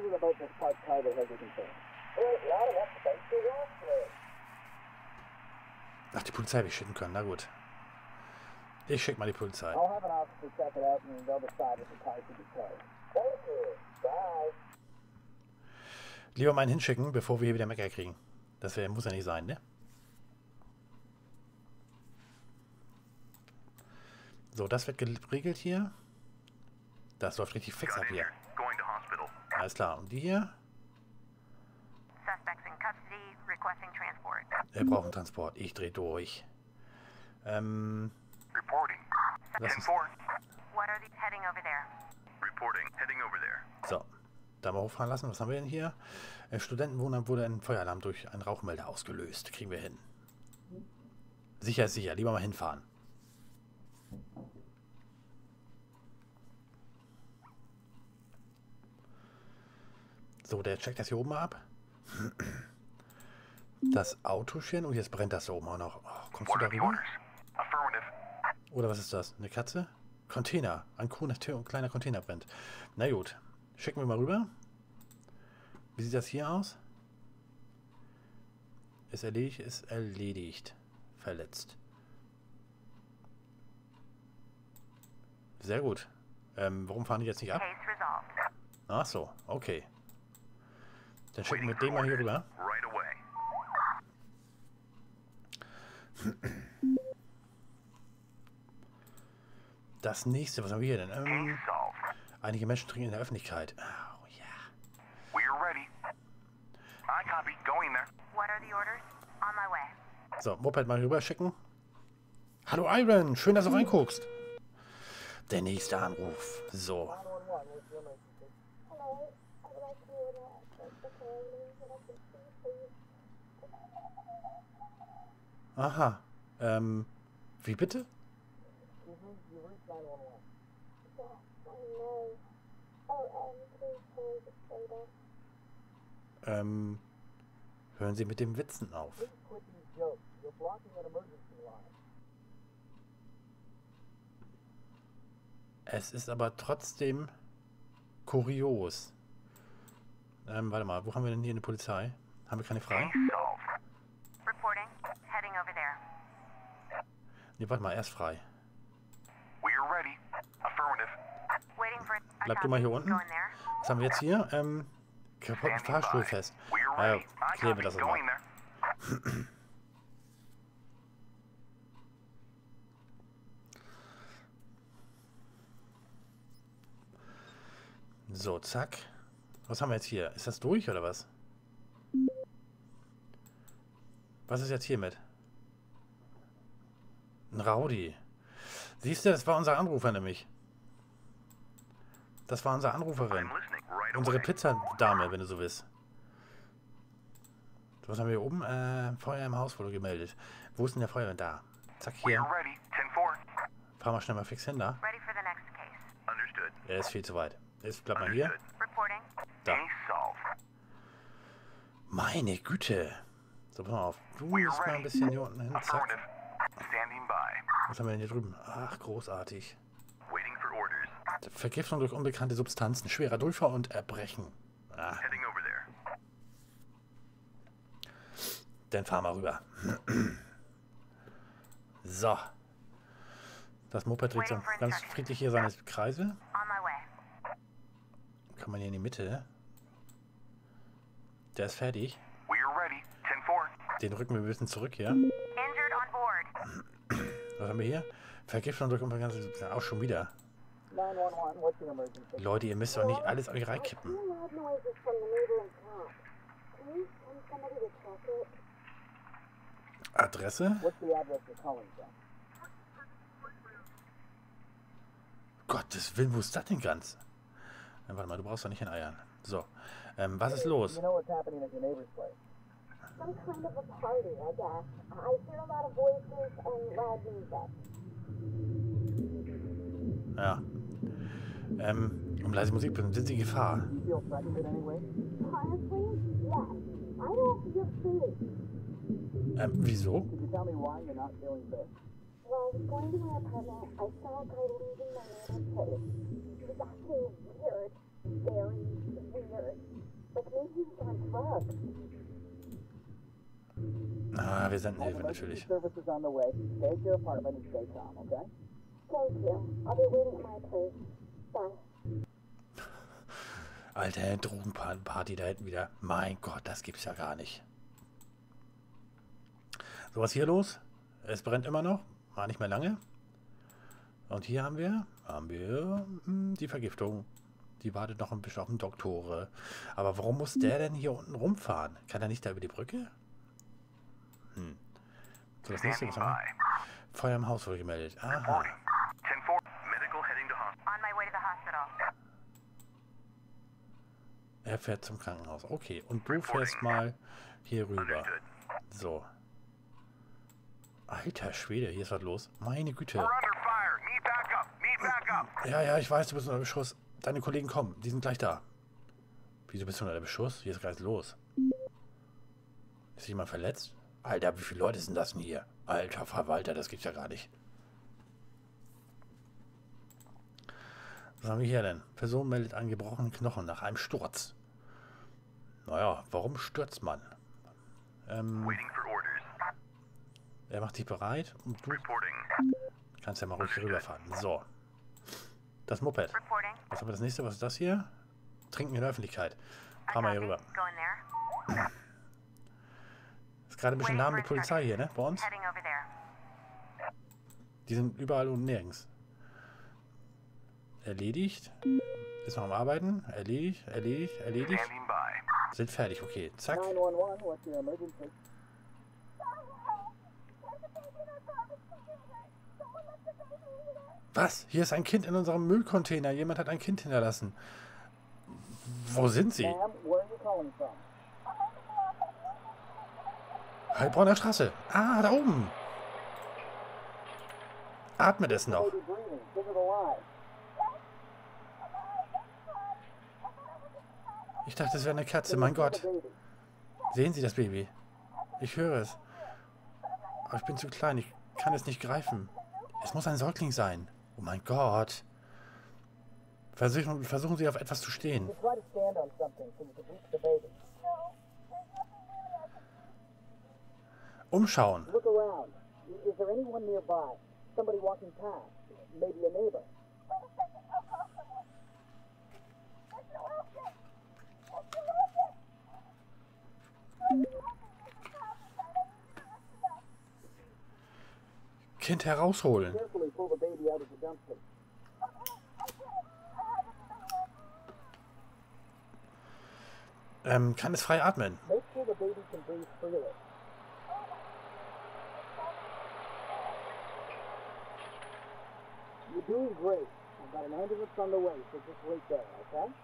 Ach, die Polizei will ich schicken können. Na gut. Ich schicke mal die Polizei. Lieber mal einen hinschicken, bevor wir hier wieder Mecker kriegen. Das muss ja nicht sein, ne? So, das wird geregelt hier. Das läuft richtig fix ab hier. Alles klar. Und die hier? Wir brauchen Transport. Ich drehe durch. Lass uns... So. Da mal hochfahren lassen. Was haben wir denn hier? Studentenwohnheim wurde ein Feueralarm durch einen Rauchmelder ausgelöst. Kriegen wir hin. Sicher ist sicher. Lieber mal hinfahren. So, der checkt das hier oben mal ab. Das Autochen. Und jetzt brennt das da oben auch noch. Oh, kommst du da rüber? Oder was ist das? Eine Katze? Container. Ein kleiner Container brennt. Na gut. Schicken wir mal rüber. Wie sieht das hier aus? Ist erledigt, ist erledigt. Verletzt. Sehr gut. Warum fahren die jetzt nicht ab? Case resolved. Ach so, okay. Dann schicken wir den mal hier rüber. Right away. Das nächste, was haben wir hier denn? Case solved. Einige Menschen trinken in der Öffentlichkeit. Oh ja. We're ready. I copy. Going there. What are the orders? On my way. So, Moped mal rüber schicken. Hallo Iron, schön, dass du reinguckst. Der nächste Anruf. So. 911, what's your emergency? Hello, I would like to order the coroner that I can see, please. Aha. Wie bitte? Excuse me, you reached 911. Yes, I know. Oh, 2 cans of soda. Hören Sie mit dem Witzen auf. Please quit these jokes. You're blocking an emergency line. Es ist aber trotzdem kurios. Warte mal, wo haben wir denn hier eine Polizei? Haben wir keine frei? Case solved. Reporting. Heading over there. Ne, warte mal, erst frei. We're ready. Affirmative. Waiting for. I Bleib du copy. mal hier unten. Going there. Was haben wir jetzt hier? Kaputten Standing Fahrstuhl by. fest. We're Ah ja, ready. I klären wir copy. das mal. Going there. So, zack. Was haben wir jetzt hier? Ist das durch oder was? Was ist jetzt hiermit? Ein Rowdy. Siehst du, das war unser Anrufer nämlich. Das war unsere Anruferin. I'm listening. Right Unsere away. Pizzadame, wenn du so willst. Was haben wir hier oben? Feuer im Haus wurde gemeldet. Wo ist denn der Feuerwehr? Da. Zack, hier. We're ready. 10-4. Fahr mal schnell mal fix hin da. Ready for the next case. Understood. Er ist viel zu weit. Jetzt bleib mal hier. Understood. Reporting. Da. Case solved. Meine Güte. So, pass mal auf. Du We're musst mal ein ready. bisschen hier unten hin. Zack. Affirmative. Standing by. Was haben wir denn hier drüben? Ach, großartig. Waiting for orders. Vergiftung durch unbekannte Substanzen, schwerer Durchfall und Erbrechen. Ah, Heading over there. dann fahren wir rüber. So. Das Moped dreht so ganz friedlich hier seine Kreise. On my way. Kann man hier in die Mitte. Der ist fertig. We're ready. 10-4. Den rücken wir ein bisschen zurück hier. Injured on board. Was haben wir hier? Vergiftung durch unbekannte Substanzen. Auch schon wieder. 911, what's your emergency? Leute, ihr müsst doch nicht alles euch reinkippen. I hear loud noises from the neighboring camp. Can you send somebody to check it? Adresse? What's the address you're calling from? Gottes Willen, wo ist das denn ganz? Warte mal, du brauchst doch nicht in Eiern. So. Was ist los? You know what's happening at your neighbor's place? Some kind of a party, I guess. I hear a lot of voices and loud music. Ja. Um leise Musik sind sie in Gefahr. Do you feel threatened in any way? Honestly, yes. I don't feel safe. Wieso? Could you tell me why you're not feeling safe? While I was going to my apartment, I saw a guy leaving my neighbor's place. He was acting weird. Very weird. Like maybe he was on drugs. Ah, wir senden Hilfe Emergency natürlich. service is on the way. Stay at your apartment and stay calm, okay? Thank you. I'll be waiting at my place. Bye. Alter, Drogenparty da hinten wieder. Mein Gott, das gibt's ja gar nicht. So, was ist hier los? Es brennt immer noch. War nicht mehr lange. Und hier haben wir die Vergiftung. Die wartet noch ein bisschen auf den Doktore. Aber warum muss der denn hier unten rumfahren? Kann er nicht da über die Brücke? So, das nächste, was haben wir? Feuer im Haus wurde gemeldet. Aha. Reporting. 10-4. Medical heading to hospital. On my way to the hospital. Er fährt zum Krankenhaus. Okay, und du fährst mal hier rüber. Understood. So. Alter Schwede, hier ist was los. Meine Güte. We're under fire. Need backup. Need backup. Ja, ich weiß, du bist unter Beschuss. Deine Kollegen kommen, die sind gleich da. Wieso bist du unter Beschuss? Hier ist gar nichts los. Ist jemand verletzt? Alter, wie viele Leute sind das denn hier? Alter Verwalter, das gibt's ja gar nicht. Was haben wir hier denn? Person meldet einen gebrochenen Knochen nach einem Sturz. Naja, warum stürzt man? Waiting for orders. Er macht dich bereit und du Reporting. kannst ja mal ruhig rüberfahren. So. Das Moped. Reporting. Was haben wir das nächste? Was ist das hier? Trinken in der Öffentlichkeit. Fahren wir hier rüber. Go in there. Ist gerade ein bisschen lahm mit Polizei hier, ne? Bei uns. Heading over there. Die sind überall und nirgends. Erledigt. Ist noch am Arbeiten. Erledigt, erledigt, erledigt. Standing by. Sind fertig, okay. Zack. 911, what's your emergency? Was? Hier ist ein Kind in unserem Müllcontainer. Jemand hat ein Kind hinterlassen. Wo sind sie? Ma'am, where are you calling from? Heilbronner Straße. Ah, da oben. Atmet es noch. Baby breathing, give her the line. Ich dachte, es wäre eine Katze. Mein Gott. Sehen Sie das Baby? Ich höre es. Aber ich bin zu klein. Ich kann es nicht greifen. Es muss ein Säugling sein. Oh mein Gott. Versuchen Sie auf etwas zu stehen. You try to stand on something so you can reach the baby. Umschauen. Look around. Is there anyone nearby? Somebody walking past? Maybe a neighbor? Kind herausholen. Carefully pull the baby out of the dumpster. Kann es frei atmen? Make sure the baby can breathe freely. You're doing great. I've got an ambulance on the way, so just wait there, okay?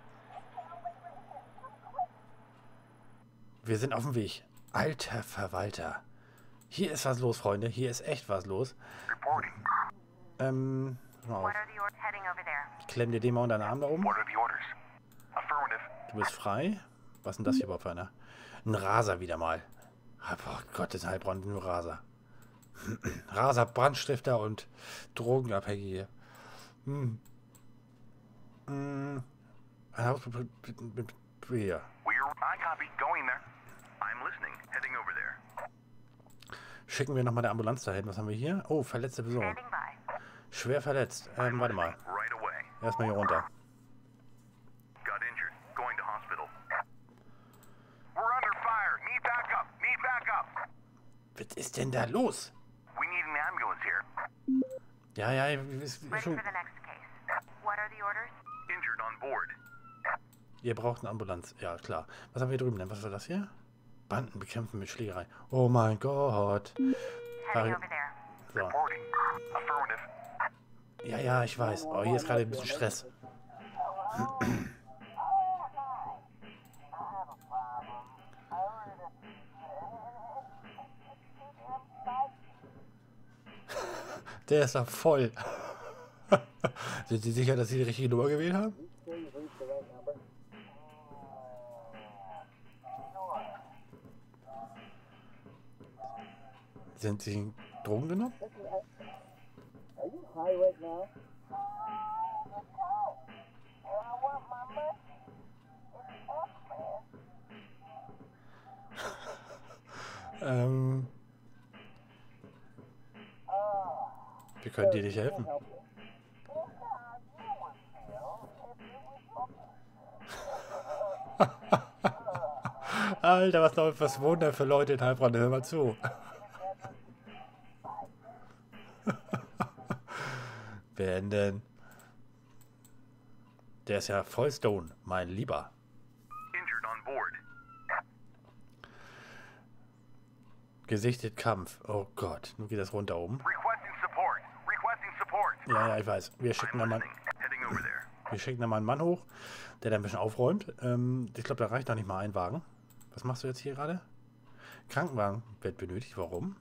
Wir sind auf dem Weg. Alter Verwalter. Hier ist was los, Freunde. Hier ist echt was los. Reporting. Pass mal auf. What are the orders? Heading over there. Klemm dir den mal unter den Arm da oben. What are the orders? Affirmative. Du bist frei. Was ist denn das hier überhaupt für einer? Ein Raser wieder mal. Oh Gott, das ist Heilbronn nur Raser. Raser, Brandstifter und Drogenabhängige. Ein Haus mit hier. I copy. Going there. I'm listening. Heading over there. Schicken wir nochmal der Ambulanz dahin. Was haben wir hier? Oh, verletzte Person. Standing by. Schwer verletzt. Warte mal. Right away. Erstmal hier runter. Got injured. Going to hospital. We're under fire. Need backup. Need backup. Was ist denn da los? We need an ambulance here. Ja, Ready for the next case. What are the orders? Injured on board. ihr braucht eine Ambulanz. Ja, klar. Was haben wir drüben denn? Was war das hier? Banden bekämpfen mit Schlägerei. Oh mein Gott. Heading over there. So. Reporting. Affirmative. Ja, ich weiß. Oh, hier ist gerade ein bisschen Stress. Der ist da voll. Sind Sie sicher, dass Sie die richtige Nummer gewählt haben? Sure you've reached the right number? Sind Sie Drogen genommen? Listen, are you high right now? Wir können dir nicht helfen. Help you. Alter, was wohnen da für Leute in Heilbronn? Hör mal zu. Wer denn? Der ist ja voll Stone, mein Lieber. Injured on board. Gesichtet Kampf. Oh Gott, nun geht das runter oben. Requesting support. Requesting support. Ja, ich weiß. Wir schicken da mal einen Mann hoch, der da ein bisschen aufräumt. Ich glaube, da reicht noch nicht mal ein Wagen. Was machst du jetzt hier gerade? Krankenwagen wird benötigt. Warum?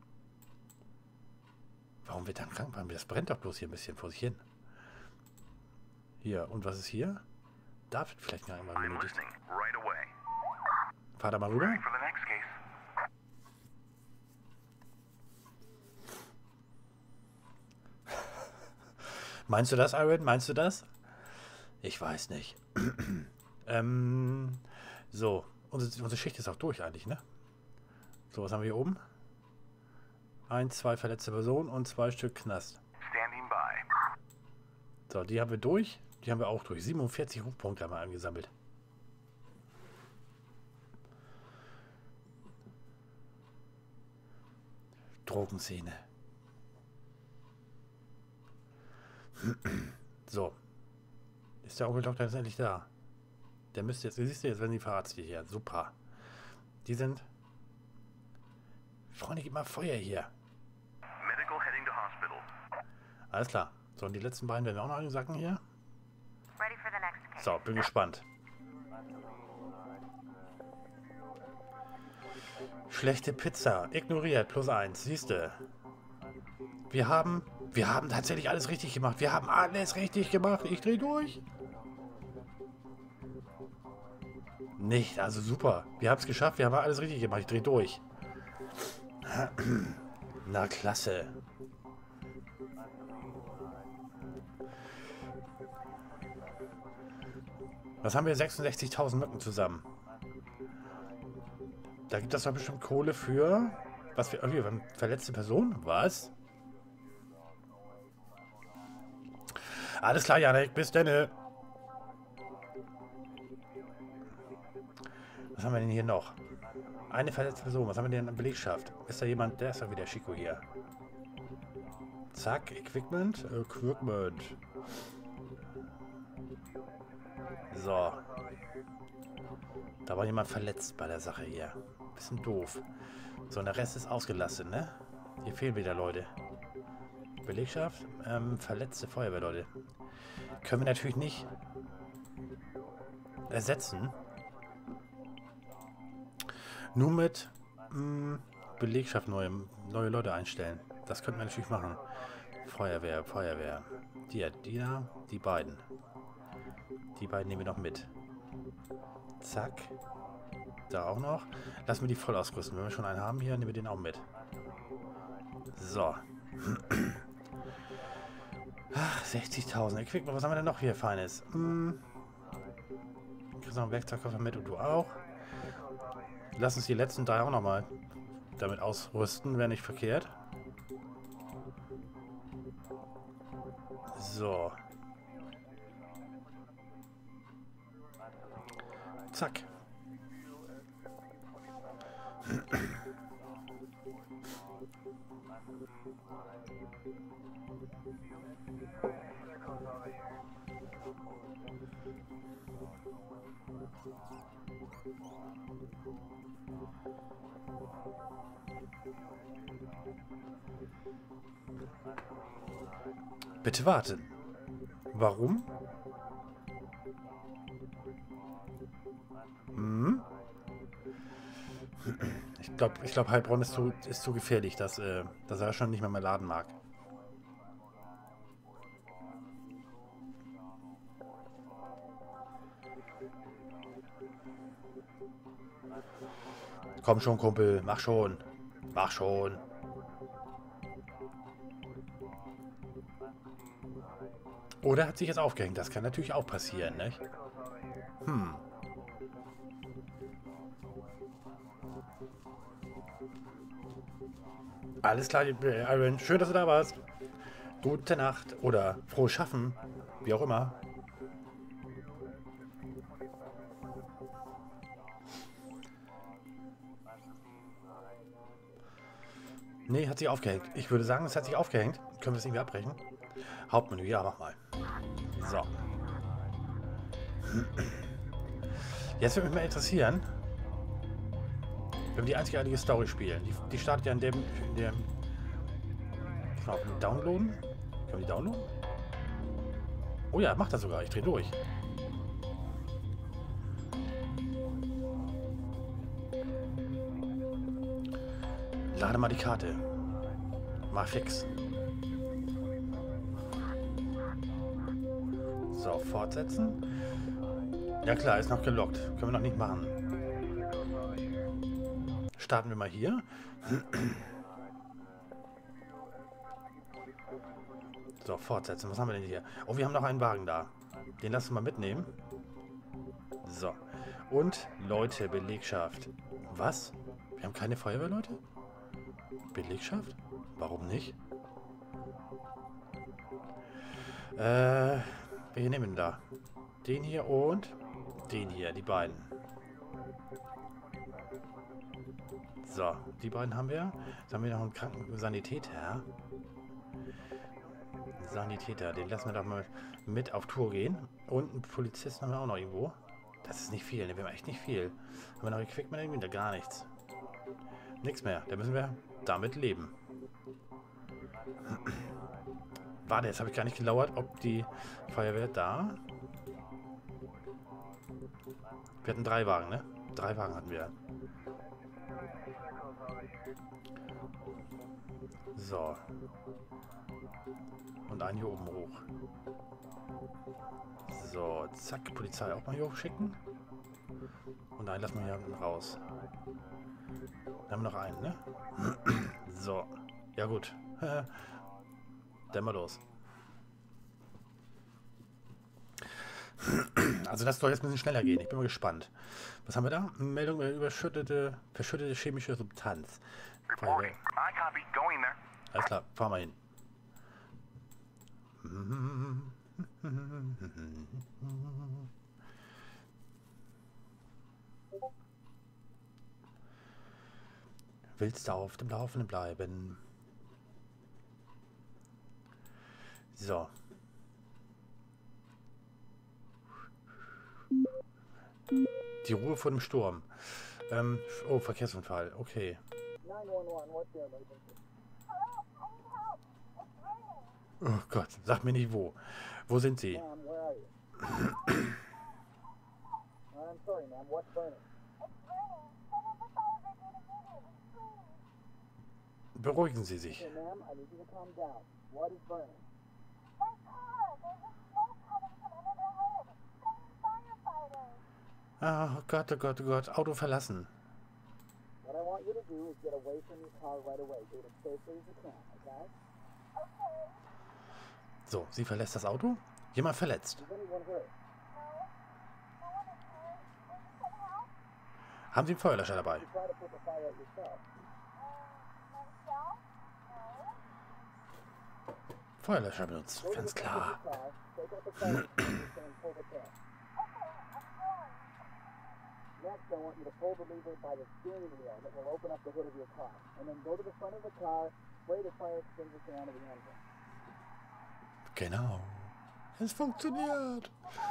Warum wird da ein Krankenwagen? Das brennt doch bloß hier ein bisschen vor sich hin. Hier, und was ist hier? Da wird vielleicht ein Krankenwagen I'm benötigt. listening. Right away. Fahr da mal rüber. Ready for the next case. Meinst du das, Iron? Meinst du das? Ich weiß nicht. So. Unsere Schicht ist auch durch eigentlich, ne? So, was haben wir hier oben? 1, 2 verletzte Personen und 2 Stück Knast. Standing by. So, die haben wir durch. Die haben wir auch durch. 47 Rufpunkte haben wir angesammelt. Drogenszene. So. Ist der Onkel Doktor jetzt endlich da? Der müsste jetzt, siehst du, jetzt werden die verarztet hier. Super. Die sind... Freunde, gib mal Feuer hier. Medical heading to hospital. Alles klar. So, und die letzten beiden werden wir auch noch einsacken hier. Ready for the next case. So, bin gespannt. Schlechte Pizza. Ignoriert. +1. Siehste. Wir haben tatsächlich alles richtig gemacht. Wir haben alles richtig gemacht. Ich drehe durch. Nicht. Also super. Wir haben es geschafft. Wir haben alles richtig gemacht. Ich drehe durch. Na, klasse. Was haben wir? 66.000 Mücken zusammen. Da gibt es doch bestimmt Kohle für... Was wir... Wir haben verletzte Personen? Was? Alles klar, Janek. Bis denne. Was haben wir denn hier noch? Eine verletzte Person. Was haben wir denn an Belegschaft? Ist da jemand? Der ist doch wieder Chico hier. Zack. Equipment. So. Da war jemand verletzt bei der Sache hier. Bisschen doof. So, und der Rest ist ausgelastet, ne? Hier fehlen wieder Leute. Belegschaft. Verletzte Feuerwehrleute. Können wir natürlich nicht ersetzen. Nur mit Belegschaft neue Leute einstellen. Das könnten wir natürlich machen. Feuerwehr. Die beiden. Die beiden nehmen wir noch mit. Zack. Da auch noch. Lassen wir die voll ausrüsten. Wenn wir schon einen haben hier, nehmen wir den auch mit. So. Ach, 60.000. Equipment. Was haben wir denn noch hier Feines? Kriegst noch einen Werkzeugkoffer mit und du auch. Lass uns die letzten 3 auch nochmal damit ausrüsten. Wäre nicht verkehrt. So. Zack. Bitte warten. Warum? Ich glaube, Heilbronn ist zu gefährlich, dass er schon nicht mehr laden mag. Komm schon, Kumpel. Mach schon. Mach schon. Oder hat sich jetzt aufgehängt. Das kann natürlich auch passieren, nicht? Alles klar, Iron. Schön, dass du da warst. Gute Nacht oder frohes Schaffen. Wie auch immer. Nee, hat sich aufgehängt. Ich würde sagen, es hat sich aufgehängt. Können wir es irgendwie abbrechen? Hauptmenü, ja, mach mal. So. Jetzt würde mich mal interessieren, wenn wir die einzigartige Story spielen. Die startet ja in dem Downloaden? Können wir die downloaden? Oh ja, macht das sogar. Ich drehe durch. Lade mal die Karte. Mal fix. So, fortsetzen. Ja klar, ist noch gelockt. Können wir noch nicht machen. Starten wir mal hier. So, fortsetzen. Was haben wir denn hier? Oh, wir haben noch einen Wagen da. Den lassen wir mal mitnehmen. So. Und Leute, Belegschaft. Was? Wir haben keine Feuerwehrleute? Belegschaft? Warum nicht? Wir nehmen da. Den hier und den hier, die beiden. So, die beiden haben wir. Jetzt haben wir noch einen Krankensanitäter. Sanitäter, den lassen wir doch mal mit auf Tour gehen. Und einen Polizisten haben wir auch noch irgendwo. Das ist nicht viel, ne? Wir haben echt nicht viel. Haben wir noch Equipment irgendwie? Da gar nichts. Nichts mehr. Da müssen wir damit leben. Warte, jetzt habe ich gar nicht gelauert, ob die Feuerwehr da... Wir hatten 3 Wagen, ne? 3 Wagen hatten wir. So. Und einen hier oben hoch. So, zack, Polizei auch mal hier hochschicken. Und einen lassen wir hier unten raus. Dann haben wir noch einen, ne? So. Ja gut. Dann mal los. Also das soll jetzt ein bisschen schneller gehen. Ich bin mal gespannt. Was haben wir da? Meldung über verschüttete chemische Substanz. Reporting. I copy. Going there. Alles klar, fahren wir hin. Willst du auf dem Laufenden bleiben? So. Die Ruhe vor dem Sturm. Oh, Verkehrsunfall. Okay. 911, what's your emergency? Oh Gott, sag mir nicht wo. Wo sind Sie? Ma'am, where are you? I'm sorry, ma'am, what's burning? Beruhigen Sie sich. Okay, ma'am, I need you to calm down. What is burning? Oh Gott, oh Gott, oh Gott. Auto verlassen. What I want you to do is get away from your car right away. Do it as safely as you can, okay? So, sie verlässt das Auto. Jemand verletzt. Is anyone hurt? Haben Sie einen Feuerlöscher dabei? You try to put the fire out yourself. Feuerlöscher benutzt. Go to Ganz the front of klar. your car, take out the fire extinguisher and pull the pin. Next, I want you to pull the lever by the steering wheel that will open up the hood of your car. And then go to the front of the car, spray the fire extinguisher onto the engine. Genau. Es funktioniert.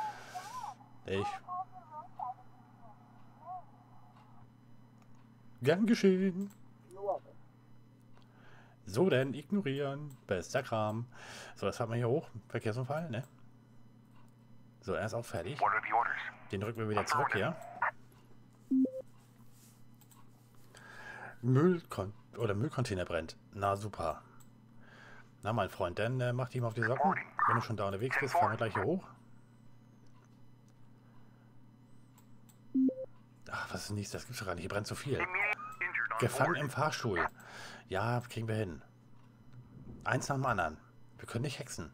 Gern geschehen. You're welcome. So denn, ignorieren. Bester Kram. So, das hat man hier hoch. Verkehrsunfall, ne? So, er ist auch fertig. What are the orders? Den drücken wir wieder zurück hier. Müllcontainer brennt. Na super. Na mein Freund, dann mach dich mal auf die Socken. Wenn du schon da unterwegs bist, fahren wir gleich hier hoch. Ach, was ist nichts? Das gibt's doch gar nicht. Hier brennt so viel. Injured on Gefangen board. im Fahrstuhl. Ja, kriegen wir hin. Eins nach dem anderen. Wir können nicht hexen.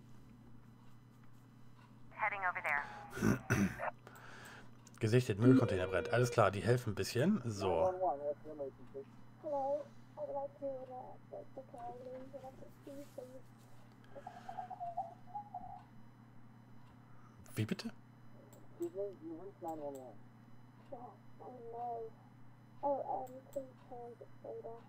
Heading over there. Gesichtet, Müllcontainer brennt. Alles klar, die helfen ein bisschen. So. 911, what's your emergency? Hello, I would like to check the car and get up to speed, please. Wie bitte? Excuse me, you reached 911. Yeah, oh no. Oh, please turn it later.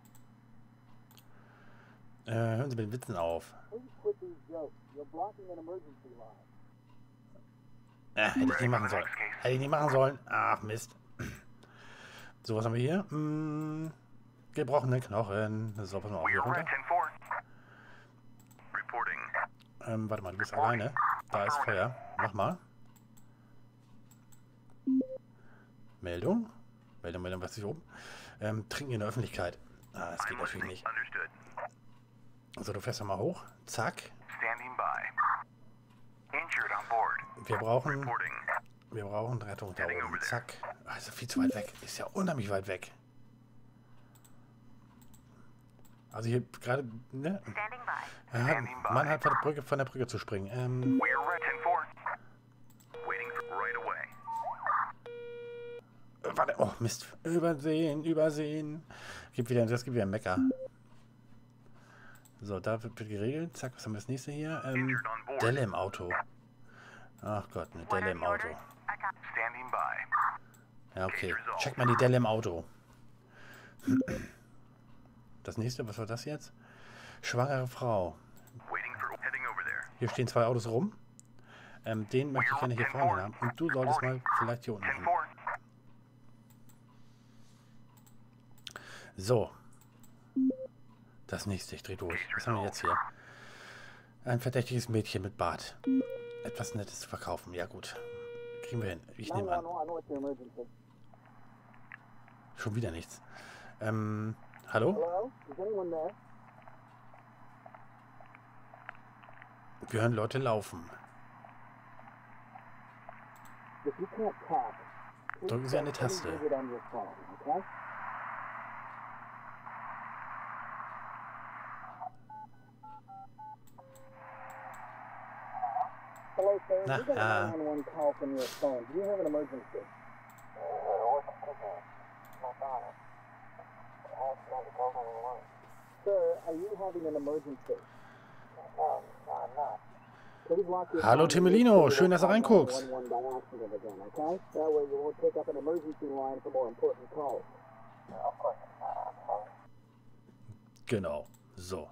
Hören Sie mit den Witzen auf. Please quit these jokes. You're blocking an emergency line. Hätte ich nicht machen sollen. Hätte ich nicht machen sollen. Ach, Mist. So, was haben wir hier? Gebrochene Knochen. So, pass mal auf, We hier are runter. at 10-4. Reporting. Warte mal, du bist alleine. Da ist Feuer. Mach mal. Meldung. Meldung, was ist hier oben? Trinken in der Öffentlichkeit. Ah, das geht I'm natürlich listening. nicht. Understood. So, du fährst mal hoch. Zack. Standing by. Injured on board. Wir brauchen Reporting. Rettung da oben. Zack. Also viel zu weit weg. Ist ja unheimlich weit weg. Also hier gerade, ne? Standing by. Man hat von der Brücke zu springen. We're ready. 10-4. Waiting for right away. Warte, oh Mist. Übersehen. Das gibt wieder ein Mecker. So, da wird geregelt. Zack, was haben wir das nächste hier? Delle im Auto. Ach Gott, eine Delle im Auto. Standing by. Ja, okay. Check mal die Delle im Auto. Das nächste, was war das jetzt? Schwangere Frau. Waiting for heading over there. Hier stehen 2 Autos rum. Den möchte ich gerne hier vorne haben. Und du solltest mal vielleicht hier unten hin. 10-4. So. Das nächste, ich dreh durch. Was haben wir jetzt hier? Ein verdächtiges Mädchen mit Bart. Etwas Nettes zu verkaufen. Ja gut. Kriegen wir hin. Ich nehme an. 911, what's the emergency? Schon wieder nichts. Hallo? Hello? Is anyone there? Wir hören Leute laufen. If you can't talk, Drücken Sie eine Taste. leave it on your phone, okay? Hello, sir. Nah, We got a 911 call from your phone. Do you have an emergency? Sir, are you having an emergency? No, I'm not. Please lock your Hallo phone. Timmelino, schön, dass du reinguckst. 911 by accident again, okay? That way you won't take up an emergency line for more important calls. Of course. Genau. So.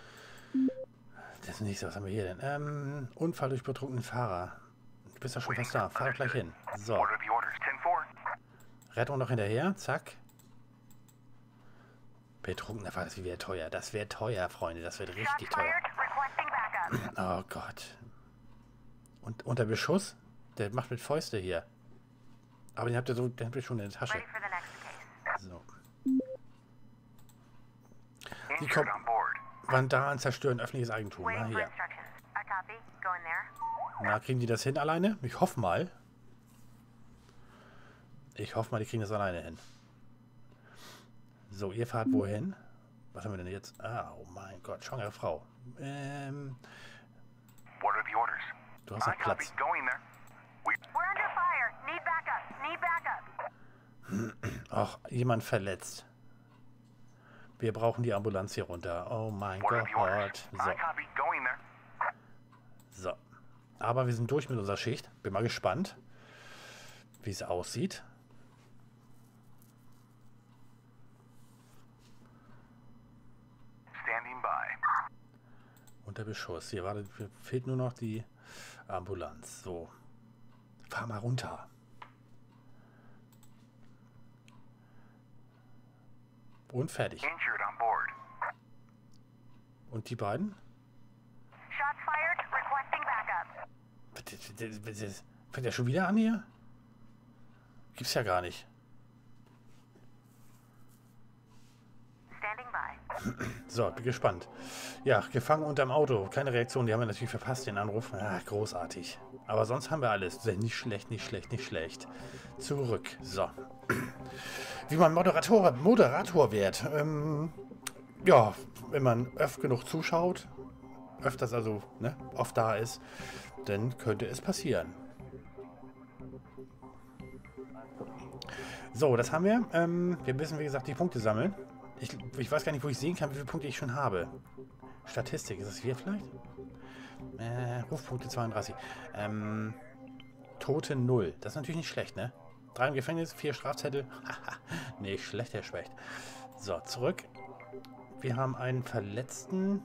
Das nächste, was haben wir hier denn? Unfall durch betrunkenen Fahrer. Du bist ja schon fast da. Fahr doch gleich hin. So. What are the orders? 10-4. Rettung noch hinterher. Zack. Betrunkener Fahrer, das wäre teuer. Das wäre teuer, Freunde. Das wird richtig Shots teuer. fired. Requesting backup. Oh Gott. Und unter Beschuss? Der macht mit Fäuste hier. Aber den habt ihr schon in der Tasche. Ready for the next case. So. Die Injured kommen. on board. Vandalen zerstören öffentliches Eigentum. Na Waiting for hier. instructions. I copy. Go in there. Na, kriegen die das hin alleine? Ich hoffe mal. Ich hoffe mal, die kriegen das alleine hin. So, ihr fahrt wohin? Was haben wir denn jetzt? Ah, oh mein Gott, schwangere Frau. What are the orders? Du hast noch I copy. Platz. Going there. We're under fire. Need backup. Need backup. Ach, jemand verletzt. Wir brauchen die Ambulanz hier runter. Oh mein What are the orders? Gott. So, I copy. Going there. so. Aber wir sind durch mit unserer Schicht. Bin mal gespannt, wie es aussieht. Standing by. Unter Beschuss. Hier fehlt nur noch die Ambulanz. So. Fahr mal runter. Und fertig. Injured on board. Und die beiden? Shots fired. Requesting backup. Fängt der schon wieder an hier? Gibt's ja gar nicht. Standing by. So, bin gespannt. Ja, gefangen unterm Auto. Keine Reaktion. Die haben wir natürlich verpasst, den Anruf. Ah, großartig. Aber sonst haben wir alles. Nicht schlecht, nicht schlecht, nicht schlecht. Zurück. So. Wie man Moderator wird. Ja, wenn man öfter genug zuschaut, öfters also, ne, oft da ist, dann könnte es passieren. So, das haben wir. Wir müssen, wie gesagt, die Punkte sammeln. Ich weiß gar nicht, wo ich sehen kann, wie viele Punkte ich schon habe. Statistik, ist das hier vielleicht? Rufpunkte 32. Tote 0. Das ist natürlich nicht schlecht, ne? 3 im Gefängnis, 4 Strafzettel. Nicht schlecht, Herr Specht. So, zurück. Wir haben einen Verletzten.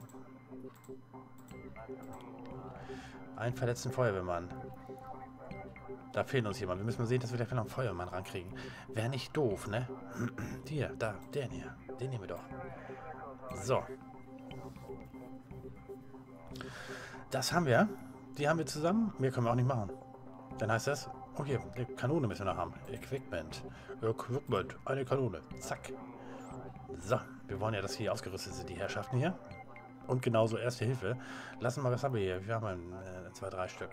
Einen verletzten Feuerwehrmann. Da fehlt uns jemand. Wir müssen mal sehen, dass wir dafür noch einen Feuerwehrmann rankriegen. Wäre nicht doof, ne? Hier, da, den hier. Den nehmen wir doch. So. Das haben wir. Die haben wir zusammen. Mehr können wir auch nicht machen. Dann heißt das, oh hier, eine Kanone müssen wir noch haben. Equipment. Eine Kanone. Zack. So, wir wollen ja, dass hier ausgerüstet sind, die Herrschaften hier. Und genauso Erste Hilfe. Lassen wir mal, was haben wir hier? Wir haben 2, 3 Stück.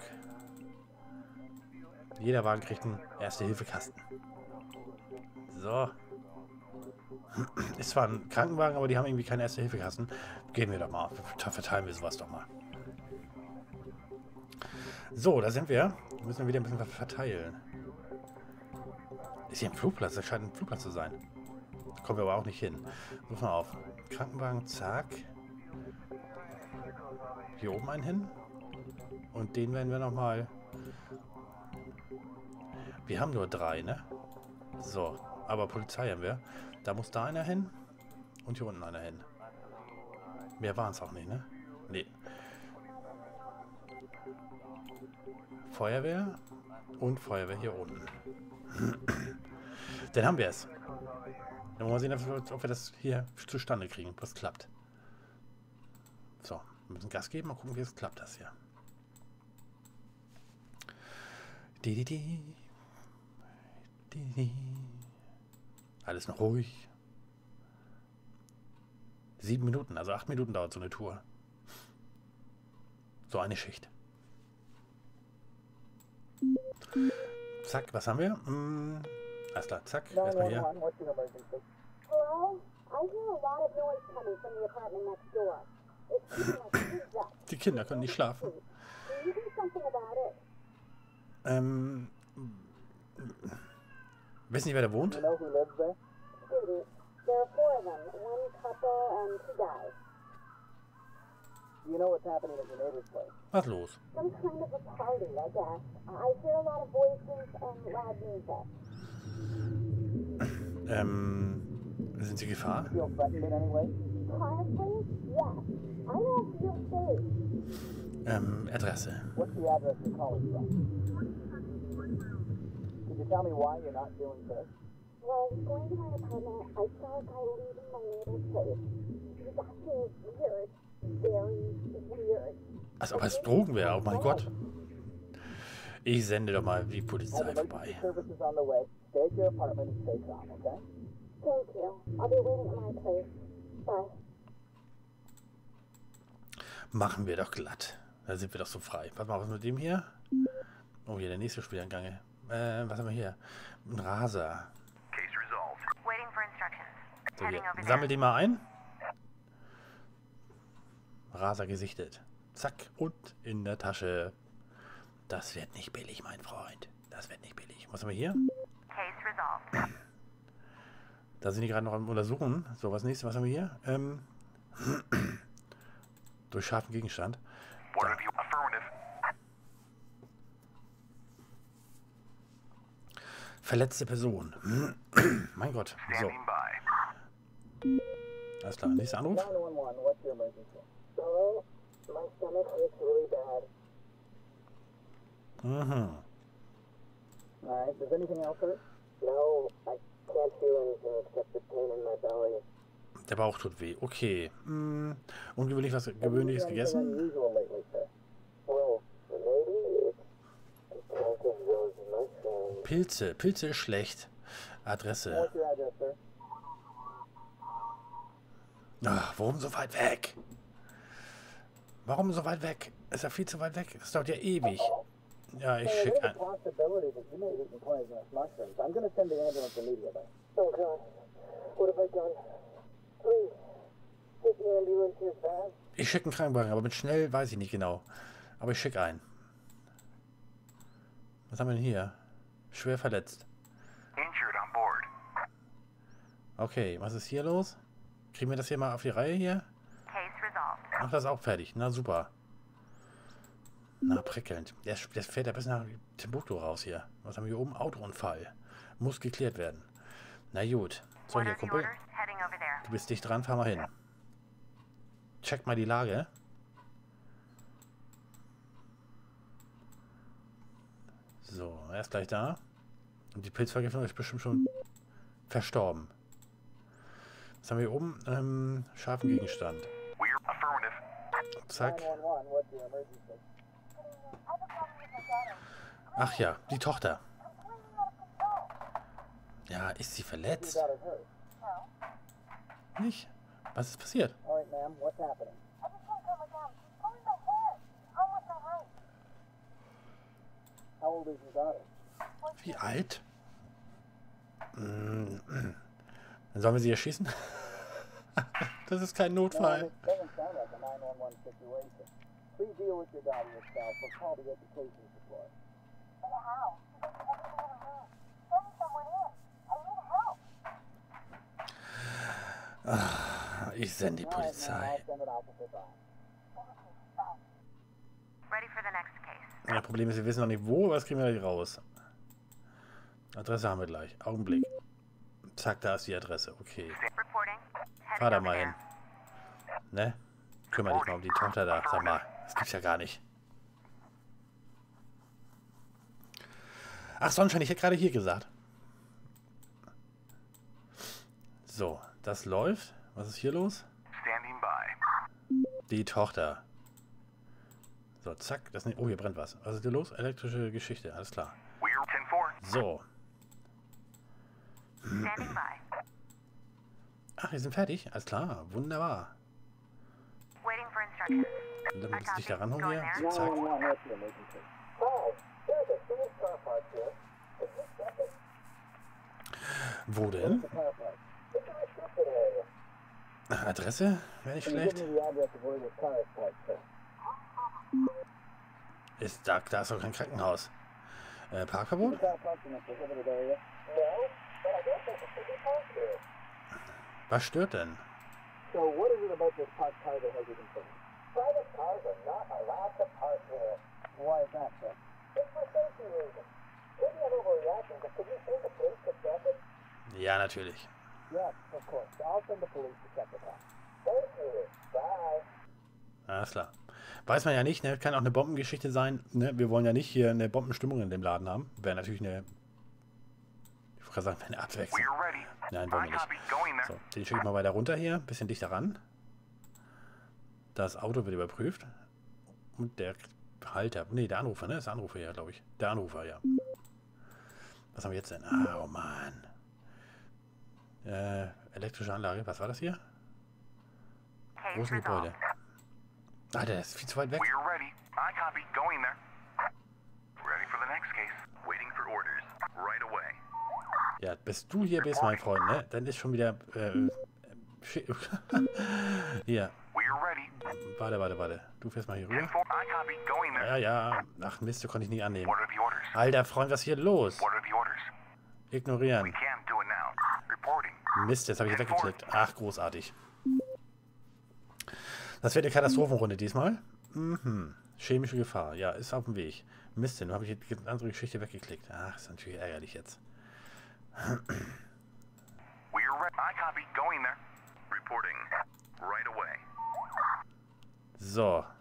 Jeder Wagen kriegt einen Erste-Hilfe-Kasten. So. Ist zwar ein Krankenwagen, aber die haben irgendwie keine Erste-Hilfe-Kassen. Gehen wir doch mal. Verteilen wir sowas doch mal. So, da sind wir. Müssen wir wieder ein bisschen was verteilen. Ist hier ein Flugplatz? Das scheint ein Flugplatz zu sein. Da kommen wir aber auch nicht hin. Ruf mal auf. Krankenwagen, zack. Hier oben einen hin. Und den werden wir nochmal... Wir haben nur 3, ne? So, aber Polizei haben wir. Da muss da einer hin. Und hier unten einer hin. Mehr waren es auch nicht, ne? Nee. Feuerwehr. Und Feuerwehr hier unten. Dann haben wir es. Dann wollen wir sehen, ob wir das hier zustande kriegen, ob das klappt. So, wir müssen Gas geben, mal gucken, wie es klappt, das hier. Alles noch ruhig. 7 Minuten, also 8 Minuten dauert so eine Tour. So eine Schicht. Zack, was haben wir? Alles klar, zack, erstmal hier. Hello? I hear a lot of noise coming from the apartment next door. It's feeling like pizza. Die Kinder können nicht schlafen. Can you do something about it? Wissen Sie, wer da wohnt? You know who lives there? Students. There are 4 of them. 1 couple and 2 guys. You know what's happening at your neighbor's place? Was los? Some kind of a party, I guess. I hear a lot of voices and loud music. Sind Sie Gefahr? Feel threatened in any way? Honestly, yes. I don't feel safe. Adresse. What's the address you're calling from? Could you tell me why you're not feeling safe? Well, I was going to my apartment. I saw a guy leaving my neighbor's place. He was acting weird. Very weird. Als ob es Drogen wäre, oh mein Gott. Ich sende doch mal die Polizei vorbei. Services on the way. Stay at your apartment and stay calm, okay? Thank you. I'll be waiting at my place. Bye. Machen wir doch glatt. Da sind wir doch so frei. Warte mal, was mit dem hier? Oh, hier der nächste Spielangange. Was haben wir hier? Ein Raser. Case resolved. Waiting for instructions. So, Heading hier. over Sammel there. den mal ein. Raser gesichtet. Zack. Und in der Tasche. Das wird nicht billig, mein Freund. Das wird nicht billig. Was haben wir hier? Case resolved. Da sind die gerade noch am Untersuchen. So, was nächstes? Was haben wir hier? Durch scharfen Gegenstand. What have you? Affirmative. Verletzte Person. Mein Gott. So, Standing by. alles klar. Nächster Anruf. 911, what's your emergency? Hello? My stomach hurts really bad. Mhm. Alright, does anything else hurt? No, I can't feel anything except the pain in my belly. Der Bauch tut weh. Okay. Ungewöhnlich was Gewöhnliches Anything gegessen? unusual lately, sir? Well, maybe it's because of those mushrooms. Pilze. Pilze ist schlecht. Adresse. What's your address, sir? Ach, warum so weit weg? Warum so weit weg? Ist ja viel zu weit weg. Das dauert ja ewig. Ja, ich There's schicke a ein. possibility that you may have eaten poisonous mushrooms. I'm going to send the ambulance immediately. Oh God, what have I done? Please, get the ambulance here fast. Ich schicke einen Krankenwagen, aber mit schnell weiß ich nicht genau. Aber ich schicke einen. Was haben wir denn hier? Schwer verletzt. Injured on board. Okay, was ist hier los? Kriegen wir das hier mal auf die Reihe hier? Case resolved. Ach, das ist auch fertig. Na super. Na, prickelnd. Der fährt ja bis nach Timbuktu raus hier. Was haben wir hier oben? Autounfall. Muss geklärt werden. Na gut. So, What hier, are the Kumpel. orders? Heading over there. Du bist dicht dran, fahr mal hin. Check mal die Lage. So, er ist gleich da. Und die Pilzvergiftung ist bestimmt schon verstorben. Was haben wir hier oben? Scharfen Gegenstand. We're affirmative. Zack. 911, what's your emergency? Ach ja, die Tochter. Ja, ist sie Your verletzt? daughter's hurt. Nicht? Was ist passiert? All right, ma'am, what's happening? How old is your daughter? Wie alt? Dann sollen wir sie erschießen? Das ist kein Notfall. It doesn't sound like a 911 situation. Please deal with your daughter yourself or call the education support. But how? There's everything in the room. Send someone in. I need help. Ich sende die Polizei. I'll send an officer by. Ready for the next case. Das Problem ist, wir wissen noch nicht wo, aber das kriegen wir gleich raus. Adresse haben wir gleich. Augenblick. Zack, da ist die Adresse. Okay. Reporting. Fahr da Heading mal over hin. Ne? Kümmere dich mal um die Tochter da. Sag mal, das gibt's ja gar nicht. Ach, Sonnenschein, ich hätte gerade hier gesagt. So, das läuft. Was ist hier los? Standing by. Die Tochter. So, zack. Das nicht. Oh, hier brennt was. Was ist hier los? Elektrische Geschichte. Alles klar. We're 10-4. So. there. Standing by. Ach, wir sind fertig. Alles klar. Wunderbar. Waiting for instructions. Dann müssen wir dich da ranholen Going hier. there. Zack. 911, what's your emergency? Hi, there's a police car parked here. Could you check it? Wo denn? The car park. It's a restricted area. Adresse? Wäre nicht Can you schlecht. give me the address of where this car is parked, sir? Ist da ist doch kein Krankenhaus. The Parkverbot? car parked in a prohibited area. No, but I don't think it should be parked here. Was stört denn? So what is it about this parked car that has you concerned? Private cars are not allowed to park here. Why is that, sir? It's for safety reasons. Maybe I'm overreacting, but could you think the police could check it? Ja, natürlich. Yes, of course. I'll send the police to check the car. Thank you. Bye. Alles klar. Weiß man ja nicht, ne? Kann auch eine Bombengeschichte sein. Ne? Wir wollen ja nicht hier eine Bombenstimmung in dem Laden haben. Wäre natürlich eine. Ich wollte gerade sagen, eine Abwechslung. We're ready. Nein, wollen I wir copy. nicht. Going there. So, den schicke ich mal weiter runter hier. Bisschen dichter ran. Das Auto wird überprüft. Und der Halter. Ne, der Anrufer, ne? Das ist der Anrufer, ja, glaube ich. Der Anrufer, ja. Was haben wir jetzt denn? Ah, oh Mann. Elektrische Anlage. Was war das hier? Case Großen resolved. Gebäude. Ah, der ist viel zu weit weg. We're ready. I copy. Going there. Ready for the next case. Waiting for orders. Right away. Ja, bis du hier bist, mein Freund, ne? Dann ist schon wieder. Hier. We're ready. Warte. Du fährst mal hier 10-4. rüber. I copy. Going there. Ja. Ach Mist, konnte ich nicht annehmen. What are the orders? Alter Freund, was ist hier los? What are the orders? Ignorieren. Can't do it now. Reporting. Mist, jetzt habe ich weggeklickt. Ach, großartig. Das wird eine Katastrophenrunde diesmal. Mhm. Chemische Gefahr. Ja, ist auf dem Weg. Mist, nun habe ich die andere Geschichte weggeklickt. Ach, ist natürlich ärgerlich jetzt. We're ready. I copy. Going there. Reporting. Right away. So.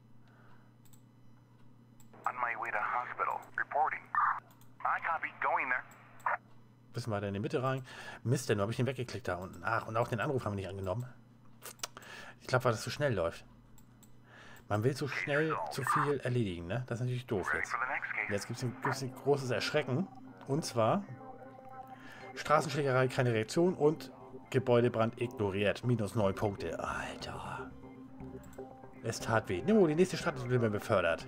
On my way to hospital. Reporting. I copy. Going there. Bisschen weiter in die Mitte rein. Mist, nun habe ich den weggeklickt da unten. Ach, und auch den Anruf haben wir nicht angenommen. Ich glaube, weil das zu schnell läuft. Man will zu schnell zu viel erledigen, ne? Das ist natürlich doof Ready jetzt. for the next case. Jetzt gibt's ein großes Erschrecken. Und zwar Straßenschlägerei, keine Reaktion und Gebäudebrand ignoriert. Minus 9 Punkte. Alter. Es tat weh. No, die nächste Stadt wird mir befördert.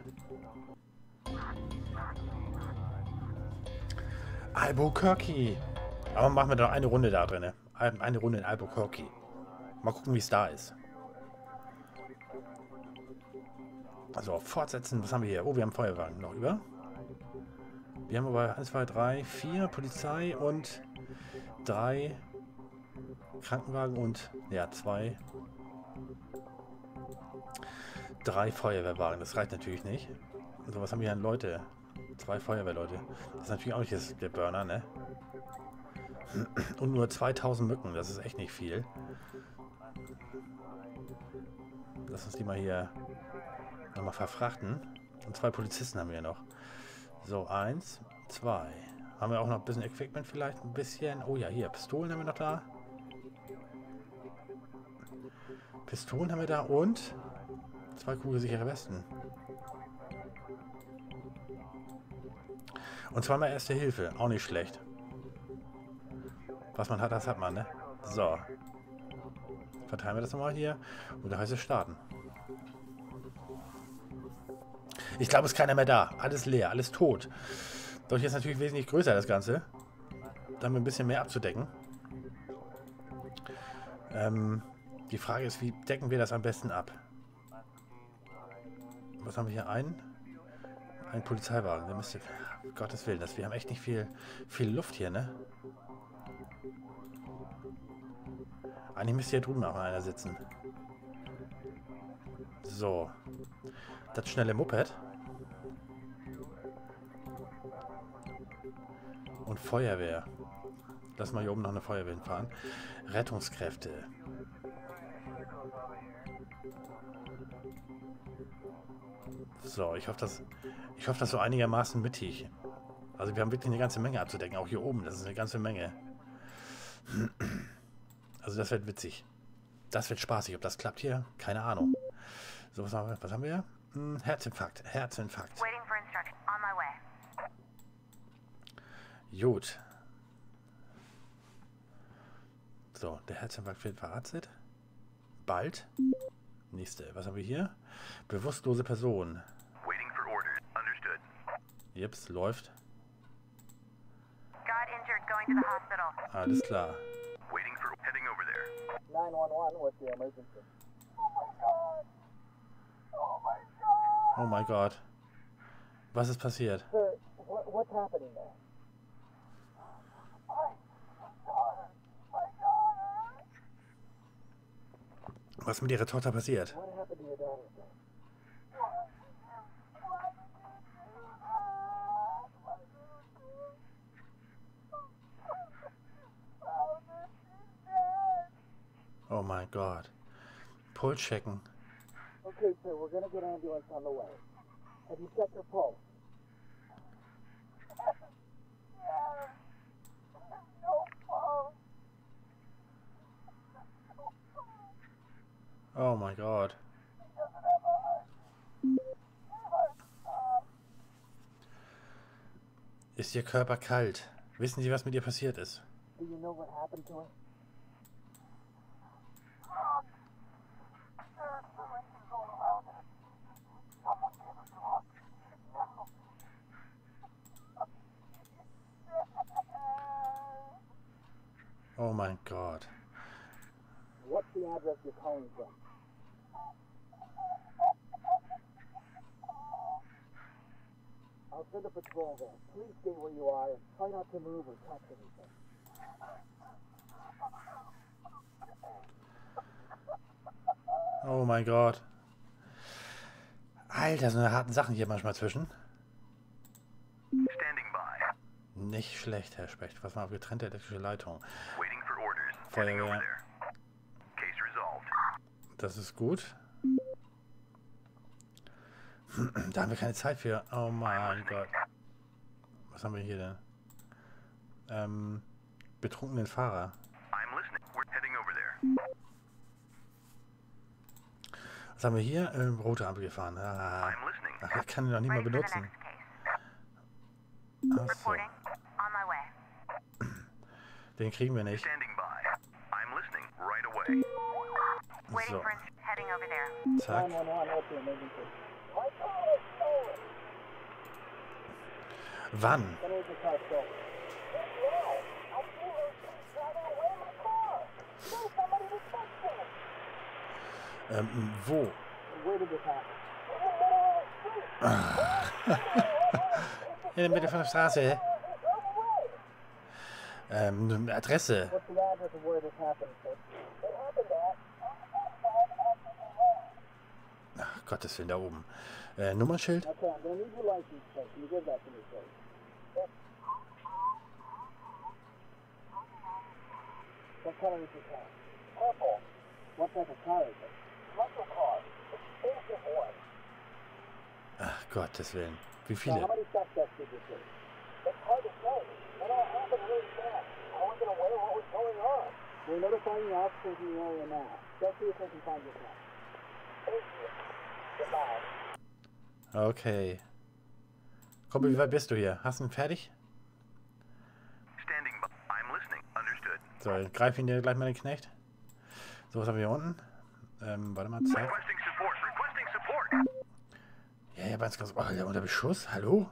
Albuquerque. Aber machen wir doch eine Runde da drin. Eine Runde in Albuquerque. Mal gucken, wie es da ist. Also fortsetzen. Was haben wir hier? Oh, wir haben Feuerwagen noch über. Wir haben aber 1, 2, 3, 4 Polizei und 3 Krankenwagen und ja, 3 Feuerwehrwagen. Das reicht natürlich nicht. So, was haben wir hier an Leute? 2 Feuerwehrleute. Das ist natürlich auch nicht der Burner, ne? Und nur 2000 Mücken. Das ist echt nicht viel. Lass uns die mal hier nochmal verfrachten. Und 2 Polizisten haben wir noch. So, 1, 2. Haben wir auch noch ein bisschen Equipment vielleicht? Ein bisschen. Oh ja, hier. Pistolen haben wir noch da. Pistolen haben wir da und 2 kugelsichere Westen. Und zweimal Erste Hilfe. Auch nicht schlecht. Was man hat, das hat man, ne? So. Verteilen wir das nochmal hier. Und da heißt es starten. Ich glaube, es ist keiner mehr da. Alles leer, alles tot. Doch jetzt natürlich wesentlich größer das Ganze. Da haben wir ein bisschen mehr abzudecken. Die Frage ist, wie decken wir das am besten ab? Was haben wir hier? Ein Polizeiwagen. Der müsste... Gottes Willen, wir haben echt nicht viel Luft hier, ne? Eigentlich müsste hier drüben auch einer sitzen. So. Das schnelle Moped. Und Feuerwehr. Lass mal hier oben noch eine Feuerwehr hinfahren. Rettungskräfte. So, ich hoffe, das so einigermaßen mittig. Also wir haben wirklich eine ganze Menge abzudecken. Auch hier oben, das ist eine ganze Menge. Also das wird witzig. Das wird spaßig. Ob das klappt hier? Keine Ahnung. So, was haben wir? Herzinfarkt. Herzinfarkt. Waiting for instruction. On my way. Gut. So, der Herzinfarkt wird verarztet. Bald. Nächste. Was haben wir hier? Bewusstlose Person. Waiting for orders. Understood. Jeps, läuft. Got injured. Going to the hospital. Alles klar. Waiting for heading over there. 911, what's the emergency? Oh mein Gott. Was ist passiert? Sir, what's happening there? Was ist mit Ihrer Tochter passiert? What happened to your daughter, sir? Oh mein Gott. Puls checken. Okay, sir, we're gonna get ambulance on the way. Have you checked her pulse? Oh mein Gott. Ist Ihr Körper kalt? Wissen Sie, was mit ihr passiert ist? Do you know what happened to her? Oh mein Gott. What's the address you're calling from? I'll send a patrol there. Please stay where you are and try not to move or touch anything. Oh mein Gott. Alter, so eine harten Sachen hier manchmal zwischen. Standing by. Nicht schlecht, Herr Specht. Was mal auf getrennte elektrische Leitung. Waiting for orders. Heading over Feuerwehr. there. Case resolved. Das ist gut. Da haben wir keine Zeit für. Oh mein Gott. Was haben wir hier denn? Betrunkenen Fahrer. I'm listening. We're heading over there. Was haben wir hier? Rote Ampel gefahren. Ah. I'm listening. Ach, ich kann ihn noch nicht mal Ready for the benutzen. next case. Achso. Reporting. On my way. Den kriegen wir nicht. Standing by. I'm listening right away. Waiting So. for heading over there. Zack. 911, what's the emergency? Wann? When was the car stolen? Wo? Where did this happen? In der Mitte von der Straße. Adresse. What's the address of where this happened, sir? Ach, Gottes Willen, da oben. Nummernschild? Okay, I'm gonna need your license plate. Can you give that to me, sir? What color is your car? Purple. What type of car is it? Muscle car. Expensive one. Ach, Gottes Willen. Wie Now, viele? how many suspects did you see? It's hard to say. It all happened really fast. I wasn't aware what was going on. We're notifying the officers in the area now. Let's see if they can find your car. Thank you. Goodbye. Okay. Komm, wie weit bist du hier? Hast du ihn fertig? Standing by. I'm listening. Understood. So, greif ihn dir gleich mal den Knecht. So, was haben wir hier unten? Warte mal, zack. Requesting support. Requesting support. Ja, ja, ganz kurz. Oh, der unter Beschuss? Hallo?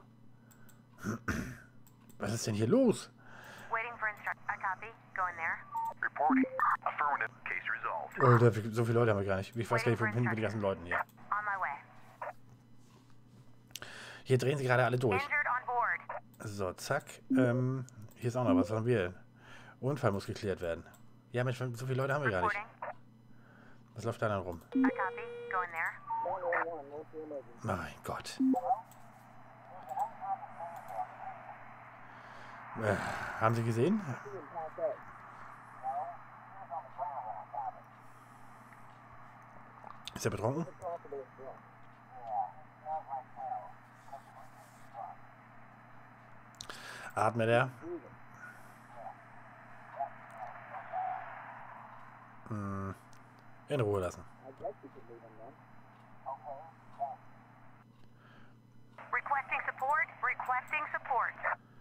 Was ist denn hier los? Waiting for instruction. I copy. Going there. Reporting. Affirmative. Case resolved. solved. So viele Leute haben wir gar nicht. Ich weiß gar nicht, wohin mit den ganzen Leuten hier. On my way. Hier drehen sie gerade alle durch. Injured on board. So, zack. Hier ist auch noch was. Was haben wir denn? Unfall muss geklärt werden. Ja, Mensch, so viele Leute haben wir gar nicht. Reporting. Was läuft da dann rum? I copy. Go in there. 911, what's your emergency? Mein Gott. Haben Sie gesehen? See him pass out. Ist er betrunken? Possible it's drunk. Atmet er? In Ruhe lassen. I guess you could leave him then. Requesting support. Requesting support.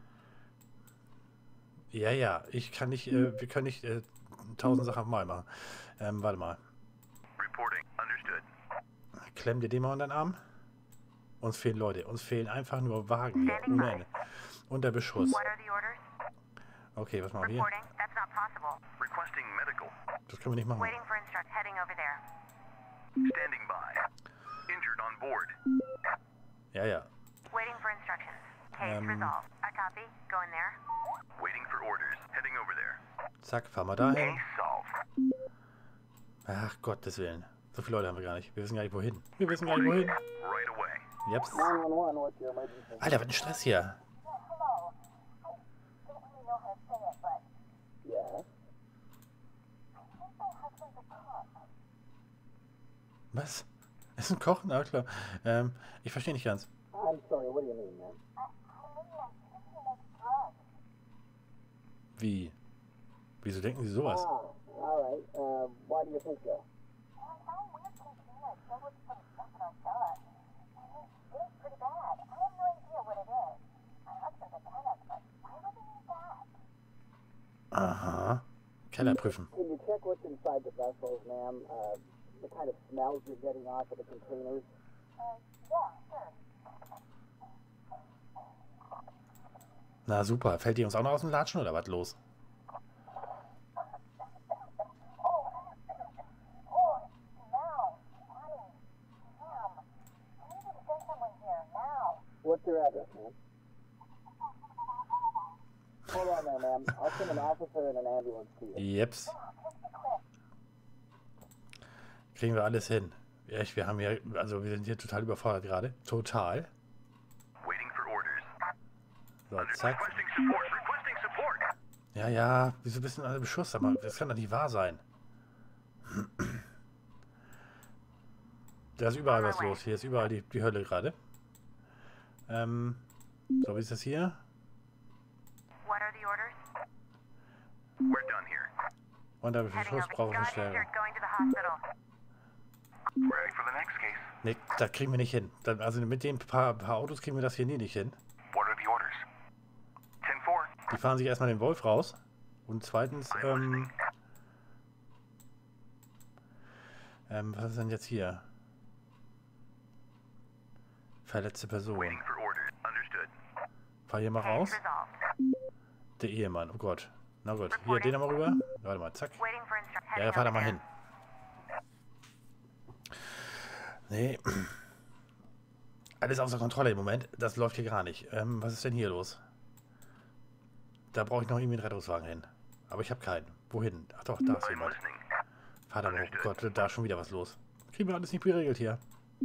Ja, ja, ich kann nicht, wir können nicht 1000 Sachen auf einmal machen. Warte mal. Reporting. Understood. Klemm dir den mal unter den Arm. Uns fehlen Leute. Uns fehlen einfach nur Wagen hier. Standing Ohne by. Ende. Unter Beschuss. What are the orders? Okay, was machen wir hier? Reporting. That's not possible. Requesting medical. Das können wir nicht machen. Waiting for instruct. Heading over there. Standing by. Injured on board. Ja, ja. Waiting for instructions. Case resolved. I copy. Go in there. Waiting for orders. Heading over there. Zack, fahren wir dahin. Case solved. Ach, Gottes Willen. So viele Leute haben wir gar nicht. Wir wissen gar nicht, wohin. Wir wissen gar nicht, wohin. Right away. Jeps. 911, what's your emergency? Alter, was ein Stress hier. Hello. I don't really know how to say it, but Yes. I think my husband's a cook. Was? Ist ein Koch? Na klar. Ich verstehe nicht ganz. I'm sorry, what do you mean, man? I think he makes drugs. Wie? Wieso denken Sie sowas? Alright. Why do you think so? Well, I found weird containers filled with some stuff in our cellar. And it stinks pretty bad. I have no idea what it is. My husband's a chemist, but why would he need that? Aha. Keller prüfen. Can you check what's inside the vessels, ma'am? The kind of smells you're getting off of the containers? Yeah, sure. Na super. Fällt die uns auch noch aus dem Latschen oder was los? Oh, now. Honey. Sam. I need you to send someone here, now. What's your address, ma'am? Hold on there, ma'am. I'll send an officer and an ambulance to you. Jeps. Kriegen wir alles hin. Echt, wir haben hier, also wir sind hier total überfordert gerade. Total. Waiting for orders. So, zack. Requesting support. Requesting support. Ja, ja, wieso bist du denn alle Beschuss? Aber das kann doch nicht wahr sein. Da ist überall was los. Hier ist überall die Hölle gerade. So, wie ist das hier? What are the orders? We're done here. Und der Heading Beschuss over. braucht Got Verstärkung. injured. Going to the hospital. Ready for the next case. Nee, das kriegen wir nicht hin. Also mit den paar Autos kriegen wir das hier nie nicht hin. What are the orders? 10-4. Die fahren sich erstmal den Wolf raus. Und zweitens, was ist denn jetzt hier? Verletzte Person. Waiting for orders. Understood. Fahr hier mal Case raus. resolved. Der Ehemann, oh Gott. Na gut, hier, den nochmal rüber. Warte mal, zack. Waiting for instructions. Ja, ja, fahr da mal hin. Nee. Alles außer Kontrolle im Moment. Das läuft hier gar nicht. Was ist denn hier los? Da brauche ich noch irgendwie einen Rettungswagen hin. Aber ich habe keinen. Wohin? Ach doch, da ist I'm jemand. listening. Fahr da mal hoch. Oh Gott, da ist schon wieder was los. Kriegen wir alles nicht geregelt hier.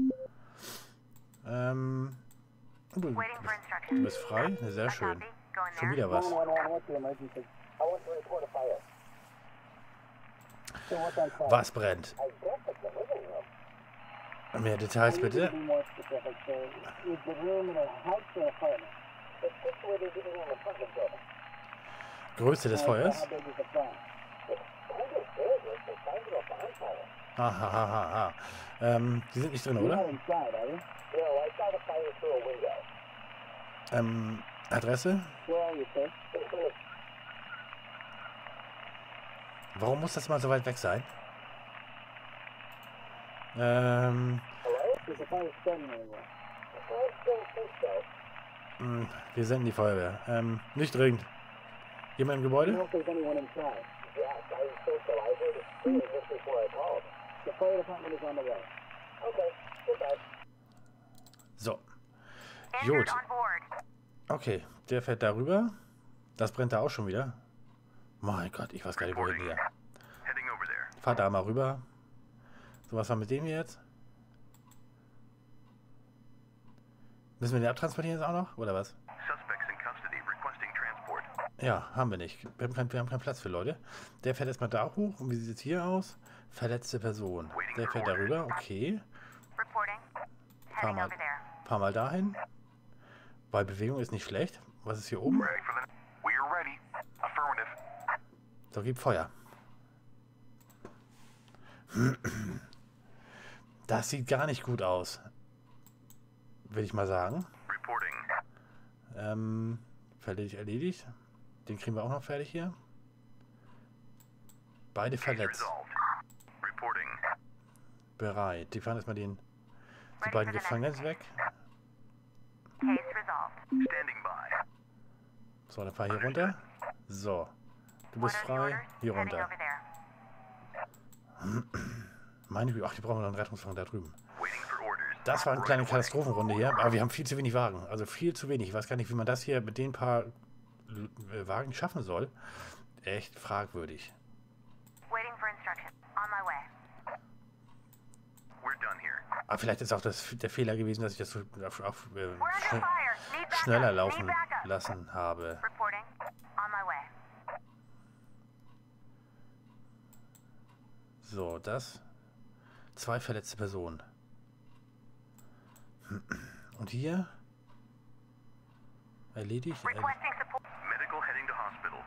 Du Waiting for instructions. bist frei? Ja, sehr I schön. copy. Go in Schon there. wieder was. 911, what's your emergency? I want to report a fire. So what's on fire? Was brennt? I guess it's the living room. Mehr Details I need you bitte. to be more specific, sir. Is the room in a house or an apartment? It's situated in an apartment building. Größe des Feuers? How big is the fire? It's kind of big. It's the size of a bonfire. Hahaha. Die sind nicht drin, You're not oder? inside, are you? No, I saw the fire through a window. Adresse? Where are you, sir? Warum muss das mal so weit weg sein? Hello? Is the fire spreading anywhere? I don't think so. Wir senden die Feuerwehr. Nicht dringend. Jemand im I don't Gebäude? know if there's anyone inside. Yes, I think so. I heard it scream just before I called. The fire department is on the way. Okay, goodbye. So. Injured Gut. on board. Okay, der fährt darüber. Das brennt da auch schon wieder. Mein Gott, ich weiß gar nicht, wohin hier. Heading over there. Fahr da mal rüber. So, was war mit dem jetzt? Müssen wir den abtransportieren jetzt auch noch? Oder was? Suspects in custody requesting transport. Ja, haben wir nicht. Wir haben keinen Platz für Leute. Der fährt erstmal da hoch. Und wie sieht es hier aus? Verletzte Person. Der fährt darüber. Okay. Reporting. Fahr Heading mal, over there. fahr mal dahin. Weil Bewegung ist nicht schlecht. Was ist hier oben? Ready for the... We're ready. Affirmative. So, gib Feuer. Das sieht gar nicht gut aus. Will ich mal sagen. Reporting. Fertig erledigt. Den kriegen wir auch noch fertig hier. Beide Case verletzt. resolved. Reporting. Bereit. Die fahren erstmal die Ready beiden for the next Gefangenen case. weg. Case resolved. Standing by. So, dann fahr hier runter. So. Du bist What are the frei. orders? Hier Heading runter. over there. Meine Güte. Ach, die brauchen wir noch einen Rettungswagen da drüben. Waiting for orders. Das war eine kleine Katastrophenrunde hier. Aber wir haben viel zu wenig Wagen. Also viel zu wenig. Ich weiß gar nicht, wie man das hier mit den paar Wagen schaffen soll. Echt fragwürdig. Waiting for instructions. On my way. We're done here. Aber vielleicht ist auch der Fehler gewesen, dass ich das so auf We're under fire. Need backup. schneller Need laufen backup. lassen habe. Reporting. On my way. So, das. 2 verletzte Personen. Und hier. Erledigt. Requesting support. Medical heading to hospital.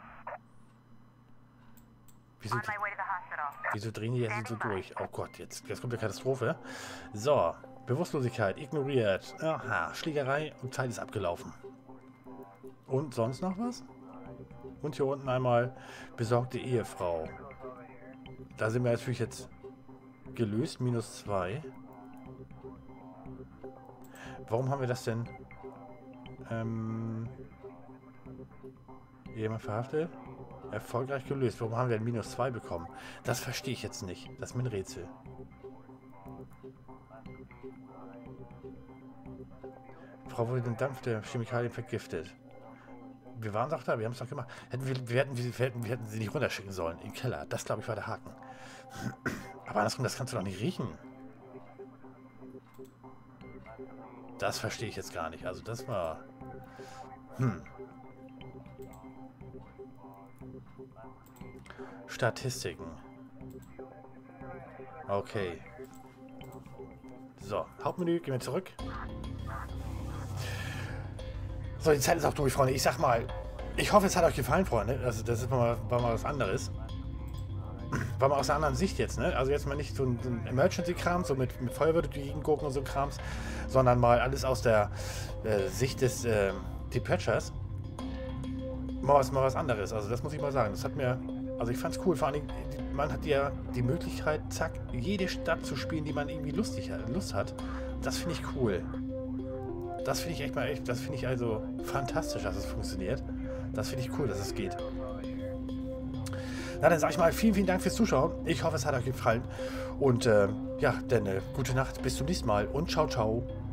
Wieso, On my way to the hospital. wieso drehen die jetzt so durch? Oh Gott, jetzt kommt eine Katastrophe. So, Bewusstlosigkeit ignoriert. Aha, Schlägerei und Zeit ist abgelaufen. Und sonst noch was? Und hier unten einmal besorgte Ehefrau. Da sind wir natürlich jetzt gelöst. -2. Warum haben wir das denn? Jemand verhaftet? Erfolgreich gelöst. Warum haben wir ein -2 bekommen? Das verstehe ich jetzt nicht. Das ist mir ein Rätsel. Frau wurde den Dampf der Chemikalien vergiftet. Wir waren doch da, wir haben es doch gemacht. Wir hätten sie nicht runterschicken sollen. In den Keller. Das, glaube ich, war der Haken. Aber andersrum, das kannst du doch nicht riechen. Das verstehe ich jetzt gar nicht. Also das war... Statistiken. Okay. So, Hauptmenü, gehen wir zurück. So, die Zeit ist auch durch, Freunde. Ich sag mal, ich hoffe, es hat euch gefallen, Freunde. Also, das ist war mal was anderes. War mal aus einer anderen Sicht jetzt, ne? Also jetzt mal nicht so ein Emergency-Kram, so mit Feuerwehr durch die Gegend gucken und so Krams, sondern mal alles aus der Sicht des Dispatchers. Mal was anderes. Also das muss ich mal sagen. Das hat mir... Also ich fand's cool. Vor allem, man hat ja die Möglichkeit, zack, jede Stadt zu spielen, die man irgendwie Lust hat. Das finde ich cool. Das finde ich echt das finde ich also fantastisch, dass es funktioniert. Das finde ich cool, dass es geht. Na, dann sage ich mal vielen Dank fürs Zuschauen. Ich hoffe, es hat euch gefallen. Und ja, dann gute Nacht, bis zum nächsten Mal und ciao, ciao.